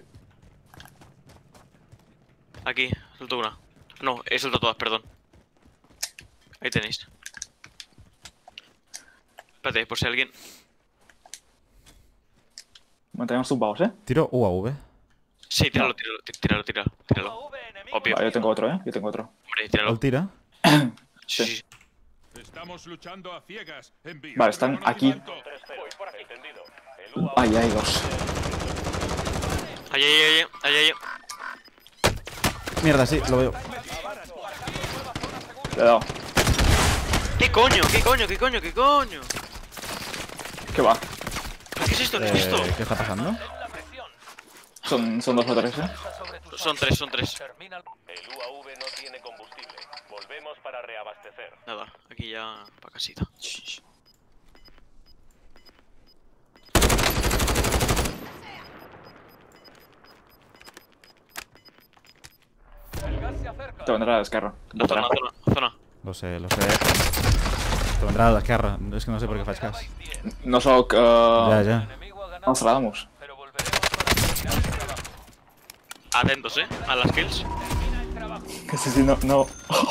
Aquí, suelto una. No, he soltado todas, perdón. Ahí tenéis. Espérate, por si alguien... Mantenemos tumbados, ¿eh? Tiro UAV. Sí, tíralo. UAV enemigo. Obvio. Vale, yo tengo otro, ¿eh? Hombre, tíralo. ¿Al tira? Sí. Estamos luchando a ciegas. Envío Vale, están aquí. reconocimiento. 3-0. Entendido. El UAV Ahí hay dos. Ahí. Mierda, sí, lo veo. Le he dado. ¿Qué coño? ¿Qué va? ¿Qué es esto? ¿Qué está pasando? La presión. Son dos motores, ¿eh? Está sobre tus Son tres. Termina el- El UAV no tiene combustible. Volvemos para reabastecer. Nada, aquí ya pa' casita. El gas se acerca. Te vendrá la descarga. Zona. Lo sé. Te vendrà la esquerra. Es que no sé por qué fas cas. No soc... Ya. El enemigo ha ganado. Nos la damos. Pero volveremos para terminar el trabajo. Atentos, a las kills. Termina el trabajo. Sí, no.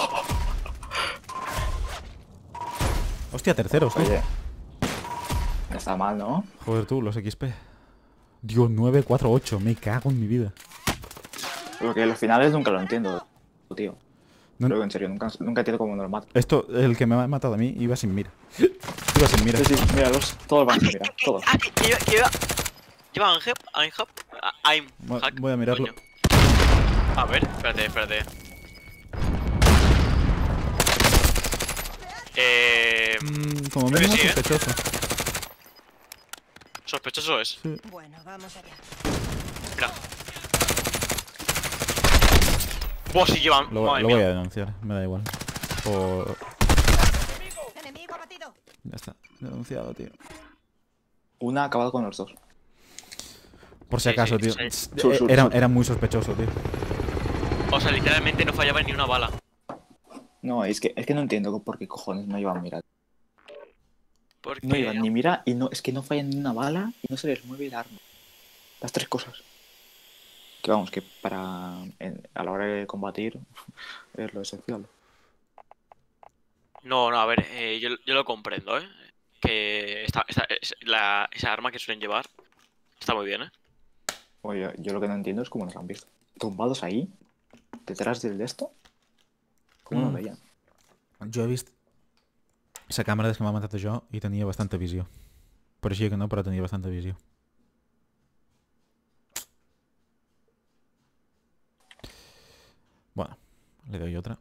Hostia, terceros, tú. Oye. No está mal, ¿no? Joder, tú, los XP. Dios, 9-4-8. Me cago en mi vida. Porque los finales nunca lo entiendo, tío. No- Creo que en serio, nunca entiendo cómo nos mata. Esto, el que me ha matado a mí, iba sin mira. Iba sin mira. Sí, míralos. Todos van, mira. Todos. Lleva Aim. Voy a mirarlo. Coño. A ver, espérate. Como creo que mínimo sí, ¿eh? sospechoso. Sospechoso es. Bueno, vamos allá. Mira. Buah, sí llevan. Lo Madre voy mía. a denunciar, me da igual. Por... Enemigo abatido. Ya está, denunciado, tío. Una ha acabado con los dos. Por si Sí, acaso, sí, tío. sí. Era muy sospechoso, tío. O sea, literalmente no fallaba ni una bala. No, es que no entiendo por qué cojones no iban a mirar. Porque... No iban ni mira y no, es que no fallan ni una bala y no se les mueve el arma. Las tres cosas. Que vamos, que a la hora de combatir es lo esencial. No, a ver, yo lo comprendo, ¿eh? Que esa arma que suelen llevar está muy bien, ¿eh? Oye, yo lo que no entiendo es cómo nos han visto. Tumbados ahí, detrás del de esto. ¿Cómo nos veían? Jo he vist la càmera des que m'ha matat jo i tenia bastanta visió. Pareixia que no, però tenia bastanta visió. Bueno, le doy otra.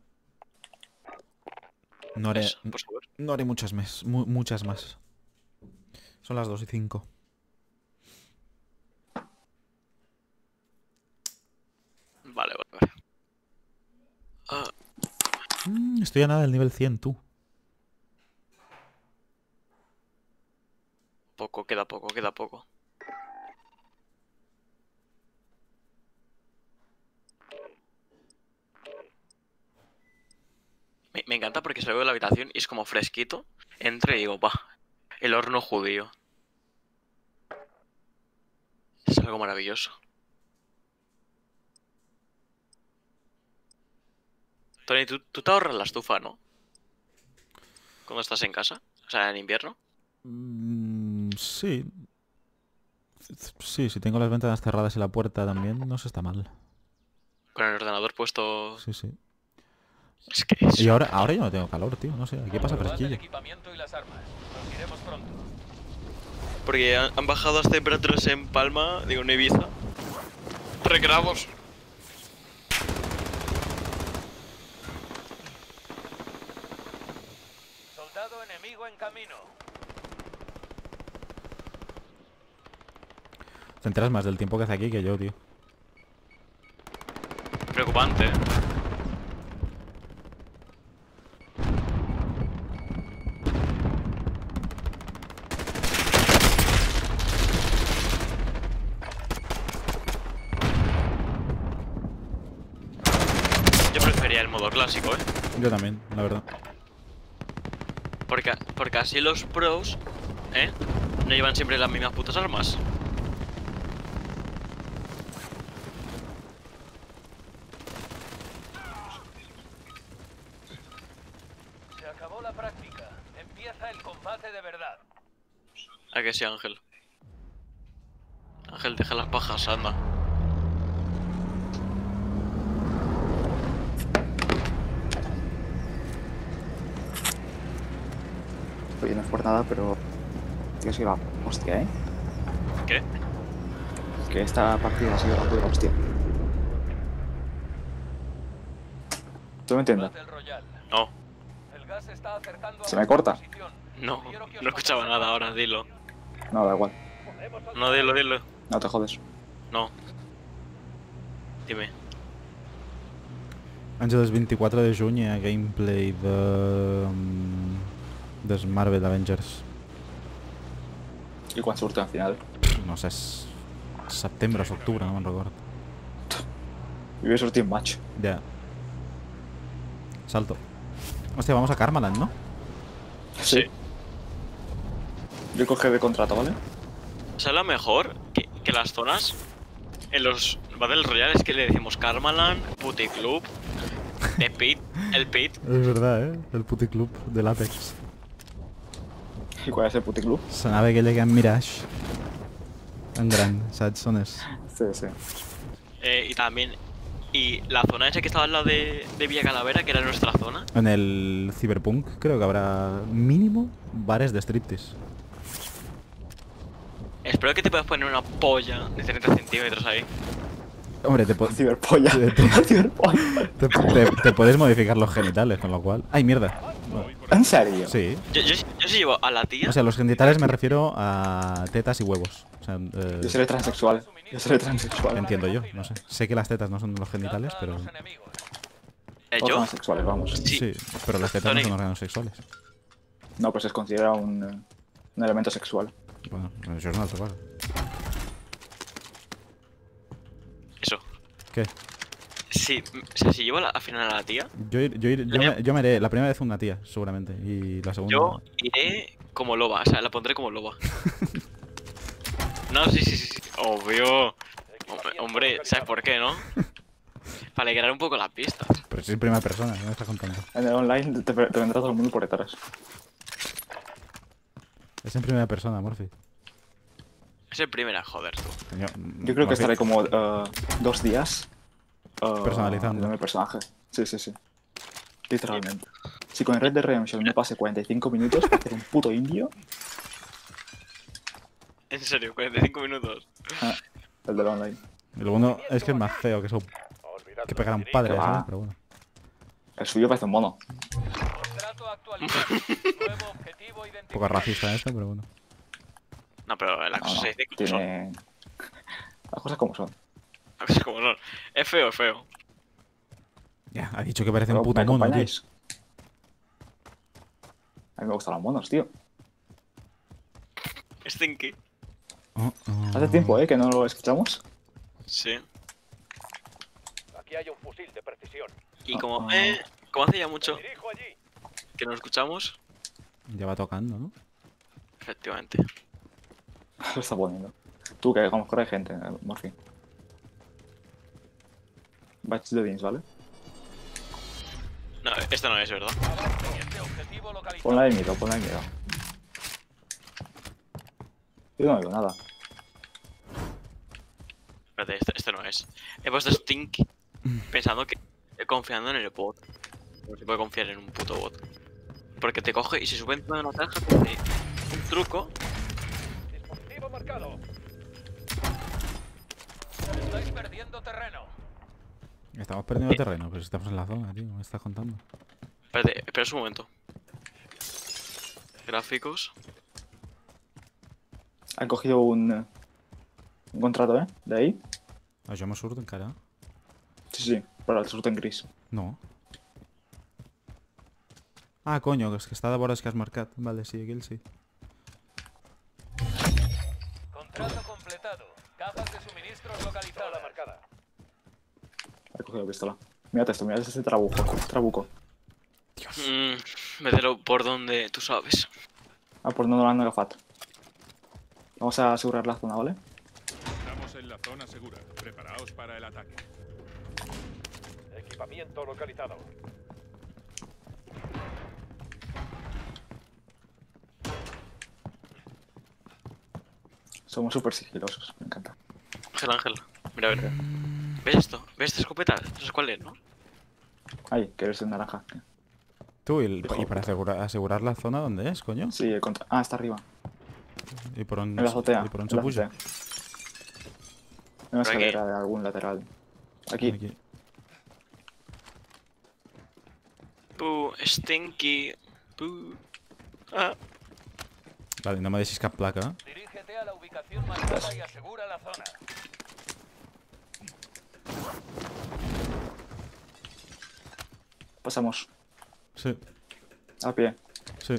No haré, Eso, por favor. no haré muchas más. Muchas más. Son las 2:05. Vale. Ah, Estoy a nada del nivel 100, tú. queda poco. Me encanta porque salgo de la habitación y es como fresquito. Entro y digo, va, el horno judío. Es algo maravilloso. Tony, tú te ahorras la estufa, ¿no? Cuando estás en casa, o sea, en invierno. Sí. Sí, si tengo las ventanas cerradas y la puerta también, no se está mal. Con el ordenador puesto... Sí, sí. Es que Y ahora yo no tengo calor, tío. No sé, aquí pasa Probad el fresquillo. equipamiento y las armas. Nos iremos pronto. Porque han bajado las temperaturas en Palma, digo, en Ibiza. 3 grados. Soldado enemigo en camino. Te enteras más del tiempo que hace aquí que yo, tío. Preocupante, ¿eh? Yo prefería el modo clásico, ¿eh? Yo también, la verdad. Porque así los pros, ¿eh? No llevan siempre las mismas putas armas. Se acabó la práctica. Empieza el combate de verdad. ¿A que sí, Ángel? Ángel, deja las pajas, anda. Oye, no es por nada, pero... Tío, ha sido la hostia, ¿eh? ¿Qué? Que esta partida ha sido la pura hostia. ¿Tú me entiendes? Battle Royale. No, El gas está acercando a ¿Se me vuestra corta? posición. no Quiero que os escuchaba pongáis nada a ahora, dilo. No, da igual. No, dilo. No te jodes. No. Dime. Àngel, el 24 de juny hi ha gameplay dels Marvel Avengers. I quan surt al final? No sé, és setembre o octubre, no me'n recordo. I ve sortir en maig. Ya. Salto. Hostia, vamos a Karmaland, ¿no? Sí. Yo coge de contrato, ¿vale? ¿Sabes lo mejor? Que las zonas en los Battle Royale es que le decimos Karmaland, Puticlub, The Pit, el Pit. Es verdad, ¿eh? El puticlub del Apex. I quan és el puticlub? S'anava aquella que en Mirage. En gran, saps? On és? Sí, sí. Y también... Y la zona esa que estaba al lado de Villa Calavera, que era nuestra zona. En el Cyberpunk creo que habrá mínimo bares de striptease. Espero que te puedas poner una polla de 30 centímetros ahí. Hombre, Ciberpolla. Ciberpolla. te puedes modificar los genitales, con lo cual... ¡Ay, mierda! Bueno, ¿En serio? sí. Yo sí llevo a la tía. O sea, los genitales me refiero a tetas y huevos. O sea, Yo seré transexual. Yo seré transexual. entiendo yo, no sé. Sé que las tetas no son los genitales, pero... Los enemigos. Todos ¿Yo? transexuales, vamos. Sí. Sí, pero las tetas no Tony. son órganos sexuales. No, pues es considerado un elemento sexual. Bueno, això és una altra cosa. ¿Qué? Sí, o sea, si llevo al final a la tía, Yo me haré la primera vez una tía, seguramente. Y la segunda. yo iré como loba, o sea, la pondré como loba. No, sí. Obvio. Hombre, ¿sabes por qué, no? Para alegrar un poco las pistas. Pero si es primera persona, ¿qué me estás contando? En el online te vendrá todo el mundo por detrás. Es en primera persona, Morphy. Es el primera, joder, tú. Coño, Yo creo que Morphy, estaré como 2 días Personalizando. mi personaje. Sí. Literalmente. Si con el Red Dead Redemption me pase 45 minutos para hacer un puto indio, En serio, 45 minutos. el del online. El uno es que es más feo que eso. Que pegar a un padre, Que va. ¿sabes? Pero bueno. El suyo parece un mono. Contrato actualizado. Nuevo objetivo Un poco identificado. racista esto, pero bueno. No, pero la cosa No, se dice como son. tiene... Las cosas como son. Las cosas como son. Es feo. Ya, ha dicho que parece un Pero, puto ¿me mono, tío. acompañáis? A mí me gustan los monos, tío. Stinky. Hace tiempo, que no lo escuchamos. Sí. Aquí hay un fusil de precisión. Y como hace ya mucho Me dirijo allí. que nos escuchamos, Ya va tocando, ¿no? efectivamente. Lo está poniendo. Tú, que vamos a correr gente, Morphy. Batch de Beans, ¿vale? No, esto no es, ¿verdad? Siguiente objetivo localizado. Ponla de miedo, ponla de miedo. Yo no oigo nada. Espérate, este no es. He puesto Stinky pensando que confiando en el bot. No se puede confiar en un puto bot. Porque te coge y se sube encima de una caja, te hace un truco. Dispositivo marcado. Estáis perdiendo terreno. Estamos perdiendo terreno, pero si estamos en la zona, tío. ¿Me estás contando? Espérate, espera un momento. Gráficos. Han cogido un contrato, de ahí. Això me surt encara? Sí, però el surt en gris. No. Ah, coño, és que està de vores que has marcat. Vale, sí, aquell sí. Contrato completado. Cajas de suministros localizada. Marcada. He cogido pistola. Mírate esto, mírate este trabuco. Mételo por donde tú sabes. Ah, por donde lo han agafat. Vamos a asegurar la zona, ¿vale? Estamos en la zona segura. Preparaos para el ataque. Equipamiento localizado. Somos súper sigilosos, me encanta. Ángel, mira, a ver. ¿Ves esto? ¿Ves esta escopeta? No sé cuál es, ¿no? Ay, que eres el naranja. Tú, y para asegurar la zona, ¿dónde es, coño? Sí, el contra... Ah, está arriba. ¿Y por on, En la azotea. ¿Y por on en se la puja? azotea. En una Por aquí. escalera de algún lateral. Aquí. Aquí. Stinky. Ah. Vale, no me deixis cap placa. Dirígete a la ubicación marcada y asegura la zona. Pasamos. Sí, A pie. sí.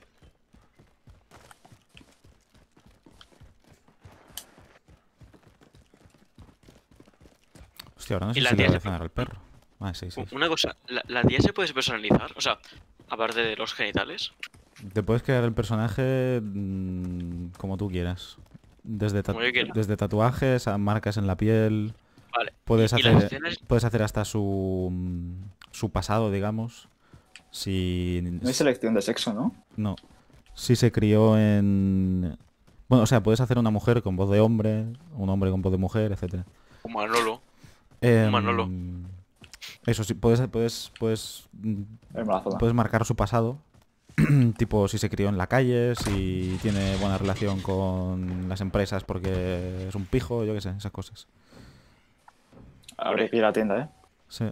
Hostia, ahora no ¿Y sé la si le tía voy a se cenar al perro. Ah, sí, sí. Una cosa, ¿la tía se puede personalizar? O sea, aparte de los genitales. Te puedes crear el personaje como tú quieras. Desde, Como yo quiera. desde tatuajes a marcas en la piel. Vale. Puedes ¿Y las hacer, escenas? puedes hacer hasta su pasado, digamos. Si... No hay selección de sexo, ¿no? No. Si se crió en... Bueno, o sea, puedes hacer una mujer con voz de hombre, un hombre con voz de mujer, etcétera. Como Manolo. Manolo. Eso sí, puedes En la zona. puedes marcar su pasado. Tipo, si se crió en la calle, si tiene buena relación con las empresas porque es un pijo, yo qué sé, esas cosas. Habría que ir a la tienda, Sí.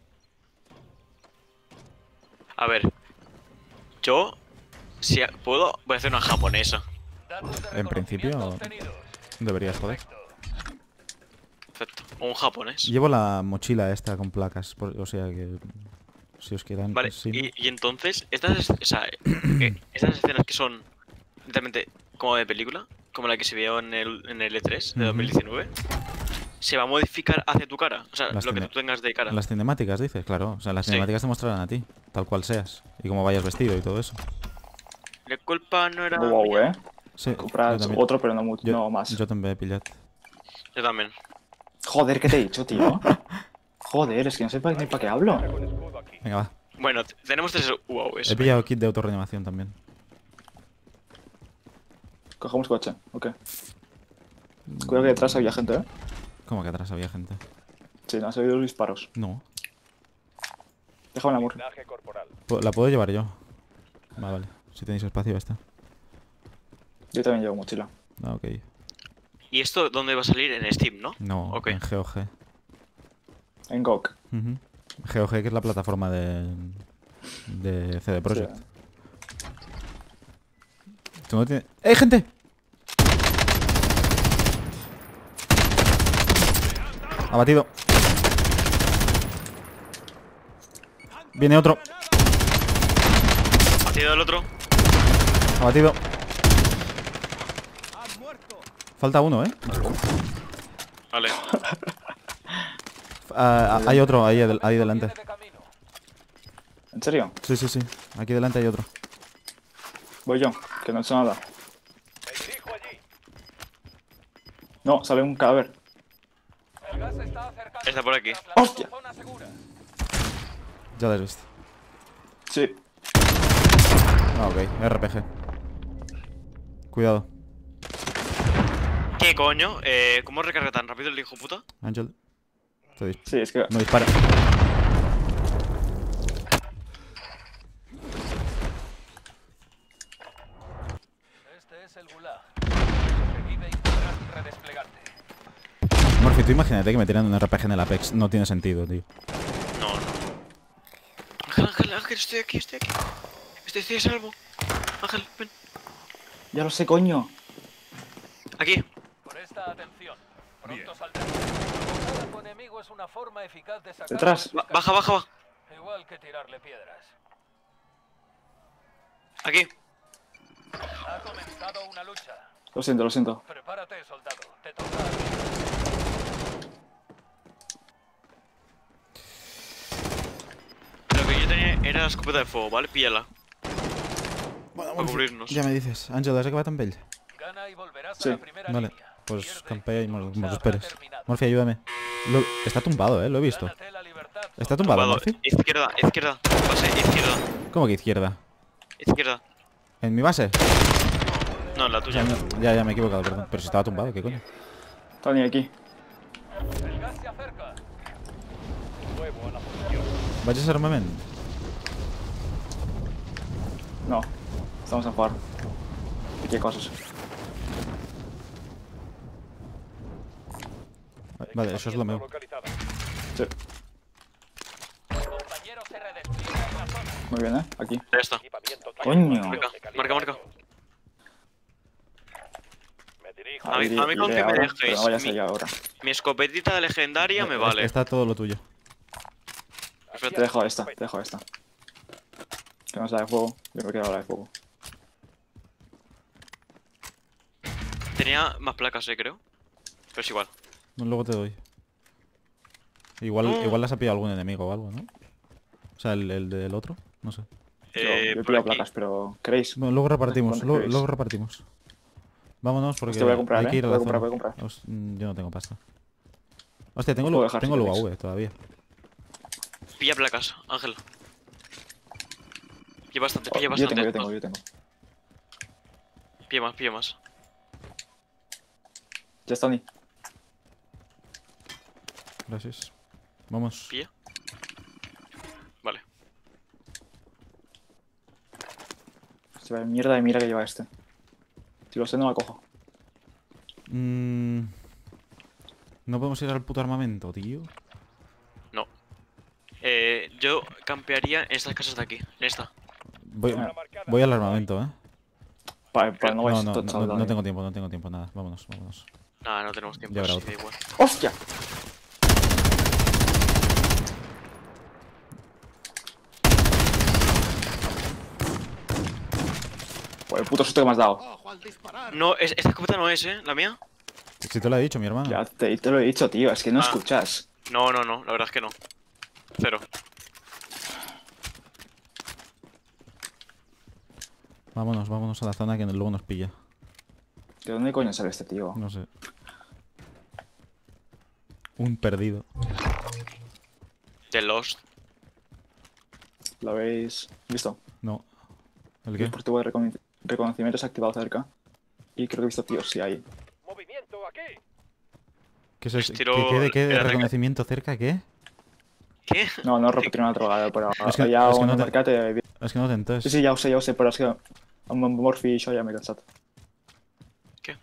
A ver. Yo, si puedo, voy a hacer una japonesa. Datos de En principio, reconocimiento obtenidos. deberías poder. Perfecto. O un japonés. Llevo la mochila esta con placas, o sea que si os quedan... Vale, sí. y entonces, estas escenas que son literalmente como de película, como la que se vio en el E3 de Ujú. 2019, se va a modificar hacia tu cara. O sea, Las lo que cine- tú tengas de cara. Las cinemáticas, dices, claro. O sea, las Sí. cinemáticas te mostrarán a ti, tal cual seas. Y cómo vayas vestido y todo eso. La culpa no era Wow, mía. Sí, Comprar yo también. otro, pero no, mucho, no más. Yo también he pillado. Yo también. Joder, ¿qué te he dicho, tío? Joder, es que no sé ni para qué hablo. Con escudo aquí. Venga, va. Bueno, tenemos 3 UAVs. He pillado kit de autorreanimación también. Cogemos coche, ok. Cuidado que detrás había gente, ¿eh? ¿Cómo que atrás había gente? Sí, no, has oído los disparos. No. Déjame la murra. Blindaje corporal. La puedo llevar yo. Vale. Si tenéis espacio, ya está. Yo también llevo mochila. Ah, ok. ¿Y esto dónde va a salir? En Steam, ¿no? No, Ok. en GOG. En GOG. Ujú. GOG, que es la plataforma de CD Projekt. Sí. ¿Tú no tienes... ¡Eh, gente! Abatido. Viene otro. Partido del otro. Abatido. Falta uno, ¿eh? Vale. Hay otro ahí, ahí delante. Viene de camino. ¿En serio? Sí, sí, sí. Aquí delante hay otro. Voy yo, que no he hecho nada. Me dirijo allí. No, sale un cadáver. El gas se está acercando. Está por aquí. Trasladando ¡Hostia! zona segura. Ya lo has visto. Sí. Ah, ok. RPG. Cuidado. ¿Qué coño? ¿Cómo recarga tan rápido el hijo puta? Ángel. Sí, es que... No dispara. Este es el gulag. Sobrevive y podrás redesplegarte. Morphy, tú imagínate que me tiran un RPG en el Apex. No tiene sentido, tío. No, no. Ángel, Ángel, estoy aquí, estoy aquí. Estoy a salvo. Ángel, ven. Ya lo sé, coño. Aquí. Presta atención. Pronto saldrá. Contactar con enemigo es una forma eficaz de sacar. Detrás. Baja, baja, baja. Igual que tirarle piedras. Aquí. Ha comenzado una lucha. Lo siento, lo siento. Prepárate, soldado. Te toca a ti. Lo que yo tenía era la escopeta de fuego, ¿vale? Píllala. Para cubrirnos. Ya me dices. Ángel, has acabat amb ell? Gana y volverás Sí, a la primera Vale. línea. Pues Pierde campea y tu me lucha lo habrá esperes. terminado. Morphy, ayúdame. Está tumbado, lo he visto. Gánate la libertad, ¿Está soldado. tumbado, Tumbado. Morphy? Izquierda, izquierda. Base, izquierda. ¿Cómo que izquierda? Izquierda. ¿En mi base? No, la tuya. Ya me he equivocado, perdón. Pero si estaba tumbado, ¿qué coño? Tony, aquí. El gas se acerca. Nuevo a la posición. ¿Vaig a ser armament? No. Estamos a jugar. ¿Y qué cosas? Vale, això és la meu. Localizada. Sí. Compañero se redespliega en la zona. Muy bien, ¿eh? Aquí. Ya está. Equipamiento Coño. Marca, marca, marca. Me dirijo. A mí- Iré- a mí con iré que me ahora, dejéis pero no vayas mi- allá ahora. Mi escopetita legendaria me vale. Está todo lo tuyo. Perfecto. Te dejo esta, te dejo esta. Que no es la de fuego. Yo me quedo la de fuego. Tenía más placas, creo. Pero es igual. Luego te doy. Igual las ha pillado algún enemigo o algo, ¿no? O sea, el del otro. No sé. Yo he por pillado aquí. placas, pero ¿queréis? Bueno, luego repartimos. ¿Cuánto Luego, queréis? luego repartimos. Vámonos porque Hostia, voy a comprar, hay que ir a voy la a comprar, zona. voy a comprar. Yo no tengo pasta. Hostia, tengo, Puedo dejar tengo si el queréis. UAV todavía. Pilla placas, Ángel. Pilla bastante, Oh, pilla yo bastante. tengo, yo tengo. Pilla más, pilla más. Ya está, Tony. Gracias. Vamos. Pilla. Vale. Se va mierda de mira que lleva este. Si lo sé, no la cojo. No podemos ir al puto armamento, tío. No. Yo campearía en estas casas de aquí. En esta. Voy al armamento, ¿eh? Para no No, vayas no, todo no, chaval, no Tony. tengo tiempo, no tengo tiempo, nada. Vámonos, vámonos. Nada, no tenemos tiempo. Ya habrá así otro. da igual. ¡Hostia! Por el puto susto que me has dado. No, esta escopeta no es, la mía. Si te lo ha dicho mi hermano. Ya te lo he dicho, tío, es que no Ah. escuchas. No, la verdad es que no. Cero. Vámonos a la zona que luego nos pilla. ¿De dónde coño sale este tío? No sé. Un perdido. The Lost. ¿Lo habéis visto? No. ¿El El qué? dispositivo de reconocimiento se ha activado cerca. Y creo que he visto tíos, sí, ahí. Movimiento aquí. ¿Qué es eso? Estilo- ¿Qué? ¿De era reconocimiento cerca? ¿Qué? ¿Qué? No repetiré una drogada, pero Es que- ya es que una no te- mercate. És que no t'entès. Sí, ja ho sé, però és que amb en Morphy i això ja m'he cansat. ¿Qué?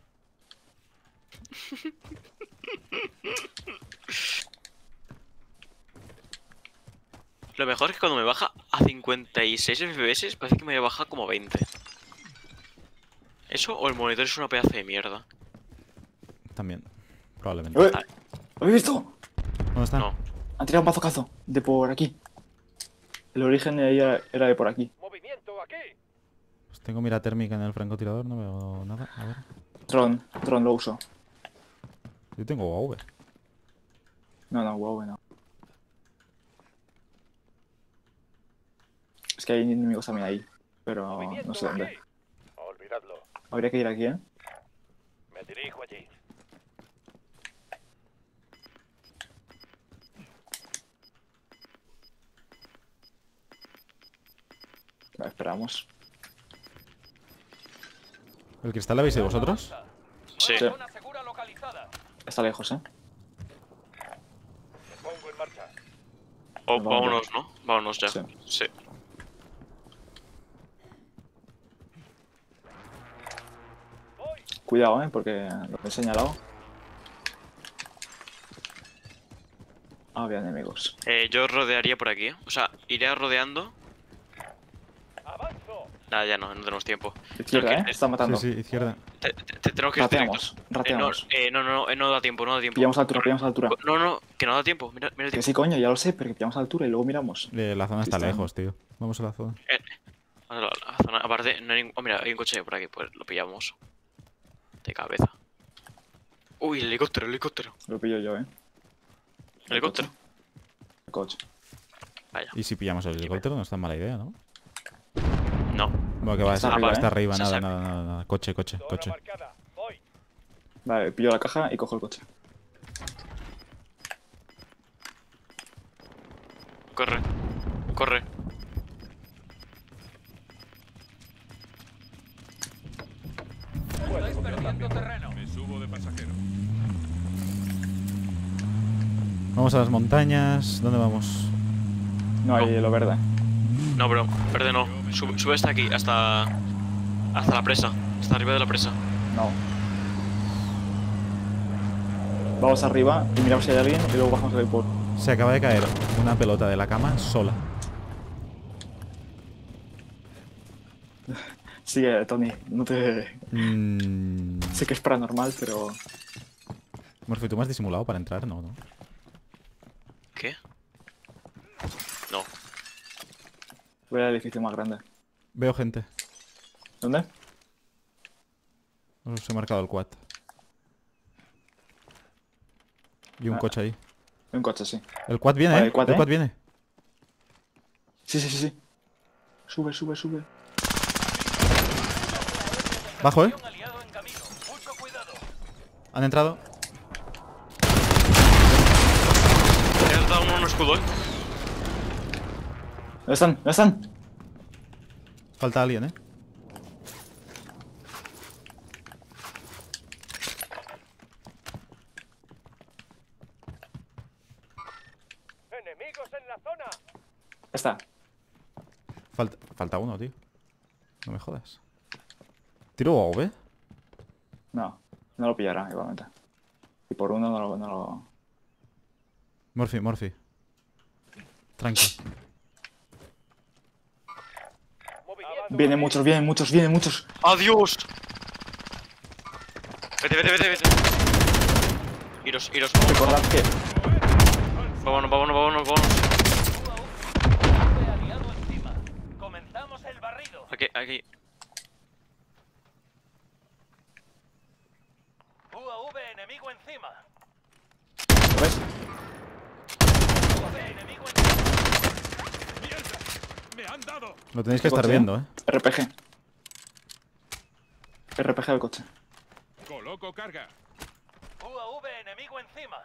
Lo mejor es que cuando me baja a 56 FPS parece que me baja como 20. ¿Eso o el monitor es una pedazo de mierda? También. Probablemente. ¡Eh! ¿Lo habéis visto? ¿Dónde están? No. Han tirado un bazocazo de por aquí. El origen de ahí era de por aquí. Movimiento aquí. Pues tengo mira térmica en el francotirador, no veo nada. A ver. Tron lo uso. Yo tengo UAV. No, wow, no. Es que hay enemigos también ahí, pero no sé dónde. Olvidadlo. Habría que ir aquí, ¿eh? Me dirijo allí. Vale, esperamos. ¿El cristal lo habéis de vosotros? Sí. Sí. Zona segura localizada. Está lejos, ¿eh? Me pongo en marcha. Oh, Vamos vámonos, ¿no? Vámonos ya. Sí. Sí. Cuidado, ¿eh? Porque lo he señalado. Había enemigos. Yo rodearía por aquí, ¿eh? O sea, iré rodeando. Avanzo. Nada, ya no tenemos tiempo. Izquierda, Creo ¿eh? que- Está matando. Sí, Tenemos izquierda. que ir Rateamos, directos. rateamos. No da tiempo, no da tiempo. Pillamos altura, pillamos altura. No, que no da tiempo. Mira el Que tiempo. sí, coño, ya lo sé, pero que pillamos altura y luego miramos. La zona está Está. lejos, tío. Vamos a la zona. La zona, aparte, no hay ningún... Oh, mira, hay un coche por aquí, pues lo pillamos. De cabeza. Uy, el helicóptero. Lo pillo yo, ¿eh? Helicóptero. El coche. Vaya. Y si pillamos el helicóptero no es tan mala idea, ¿no? No. Bueno, que va, Está arriba, está ¿eh? arriba, Se nada, sabe. nada. Coche. Zona marcada. Voy. Vale, pillo la caja y cojo el coche. Corre. Estáis perdiendo terreno. Me subo de pasajero. Vamos a las montañas. ¿Dónde vamos? No, hay lo verde. No, bro, verde no. Sube hasta aquí, hasta la presa. Hasta arriba de la presa. No. Vamos arriba y miramos si hay alguien y luego bajamos el por. Se acaba de caer una pelota de la cama sola. Sigue, Tony. No te. Mm. Sé que es paranormal, pero. Murphy, ¿tú me has disimulado para entrar? No. ¿Qué? No. Voy al edificio más grande. Veo gente. ¿Dónde? Os he marcado el quad. Y un Ah. coche ahí. Un coche, sí. El quad viene, Vale, ¿eh? el quad, El ¿eh? quad viene. Sí. Sube. Bajo, ¿eh? Un aliado en camino. Mucho cuidado. Han entrado. Me has dado un escudo, ¿Dónde están? Falta alguien, ¿eh? Enemigos en la zona. Está. Falta uno, tío. No me jodas. ¿Tiro OV? No lo pillará igualmente. Y por uno no lo... Morphy. Tranqui. Movimiento. Vienen muchos. ¡Adiós! Vete. Iros. Recordad que... Vámonos. UAV aliado encima. Comenzamos el barrido. Aquí. UAV enemigo Han dado. Lo tenéis que ¿Qué estar coche, viendo, ¿eh? RPG. RPG del coche. Coloco carga. UAV enemigo encima.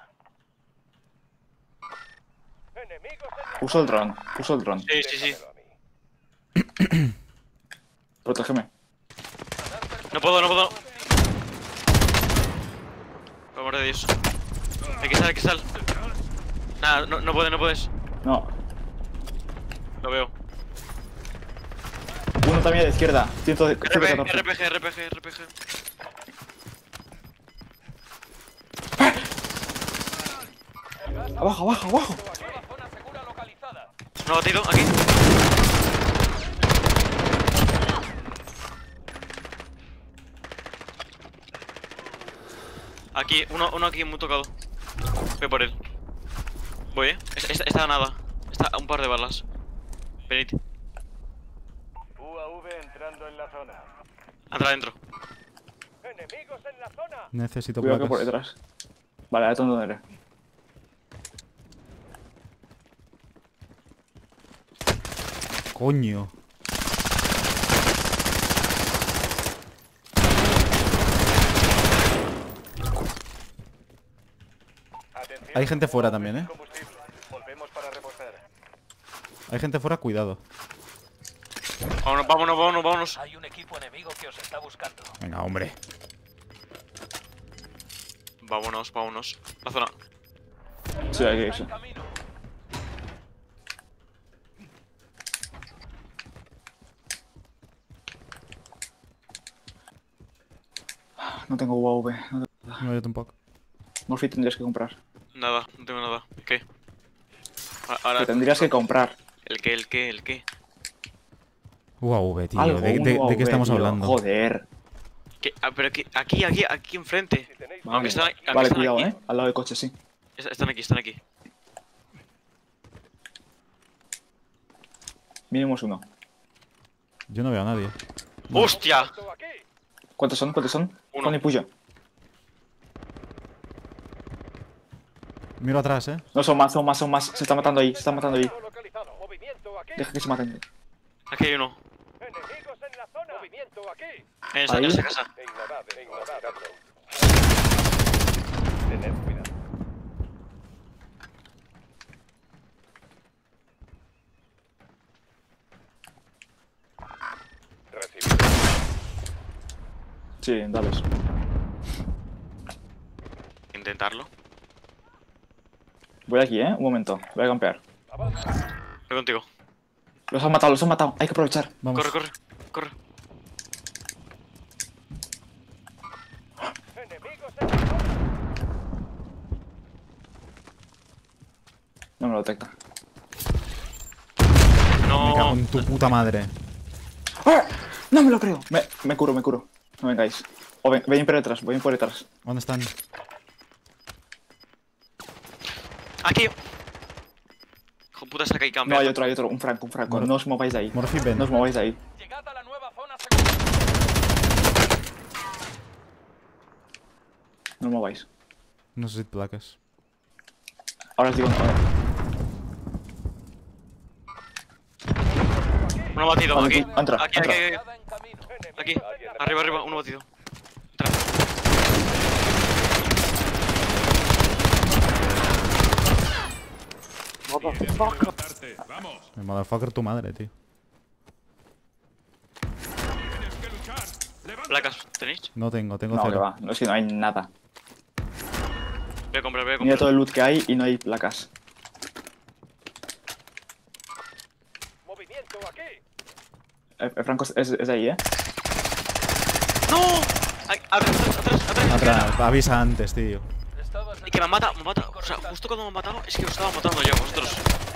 Enemigos en la Uso el dron. Uso el dron. Sí, sí, sí. Déjamelo a mí. Protégeme. No puedo, no puedo. Por amor de Dios. Hay que sal. Nada, no puedes, no puedes. No. Lo veo. Uno también a la izquierda. 114. RPG. Abajo. Nueva zona segura localizada. No batido, aquí. Aquí, uno aquí muy tocado. Voy por él. Voy, Está nada. Está a un par de balas. Venid. UAV entrando en la zona. Entra adentro. Enemigos en la zona. Necesito Cuidado que por placas. detrás. Vale, ahora dónde eres. Coño. Atención, Hay gente fuera UAV también, sin ¿eh? combustible. Volvemos para reposar. Hay gente fuera, cuidado. Vámonos. Hay un equipo enemigo que os está buscando. Venga, hombre. Vámonos. La zona. Sí, hay que Está irse. en camino. No tengo UAV. No tengo... No, yo tampoco. Morphy tendrías que comprar. Nada, no tengo nada. ¿Qué? Ahora. Que tendrías que comprar. ¿El qué? UAV, tío. Algo, ¿De un qué UAV, estamos tío. hablando? Joder. ¿Qué? Pero que aquí enfrente. Si tenéis Aunque están Vale, están cuidado, aquí. Al lado del coche, sí. Están aquí. Mínimo es uno. Yo no veo a nadie. ¡Hostia! esto aquí. ¿Cuántos son? Uno. Juan y Puyo. Miro atrás, ¿eh? No, son más. Se está matando ahí. Localizado. Movimiento aquí. Deja que se maten. Aquí hay uno. Enemigos en la zona. Movimiento aquí. En esa casa. Ignoradlo. Tened cuidado. Recibido. Sí, dale. Intentarlo. Voy aquí, un momento. Voy a campear. Voy contigo. Los han matado. Hay que aprovechar. Vamos. Corre. Enemigos en la zona. No me lo detecta. Me cago No. en tu puta madre. ¡Ah! No me lo creo. Me curo. No vengáis. O ven por detrás. Voy por detrás. ¿Dónde están? Aquí. Hijo de puta, saca y No, cambia. hay otro. Un franco. Bueno. No os mováis de ahí. Morphy, ven. No os mováis de ahí. Llegad a la nueva zona segura. No os mováis. No necesito placas. Ahora os digo. Uno batido, Vale, aquí. tú, entra. Aquí. Nada en camino. Aquí. Arriba, uno batido. Entra. Tienes que levantarte. Vamos. Me motherfucker tu madre, tío. Tienes que luchar. Levanta. Placas, ¿tenéis? No tengo No, que cero. va. No, es que no hay nada. Voy a comprar. Mira todo el loot que hay y no hay placas. Movimiento aquí. El franco es de ahí, ¡No! Ay, atrás. Atrás, avisa antes, tío. Estabas Y que me han matado. O sea, justo cuando me han matado, es que os estaba matando yo, vosotros.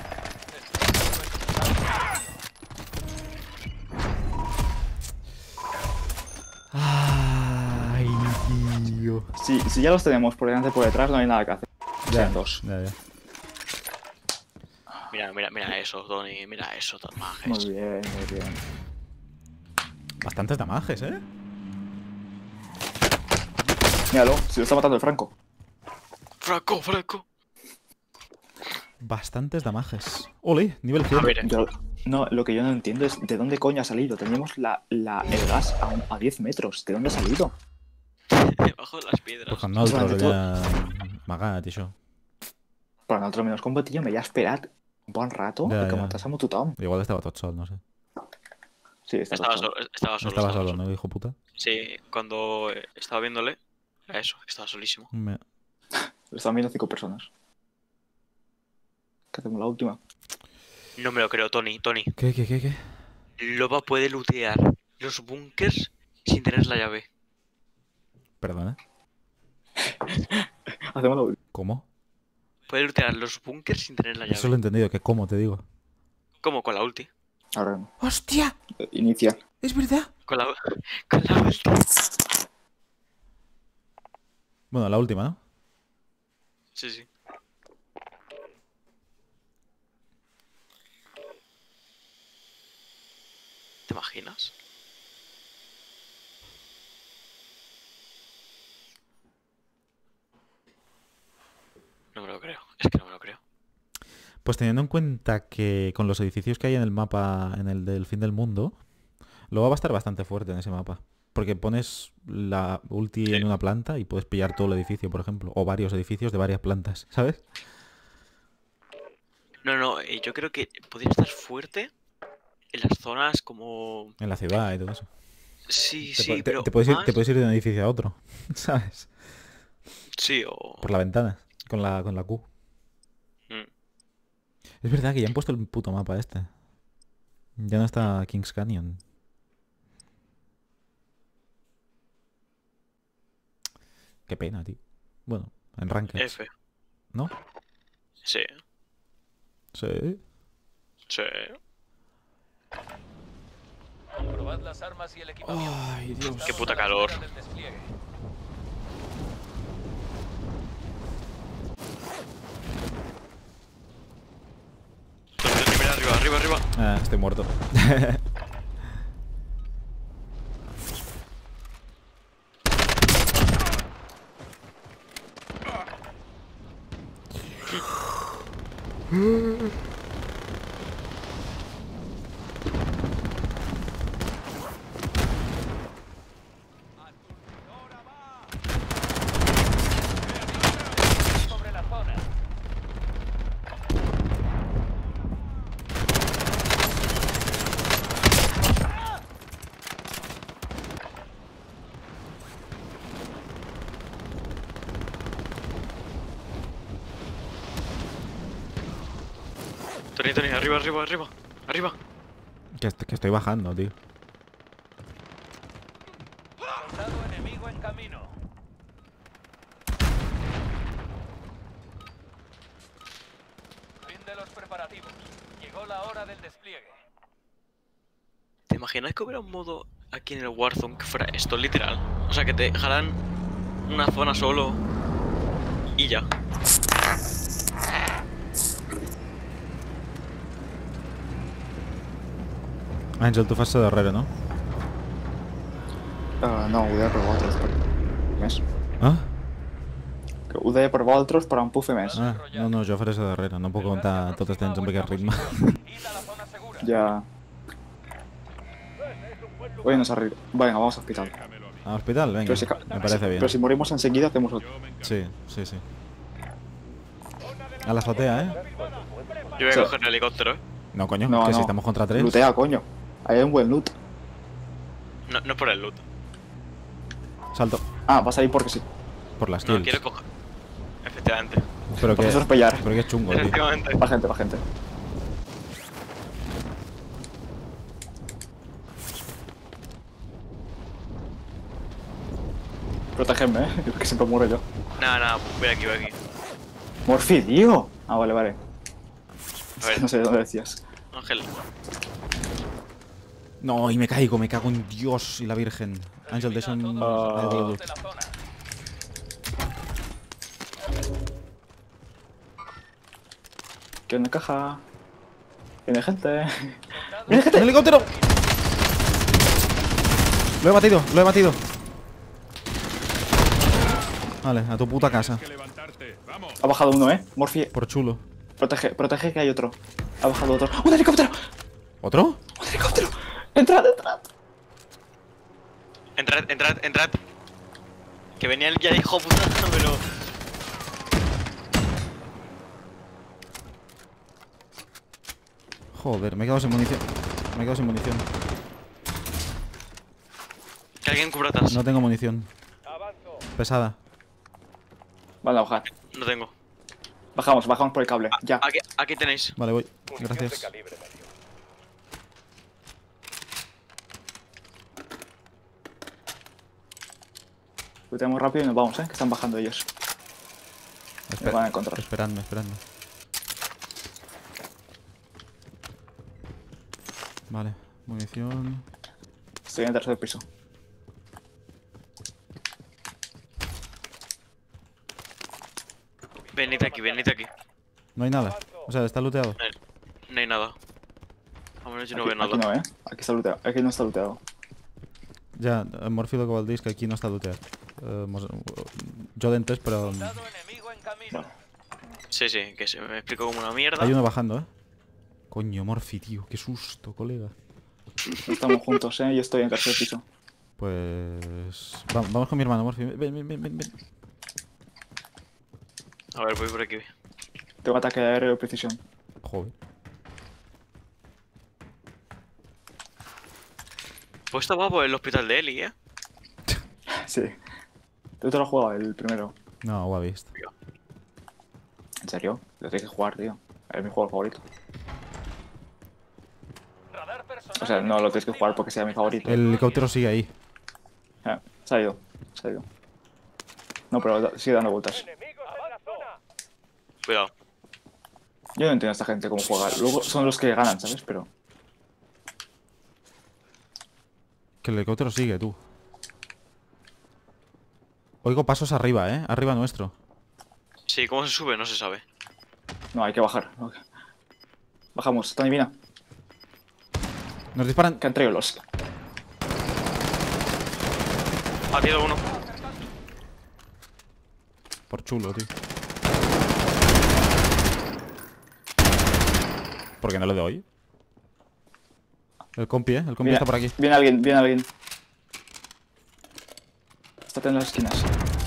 Ay, tío. Si ya los tenemos por delante y por detrás, no hay nada que hacer. Sean dos. Ya. Mira eso, Tony. Mira eso, Muy Majes. bien. Bastantes damages, ¿eh? Míralo, si lo está matando el franco. Franco. bastantes damages. ¡Ole! Nivel 100. A ver, No, lo que yo no entiendo es de dónde coño ha salido. Teníamos el gas a 10 metros. ¿De dónde ha salido? debajo de las piedras. Pues con nosaltres Durante allà amagat i això. Però nosaltres menys combatíem, m'he esperat un bon rato Ja, que ja. matássim a tothom. Igual estava tot sol, no sé. Sí, Estaba solo, estaba solo. Estaba solo, ¿no, hijo puta? Sí, cuando estaba viéndole, a eso, estaba solísimo. Me- Lo estaban viendo 5 personas. ¿Qué hacemos la última? No me lo creo, Tony. ¿Qué? Loba puede lootear los búnkers sin tener la llave. Perdona. Hacemos la última. ¿Cómo? Puede lootear los búnkers sin tener la llave. Eso lo he entendido, que cómo te digo. ¿Cómo? Con la ulti. Ahora no. ¡Hostia! Inicia. ¡Es verdad! Con la ulti. Bueno, la última, ¿no? Sí, sí. ¿Te imaginas? No me lo creo. Es que no me lo creo. Pues teniendo en cuenta que con los edificios que hay en el mapa, en el del fin del mundo, luego va a estar bastante fuerte en ese mapa. Porque pones la ulti Sí. en una planta y puedes pillar todo el edificio, por ejemplo. O varios edificios de varias plantas, ¿sabes? No, yo creo que podría estar fuerte en las zonas como... En la ciudad y todo eso. Sí, Te, sí, te- pero te puedes ir, más- te puedes ir de un edificio a otro, ¿sabes? Sí, o... Por la ventana, con la Q. Mm. Es verdad que ya han puesto el puto mapa este. Ya no está Kings Canyon. Qué pena, tío. Bueno, en Ranked. F. ¿No? Sí, Sí. sí. Comprobad las armas y el equipamiento. Ay, Dios. Estamos Qué puta a la calor. espera del despliegue. Mira, arriba. Ah, estoy muerto. Sobre la zona. Tony, arriba. Que estoy bajando, tío. Soldado enemigo en camino. Fin de los preparativos. Llegó la hora del despliegue. ¿Te imaginas que hubiera un modo aquí en el Warzone que fuera esto, literal? O sea, que te dejaran una zona solo y ya. Ángel, tu fas de darrere, no? No, ho deia per vosaltres. Més. Ah? Que ho deia per vosaltres, però em puc fer més. Ah, no, jo faré de darrere. No puc aguantar tot el temps amb aquest ritme. Id a la zona segura. Ya. Oye, nos arriba. Venga, vamos al hospital. Déjamelo a mí. ¿Al hospital? Venga, Pero si, me parece bien. pero si morimos enseguida, hacemos otro. Yo me encargo. Sí. A la azotea, ¿eh? Yo voy a Sí. coger el helicóptero, ¿eh? No, coño, No, que no. si estamos contra 3. Lootea, coño. Ahí hay un buen loot. No es por el loot. Salto. Ah, va a salir porque sí. Por las No, kills. quiero coger. Efectivamente. Pero que, Profesor Pellar. pero que es chungo, tío. Efectivamente. Va gente, va gente. Protégeme, que siempre muero yo. Nada, voy aquí. Morphy, tío. Ah, vale, vale. A ver, No sé de dónde decías. Ángel. No, y me cago en Dios y la Virgen. Ángel, deixa'm... Ah. Todos de la zona. ¿Qué onda, caja? Viene gente. ¡Un helicóptero! Lo he batido. Vale, a tu puta casa. Tienes que levantarte. Vamos. Ha bajado uno, Morphy. Por chulo. Protege que hay otro. Ha bajado otro. ¡Un helicóptero! ¿Otro? ¡Un helicóptero! ¡Entrad! Entrad. Que venía el ya hijo puta, pero... Joder, me he quedado sin munición. Que alguien cubra atrás. No tengo munición. Pesada. Van a bajar. No tengo. Bajamos por el cable. Ya. Aquí tenéis. Vale, voy. Gracias. Lutemos rápido y nos vamos, que están bajando ellos. Nos van a encontrar. Esperadme. Vale, munición. Estoy en el tercer piso. Venid aquí. No hay nada. O sea, está looteado. No hay nada. A menos yo no veo Aquí nada. no, Aquí está looteado. Aquí no está looteado. Ya, Morphy lo que valdís que aquí no está looteado. Yo de antes, pero... Soldado enemigo en camino. Sí, que se me explico como una mierda. Hay uno bajando, Coño, Morphy, tío. Qué susto, colega. Estamos juntos, Yo estoy en el tercer piso. Pues... Vamos con mi hermano, Morphy. Ven. A ver, voy por aquí. Tengo ataque de aéreo de precisión. Joder. Pues esto va por el hospital de Eli, Sí. ¿Tú te lo has jugado el primero? No, lo ha visto. ¿En serio? Lo tienes que jugar, tío. Es mi juego favorito. Radar personal O sea, no lo tienes que jugar porque sea mi favorito. El helicóptero sigue ahí. Se ha ido. No, pero sigue dando vueltas. Enemigos en la zona. Cuidado. Yo no entiendo a esta gente cómo juega. Luego son los que ganan, ¿sabes? Pero... Que el helicóptero sigue, tú. Oigo pasos arriba, Arriba nuestro. Sí, cómo se sube no se sabe. No, hay que bajar. Bajamos. Tony, Vina. Nos disparan. Que han traído los... Ha tirado uno. Por chulo, tío. ¿Por qué no le doy? El compi, El compi está por aquí. Viene alguien. Estate en las esquinas.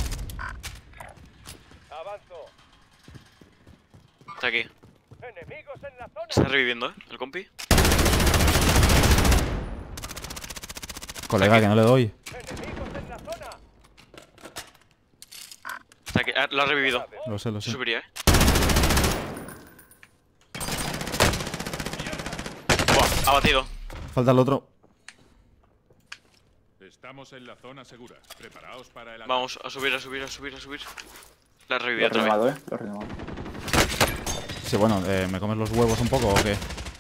Avanzo. Está aquí. Enemigos en la zona. Está reviviendo, el compi. Colega, que no le doy. Enemigos en la zona. Está aquí. Lo ha revivido. Lo sé. Subiría, Buah, ha batido. Falta el otro. Estamos en la zona segura. Preparaos para el ataque. Vamos, a subir. La ha Lo revivido he otra vez. renovado, Lo he renovado. Sí, bueno, ¿me comes los huevos un poco o qué?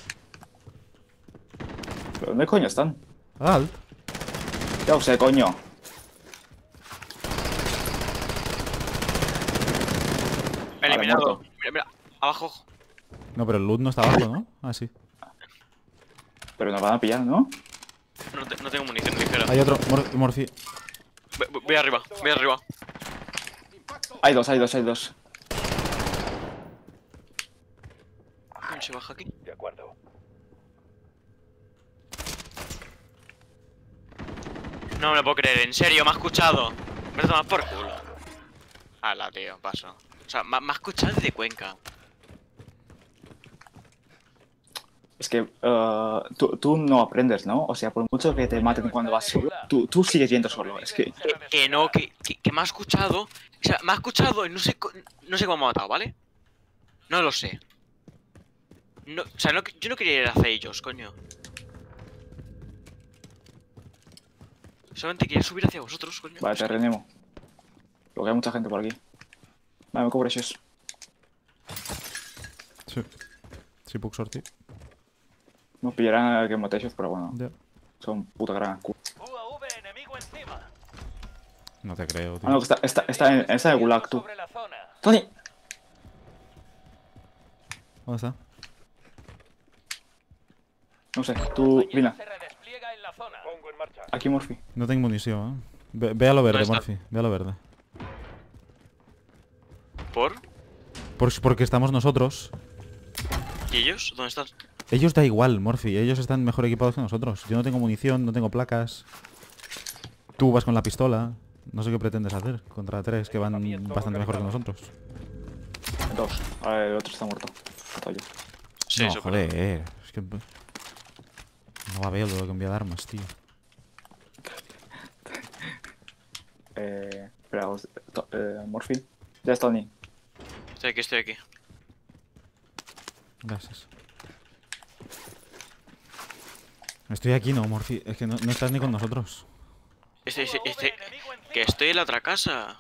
¿Pero dónde coño están? Alt. Ya sé, coño. Eliminado. muerto. Mira, abajo. No, pero el loot no está abajo, ¿no? Ah, sí. Pero nos van a pillar, ¿no? No tengo munición ligera. Hay otro. Morphy. Voy arriba. Hay dos. ¿Quién se baja aquí? De acuerdo. No me lo puedo creer, en serio, me ha escuchado. Me lo tomas por culo. Hala, tío, paso. O sea, me ha escuchado desde Cuenca. Es que tú no aprendes, ¿no? O sea, por mucho que te maten cuando vas solo, tú sigues yendo solo. Es que... Que no, que me ha escuchado. O sea, me ha escuchado y no sé cómo me ha matado, ¿vale? No lo sé. No, o sea, yo no quería ir hacia ellos, coño. Solamente quería subir hacia vosotros, coño. Vale, te reanimo. Luego hay mucha gente por aquí. Vale, me cubres eso. Sí. Sí, puc sortir. Nos pillarán a que mateixos, pero bueno. Ya. Son puta gran culo. UAV enemigo encima. No te creo, tío. Ah, no, que está en el gulag, tú. Sobre la zona. ¡Tony! ¿Dónde está? No sé, tú, Vina. Se redespliega en la zona. Pongo en marcha. Aquí, Murphy. No tengo munición, Ve a lo verde, ¿Dónde está? Morphy. Ve a lo verde. ¿Por? Porque estamos nosotros. ¿Y ellos? ¿Dónde están? Ellos da igual, Morphy. Ellos están mejor equipados que nosotros. Yo no tengo munición, no tengo placas. Tú vas con la pistola. No sé qué pretendes hacer contra 3 que van bastante mejor que nosotros. 2. Ahora el otro está muerto. Mato yo. Sí, no, eso. joder. Es que... No va a ver lo que envía de armas, tío. Espera, Morphy. Ya está, Tony. Estoy aquí, estoy aquí. Gracias. Estoy aquí, no, Morphy. Es que no estás ni con nosotros. Que estoy en la otra casa.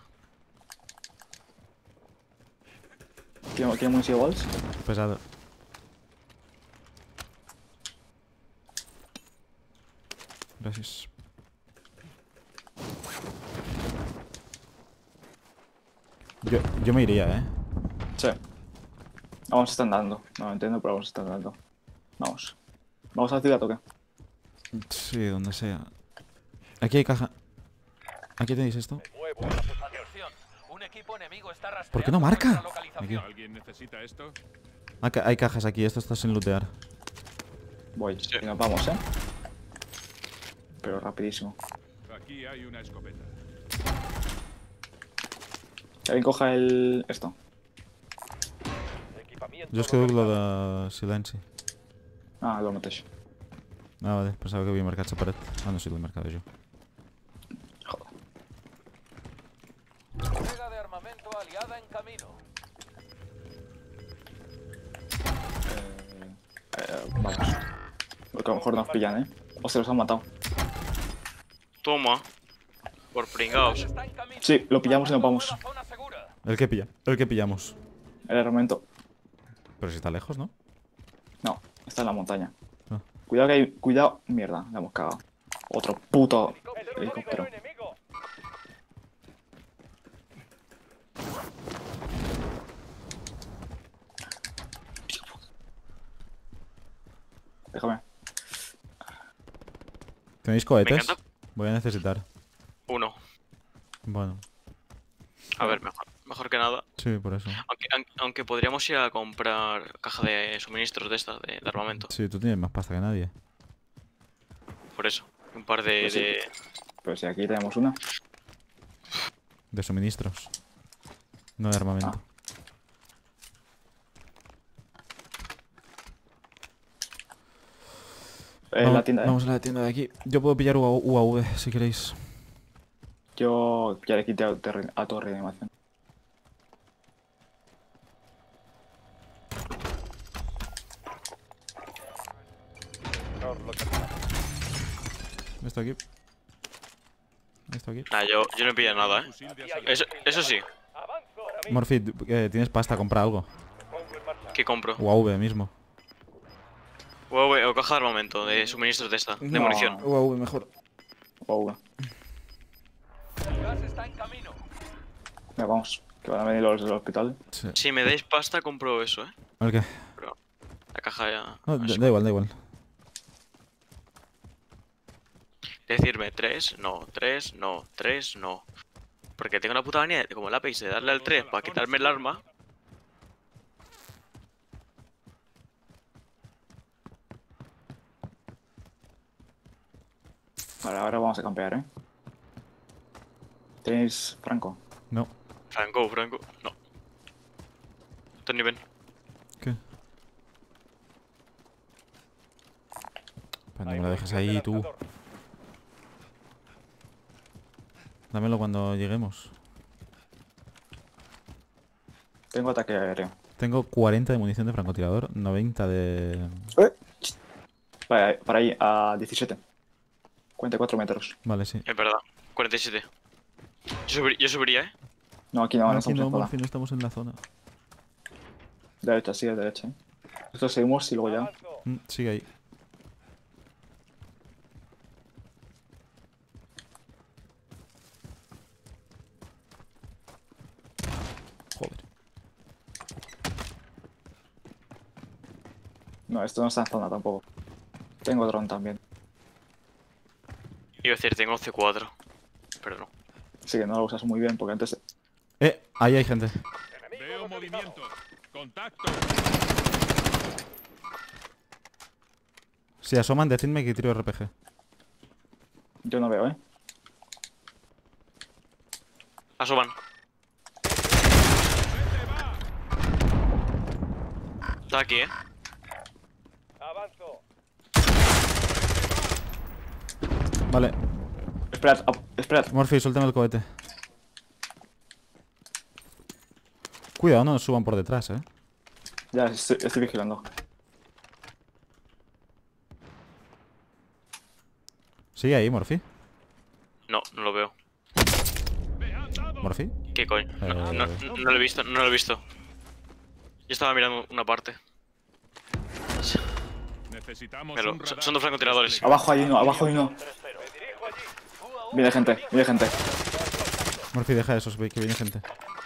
¿Quién munición Walls? Pesado. Gracias. Yo me iría, ¿eh? Sí. Vamos, están dando. No lo entiendo, pero vamos, están dando. Vamos. ¿Vamos a la ciudad o qué? Sí, donde sea. Aquí hay caja. Aquí tenéis esto. Atención, un equipo enemigo está rastreando ¿Por qué no marca? nuestra localización. Aquí. ¿Alguien necesita esto? Hay cajas aquí, esto está sin lootear. Voy. Sí. Y nos vamos, ¿eh? Pero rapidísimo. Aquí hay una escopeta. Que alguien coja el... esto. Yo es que doy lo de silenci. Ah, lo mateix. Ah, vale, pensava que havia marcat separat. Ah, no, sí, l'he marcat jo. Joder. Entrega de armamento aliada en camino. Vamos. Porque a lo mejor nos pillan, ¿eh? O se los han matado. Toma. Por pringaos. Está en camino. Sí, lo pillamos y nos vamos. Nueva zona segura. El que pilla. El que pillamos. El armamento. Pero si está lejos, ¿no? No, está en la montaña. Ah. Cuidado que hay... Cuidado. Mierda, la hemos cagado. Otro puto helicóptero. Enemigo. Déjame. ¿Tenéis Me cohetes? encanta. Voy a necesitar. Uno. Bueno, A ver, mejor que nada. sí, por eso. Aunque podríamos ir a comprar caja de suministros de esta, de armamento. Sí, tú tienes más pasta que nadie. Por eso. Un par de... Pues sí. Pero si aquí tenemos una. De suministros. No de armamento. Ah. La tienda, ¿eh? Vamos a la tienda de aquí. Yo puedo pillar UAV si queréis. Yo ya le quité a tu reanimación. Esto aquí. Esto aquí. Nah, yo no he pillado nada, ¿eh? Fusil de asalto. Eso sí. Morphy, ¿tienes pasta? Compra algo. ¿Qué compro? UAV mismo. O caja de armamento, de suministros de esta, de No. munición. UAV mejor. Oh, El gas está en camino. venga, vamos. Que van a venir los del hospital. Sí. Si me dais pasta, compro eso, ¿eh? ¿El qué? Pero la caja ya... No, da igual, da igual. Decirme 3, no, 3, no, 3, no. Porque tengo la puta manía, como el Apex, de darle al 3 para quitarme el arma. Vale, ahora vamos a campear, ¿eh? ¿Tenéis Franco? No. Franco. No. Tony, ven. ¿Qué? Pues no me lo dejes ahí, tú. Dámelo cuando lleguemos. Tengo ataque aéreo. Tengo 40 de munición de francotirador, 90 de... Para ahí, a 17. 44 metros. Vale, sí. Es verdad. 47. Yo subiría, ¿eh? No, aquí no, no Aquí estamos no, en zona. Morphy, no estamos en la zona. Derecha, sí, de derecha, ¿eh? Nosotros seguimos y luego ya. Sigue ahí. Joder. No, esto no está en zona tampoco. Tengo dron también. Iba a decir, tengo C4. Pero no. Así que no lo usas muy bien porque antes... Ahí hay gente. Veo movimiento. Contacto. Si asoman, decidme que tiro RPG. Yo no veo, Asoman. Está aquí, Avanzo. Vale. Esperad, esperad. Morphy, suéltame el cohete. Cuidado, no nos suban por detrás, Ya, estoy vigilando. Sigue ahí, Morphy. No, no lo veo. Morphy. ¿Qué coño? No lo he visto, no lo he visto. Yo estaba mirando una parte. Necesitamos Pero un radar. son dos francotiradores. Abajo hay uno, abajo hay uno. Viene gente, viene gente. Morphy, deja eso, que viene gente.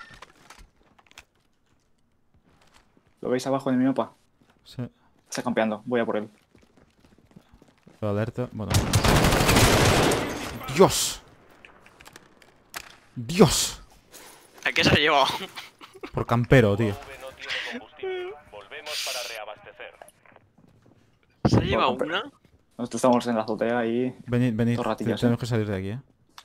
¿Lo veis abajo en mi mapa? Sí. Está campeando, voy a por él. Alerta. Bueno. ¡Dios! ¡Dios! ¿A qué se ha llevado? Por campero, tío. UAV no tiene combustible. Volvemos para reabastecer. ¿Se ha llevado Bueno, una? Nosotros estamos en la azotea y... Venid, venid. Dos ratillas, Tenemos que salir de aquí,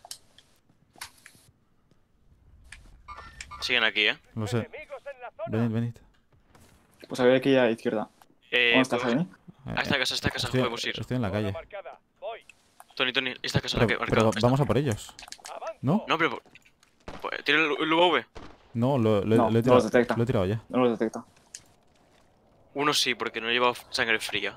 Siguen aquí, Lo sé. Enemigos en la zona. Venid, venid. Pues había que ir a la izquierda. ¿Dónde estás, Podemos- Jaime? A esta casa podemos ir. Estoy en la calle. Marcada. Voy. Tony, esta casa la que he Pero marcado. Esta. vamos a por ellos. Avanzo. ¿No? No, pero... ¿Tiene el UAV? No, No, lo he no tirado. los detecta. Lo he tirado ya. No los detecta. Uno sí, porque no lleva sangre fría.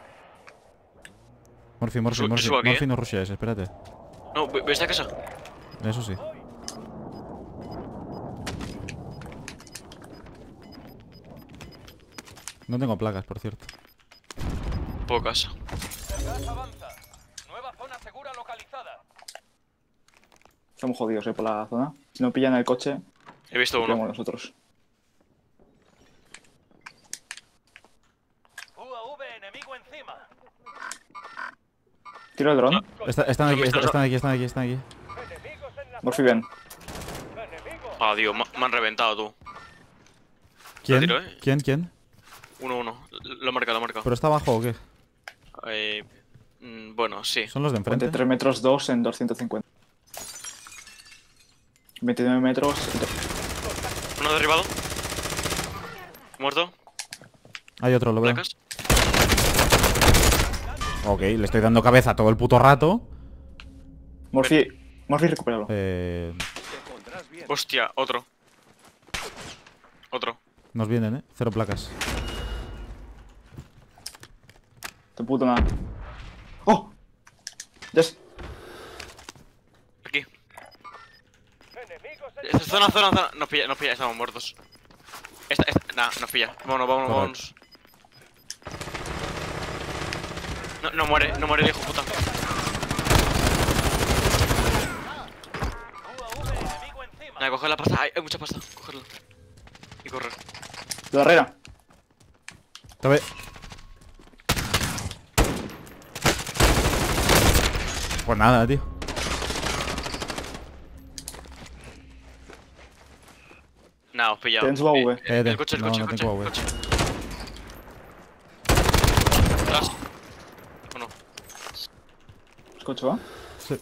Morphy, Morphy, Yo Morphy. subo aquí, Morphy, no rushes, espérate. No, ve esta casa. Eso sí. No tengo placas, por cierto. Pocas. El gas avanza. Nueva zona segura localizada. Estamos jodidos, por la zona. Si no pillan el coche, He visto pillamos uno. nosotros. UAV enemigo encima. Tiro el dron. Están aquí, están aquí, están aquí, están aquí. Enemigos en la Morphy, ven. zona. Enemigo. Ah, Dios, me han reventado tú. ¿Quién? tiro, ¿Quién? ¿Quién? 1-1. Lo he marcado, lo he marcado. ¿Pero está abajo o qué? Bueno, sí. ¿Son los de Ponte enfrente? 3 metros 2 en 250. 29 metros. Uno derribado. Muerto. Hay otro, lo veo. Placas. Ok, le estoy dando cabeza todo el puto rato. Morphy, recupéralo. Hostia, otro. Otro. Nos vienen, 0 placas. Te puto nada. ¡Oh! Yes. Aquí. Enemigos en Zona. Nos pilla, estamos muertos. Nah, nos pilla. Vámonos. No muere el hijo puta. UAV enemigo encima. Nada, coger la pasta. Hay mucha pasta. Cogerla. Y correr. De barrera. Te ve. Pues nada, tío. Nah, os pillado. Tienes UAV. El coche, No, no tengo UAV. coche. Atrás. ¿O no? ¿Coche va? Sí.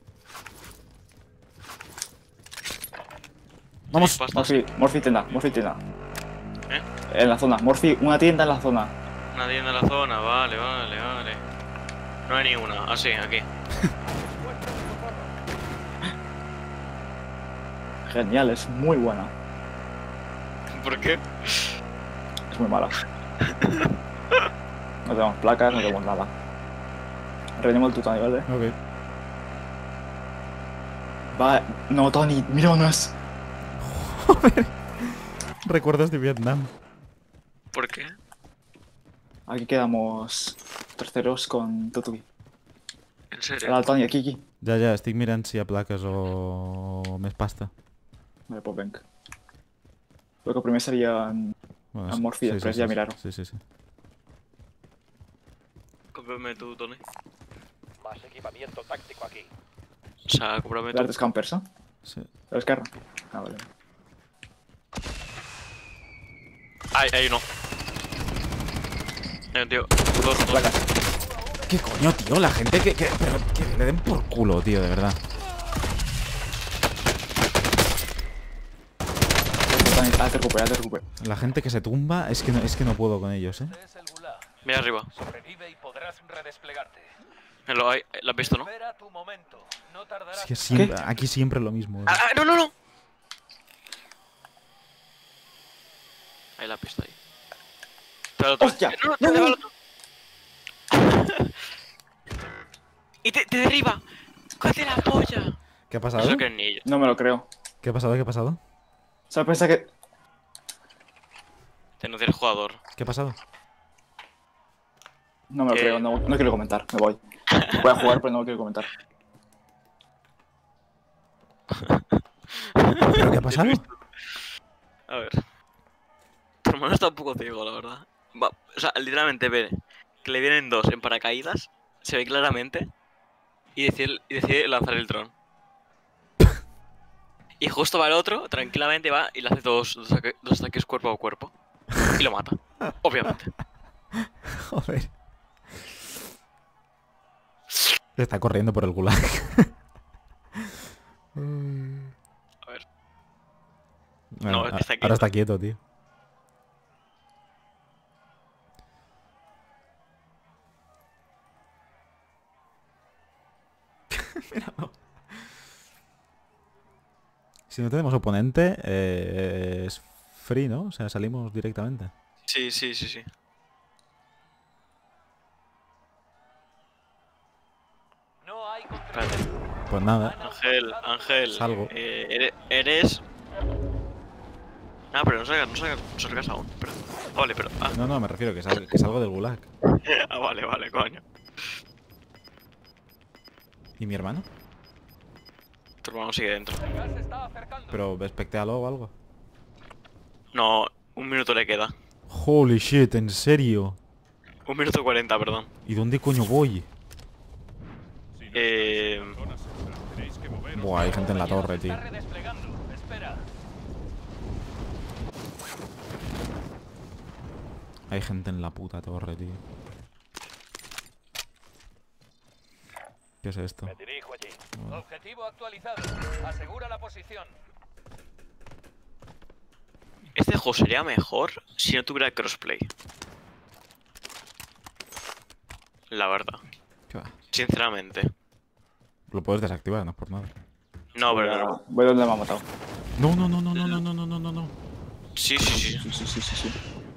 Vamos. Pastas. Morphy tienda. ¿Eh? En la zona. Morphy, una tienda en la zona. Nadie en la zona, vale. No hay ni una. Ah, sí, aquí. Genial, es muy buena. ¿Por qué? Es muy mala. No tenemos placas, no tenemos nada. Rellenemos el tuto a nivel, Ok. Va. No, Tony, míranos. Recuerdos de Vietnam. ¿Por qué? Aquí quedamos terceros con Tutuki. En serio. Hola, Tony, aquí. Ja, estic mirant si hi ha plaques o més pasta. Vale, pues venga. Lo que primero sería Bueno, a Morphy, després ja mirar-ho. Sí. Cómprame tú, Tony. Más equipamiento táctico aquí. O sea, cómprame tú. L'art campers, ¿no? Sí. ¿A l'esquerra? Ah, vale. Hay uno. Hay un tío. Dos. Placas. ¿Qué coño, tío? La gente pero que le den por culo, tío, de verdad. Te recupero. La gente que se tumba, es que no puedo con ellos, ¿eh? Es el gulag. Mira arriba. Sobrevive y podrás redesplegarte. Lo has visto, ¿no? Espera tu momento. No tardarás Es que en siempre, aquí siempre lo mismo. Ah, no, no, no. Ahí la has visto ahí. Pero el otro. ¡Hostia! No, ¡No, te no! va el otro. Y te derriba. ¡Cállate la polla! ¿Qué ha pasado? Eso que es ni ellos. No me lo creo. ¿Qué ha pasado? ¿Qué ha pasado? ¿Sabes? Pensé que... Denuncia el jugador. ¿Qué ha pasado? No me lo ¿Qué? creo, no quiero comentar, me voy. Voy a jugar, pero no quiero comentar. ¿Pero qué ha pasado? A ver. Tu hermano está un poco ciego, la verdad. O sea, literalmente ve que le vienen dos en paracaídas, se ve claramente, y decide lanzar el dron. Y justo va el otro, tranquilamente va y le hace dos ataques cuerpo a cuerpo. Y lo mata, obviamente. Joder. Está corriendo por el gulag. A ver. Bueno, No, está quieto. ahora está quieto, tío. Míralo. Si no tenemos oponente, es free, ¿no? O sea, salimos directamente. Sí. No hay Espérate. Pues nada. Ángel. Salgo. Eres... Ah, pero no salgas aún. Pero... Vale, pero... Ah, No, me refiero que salgo del gulag. ah vale, coño. ¿Y mi hermano? Tu hermano sigue dentro. El gas se está acercando. Pero espectéalo o algo. No, 1 minuto le queda. Holy shit, ¿en serio? 1 minuto 40, perdón. ¿Y dónde coño voy? Zona segura. Tenéis que moveros. Buah, hay gente en la torre, tío. Está redesplegando. Espera. Hay gente en la puta torre, tío. ¿Qué es esto? Me dirijo allí. Objetivo actualizado. Asegura la posición. Este juego sería mejor si no tuviera crossplay. La verdad. ¿Qué va? Sinceramente. Lo puedes desactivar, no es por nada. No, pero no. Voy donde me ha matado. No. Sí. Sí.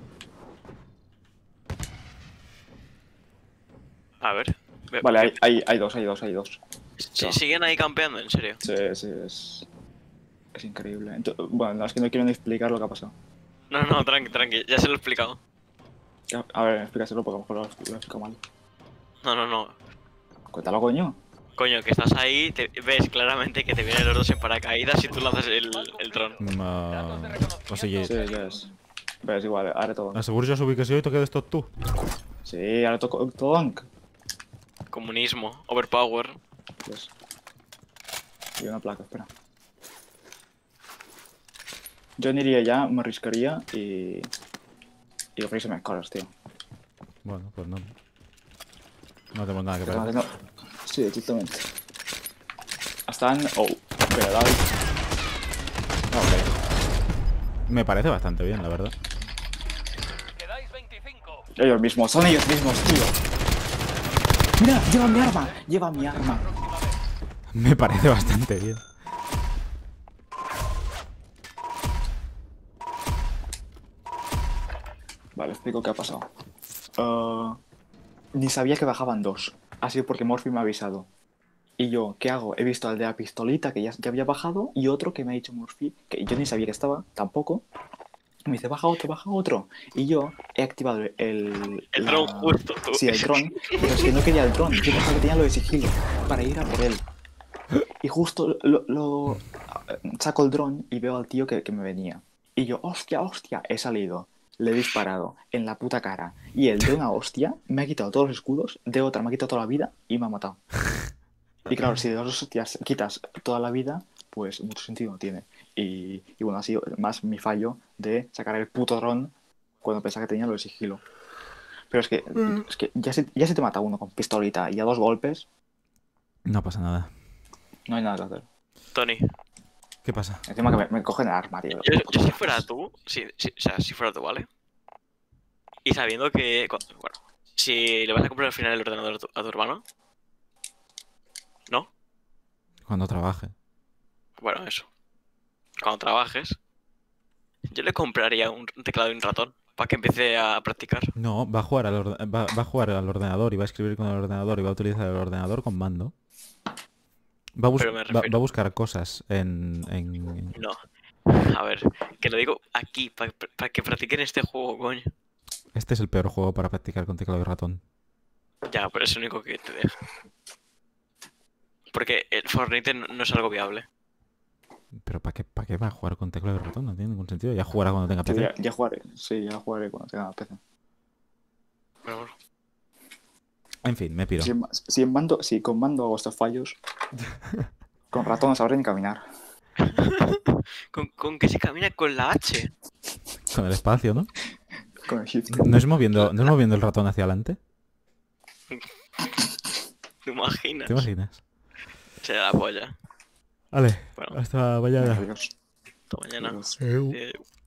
A ver. Vale, hay dos. Sí, siguen ahí campeando, en serio. Sí, es increíble. Bueno, es que no quiero ni explicar lo que ha pasado. No, tranqui, ya se lo he explicado. A ver, explícaselo porque a lo mejor lo he explicado mal. No. Cuéntalo, coño. Coño, que estás ahí, ves claramente que te vienen los dos en paracaídas y tú lanzas el dron. O sigui, Sí, ya es. Pero es igual, haré todo. asseguro jo ubicació i toqué d'estot tu. Sí, ahora toco todo Ankh. Comunismo, overpower. Yes. Y una placa, espera. Yo ni iría ya, me arriscaría y lo que me escolas, tío. Bueno, pues no. No tenemos nada que Están perder. haciendo... Sí, exactamente. Están... Oh, verdad. Ok. Me parece bastante bien, la verdad. Quedáis 25. Ellos mismos, son ellos mismos, tío. Mira, lleva mi arma. Me parece bastante bien. Vale, explico qué ha pasado. Ni sabía que bajaban dos. Ha sido porque Morphy me ha avisado. Y yo, ¿qué hago? He visto al de la pistolita que ya había bajado y otro que me ha dicho Morphy, que yo ni sabía que estaba, tampoco. Me dice, baja otro. Y yo he activado El dron justo, tú. Sí, el dron. Pero es que no quería el dron. Yo pensaba que tenía lo de sigilo para ir a por él. Y justo saco el dron y veo al tío que me venía. Y yo, hostia, he salido. Le he disparado en la puta cara. Y el de una hostia me ha quitado todos los escudos, de otra me ha quitado toda la vida y me ha matado. Y claro, si de dos hostias quitas toda la vida, pues mucho sentido no tiene. Y bueno, ha sido más mi fallo de sacar el puto dron cuando pensaba que tenía lo de sigilo. Pero es que ya se te mata uno con pistolita y a 2 golpes, No pasa nada. no hay nada que hacer. Tony, ¿Qué pasa? Encima que me cogen el arma, tío. yo si fuera tú, o sea, si fuera tú, ¿vale? Y sabiendo que, bueno, si le vas a comprar al final el ordenador a tu hermano, ¿no? Cuando trabaje. Bueno, eso. Cuando trabajes, yo le compraría un teclado y un ratón para que empiece a practicar. No, va a jugar va a jugar al ordenador y va a escribir con el ordenador y va a utilizar el ordenador con mando. Pero me refiero- va a buscar cosas en... No. A ver, que lo digo aquí, para que practiquen este juego, coño. Este es el peor juego para practicar con teclado y ratón. Ya, pero es el único que te deja. Porque el Fortnite no es algo viable. Pero para qué va a jugar con teclado y ratón? No tiene ningún sentido. Ya jugará cuando tenga Sí, PC. ya jugaré. Sí, ya jugaré cuando tenga PC. Pero bueno. En fin, me piro. Si con mando hago estos fallos, con ratón no sabré ni caminar. ¿Con qué se camina con la H? Con el espacio, ¿no? Con el shift. ¿No es moviendo el ratón hacia adelante? ¿Te imaginas? ¿Te imaginas? Será la polla. Vale, Bueno, hasta mañana. Adiós. hasta mañana. Adiós. Adiós.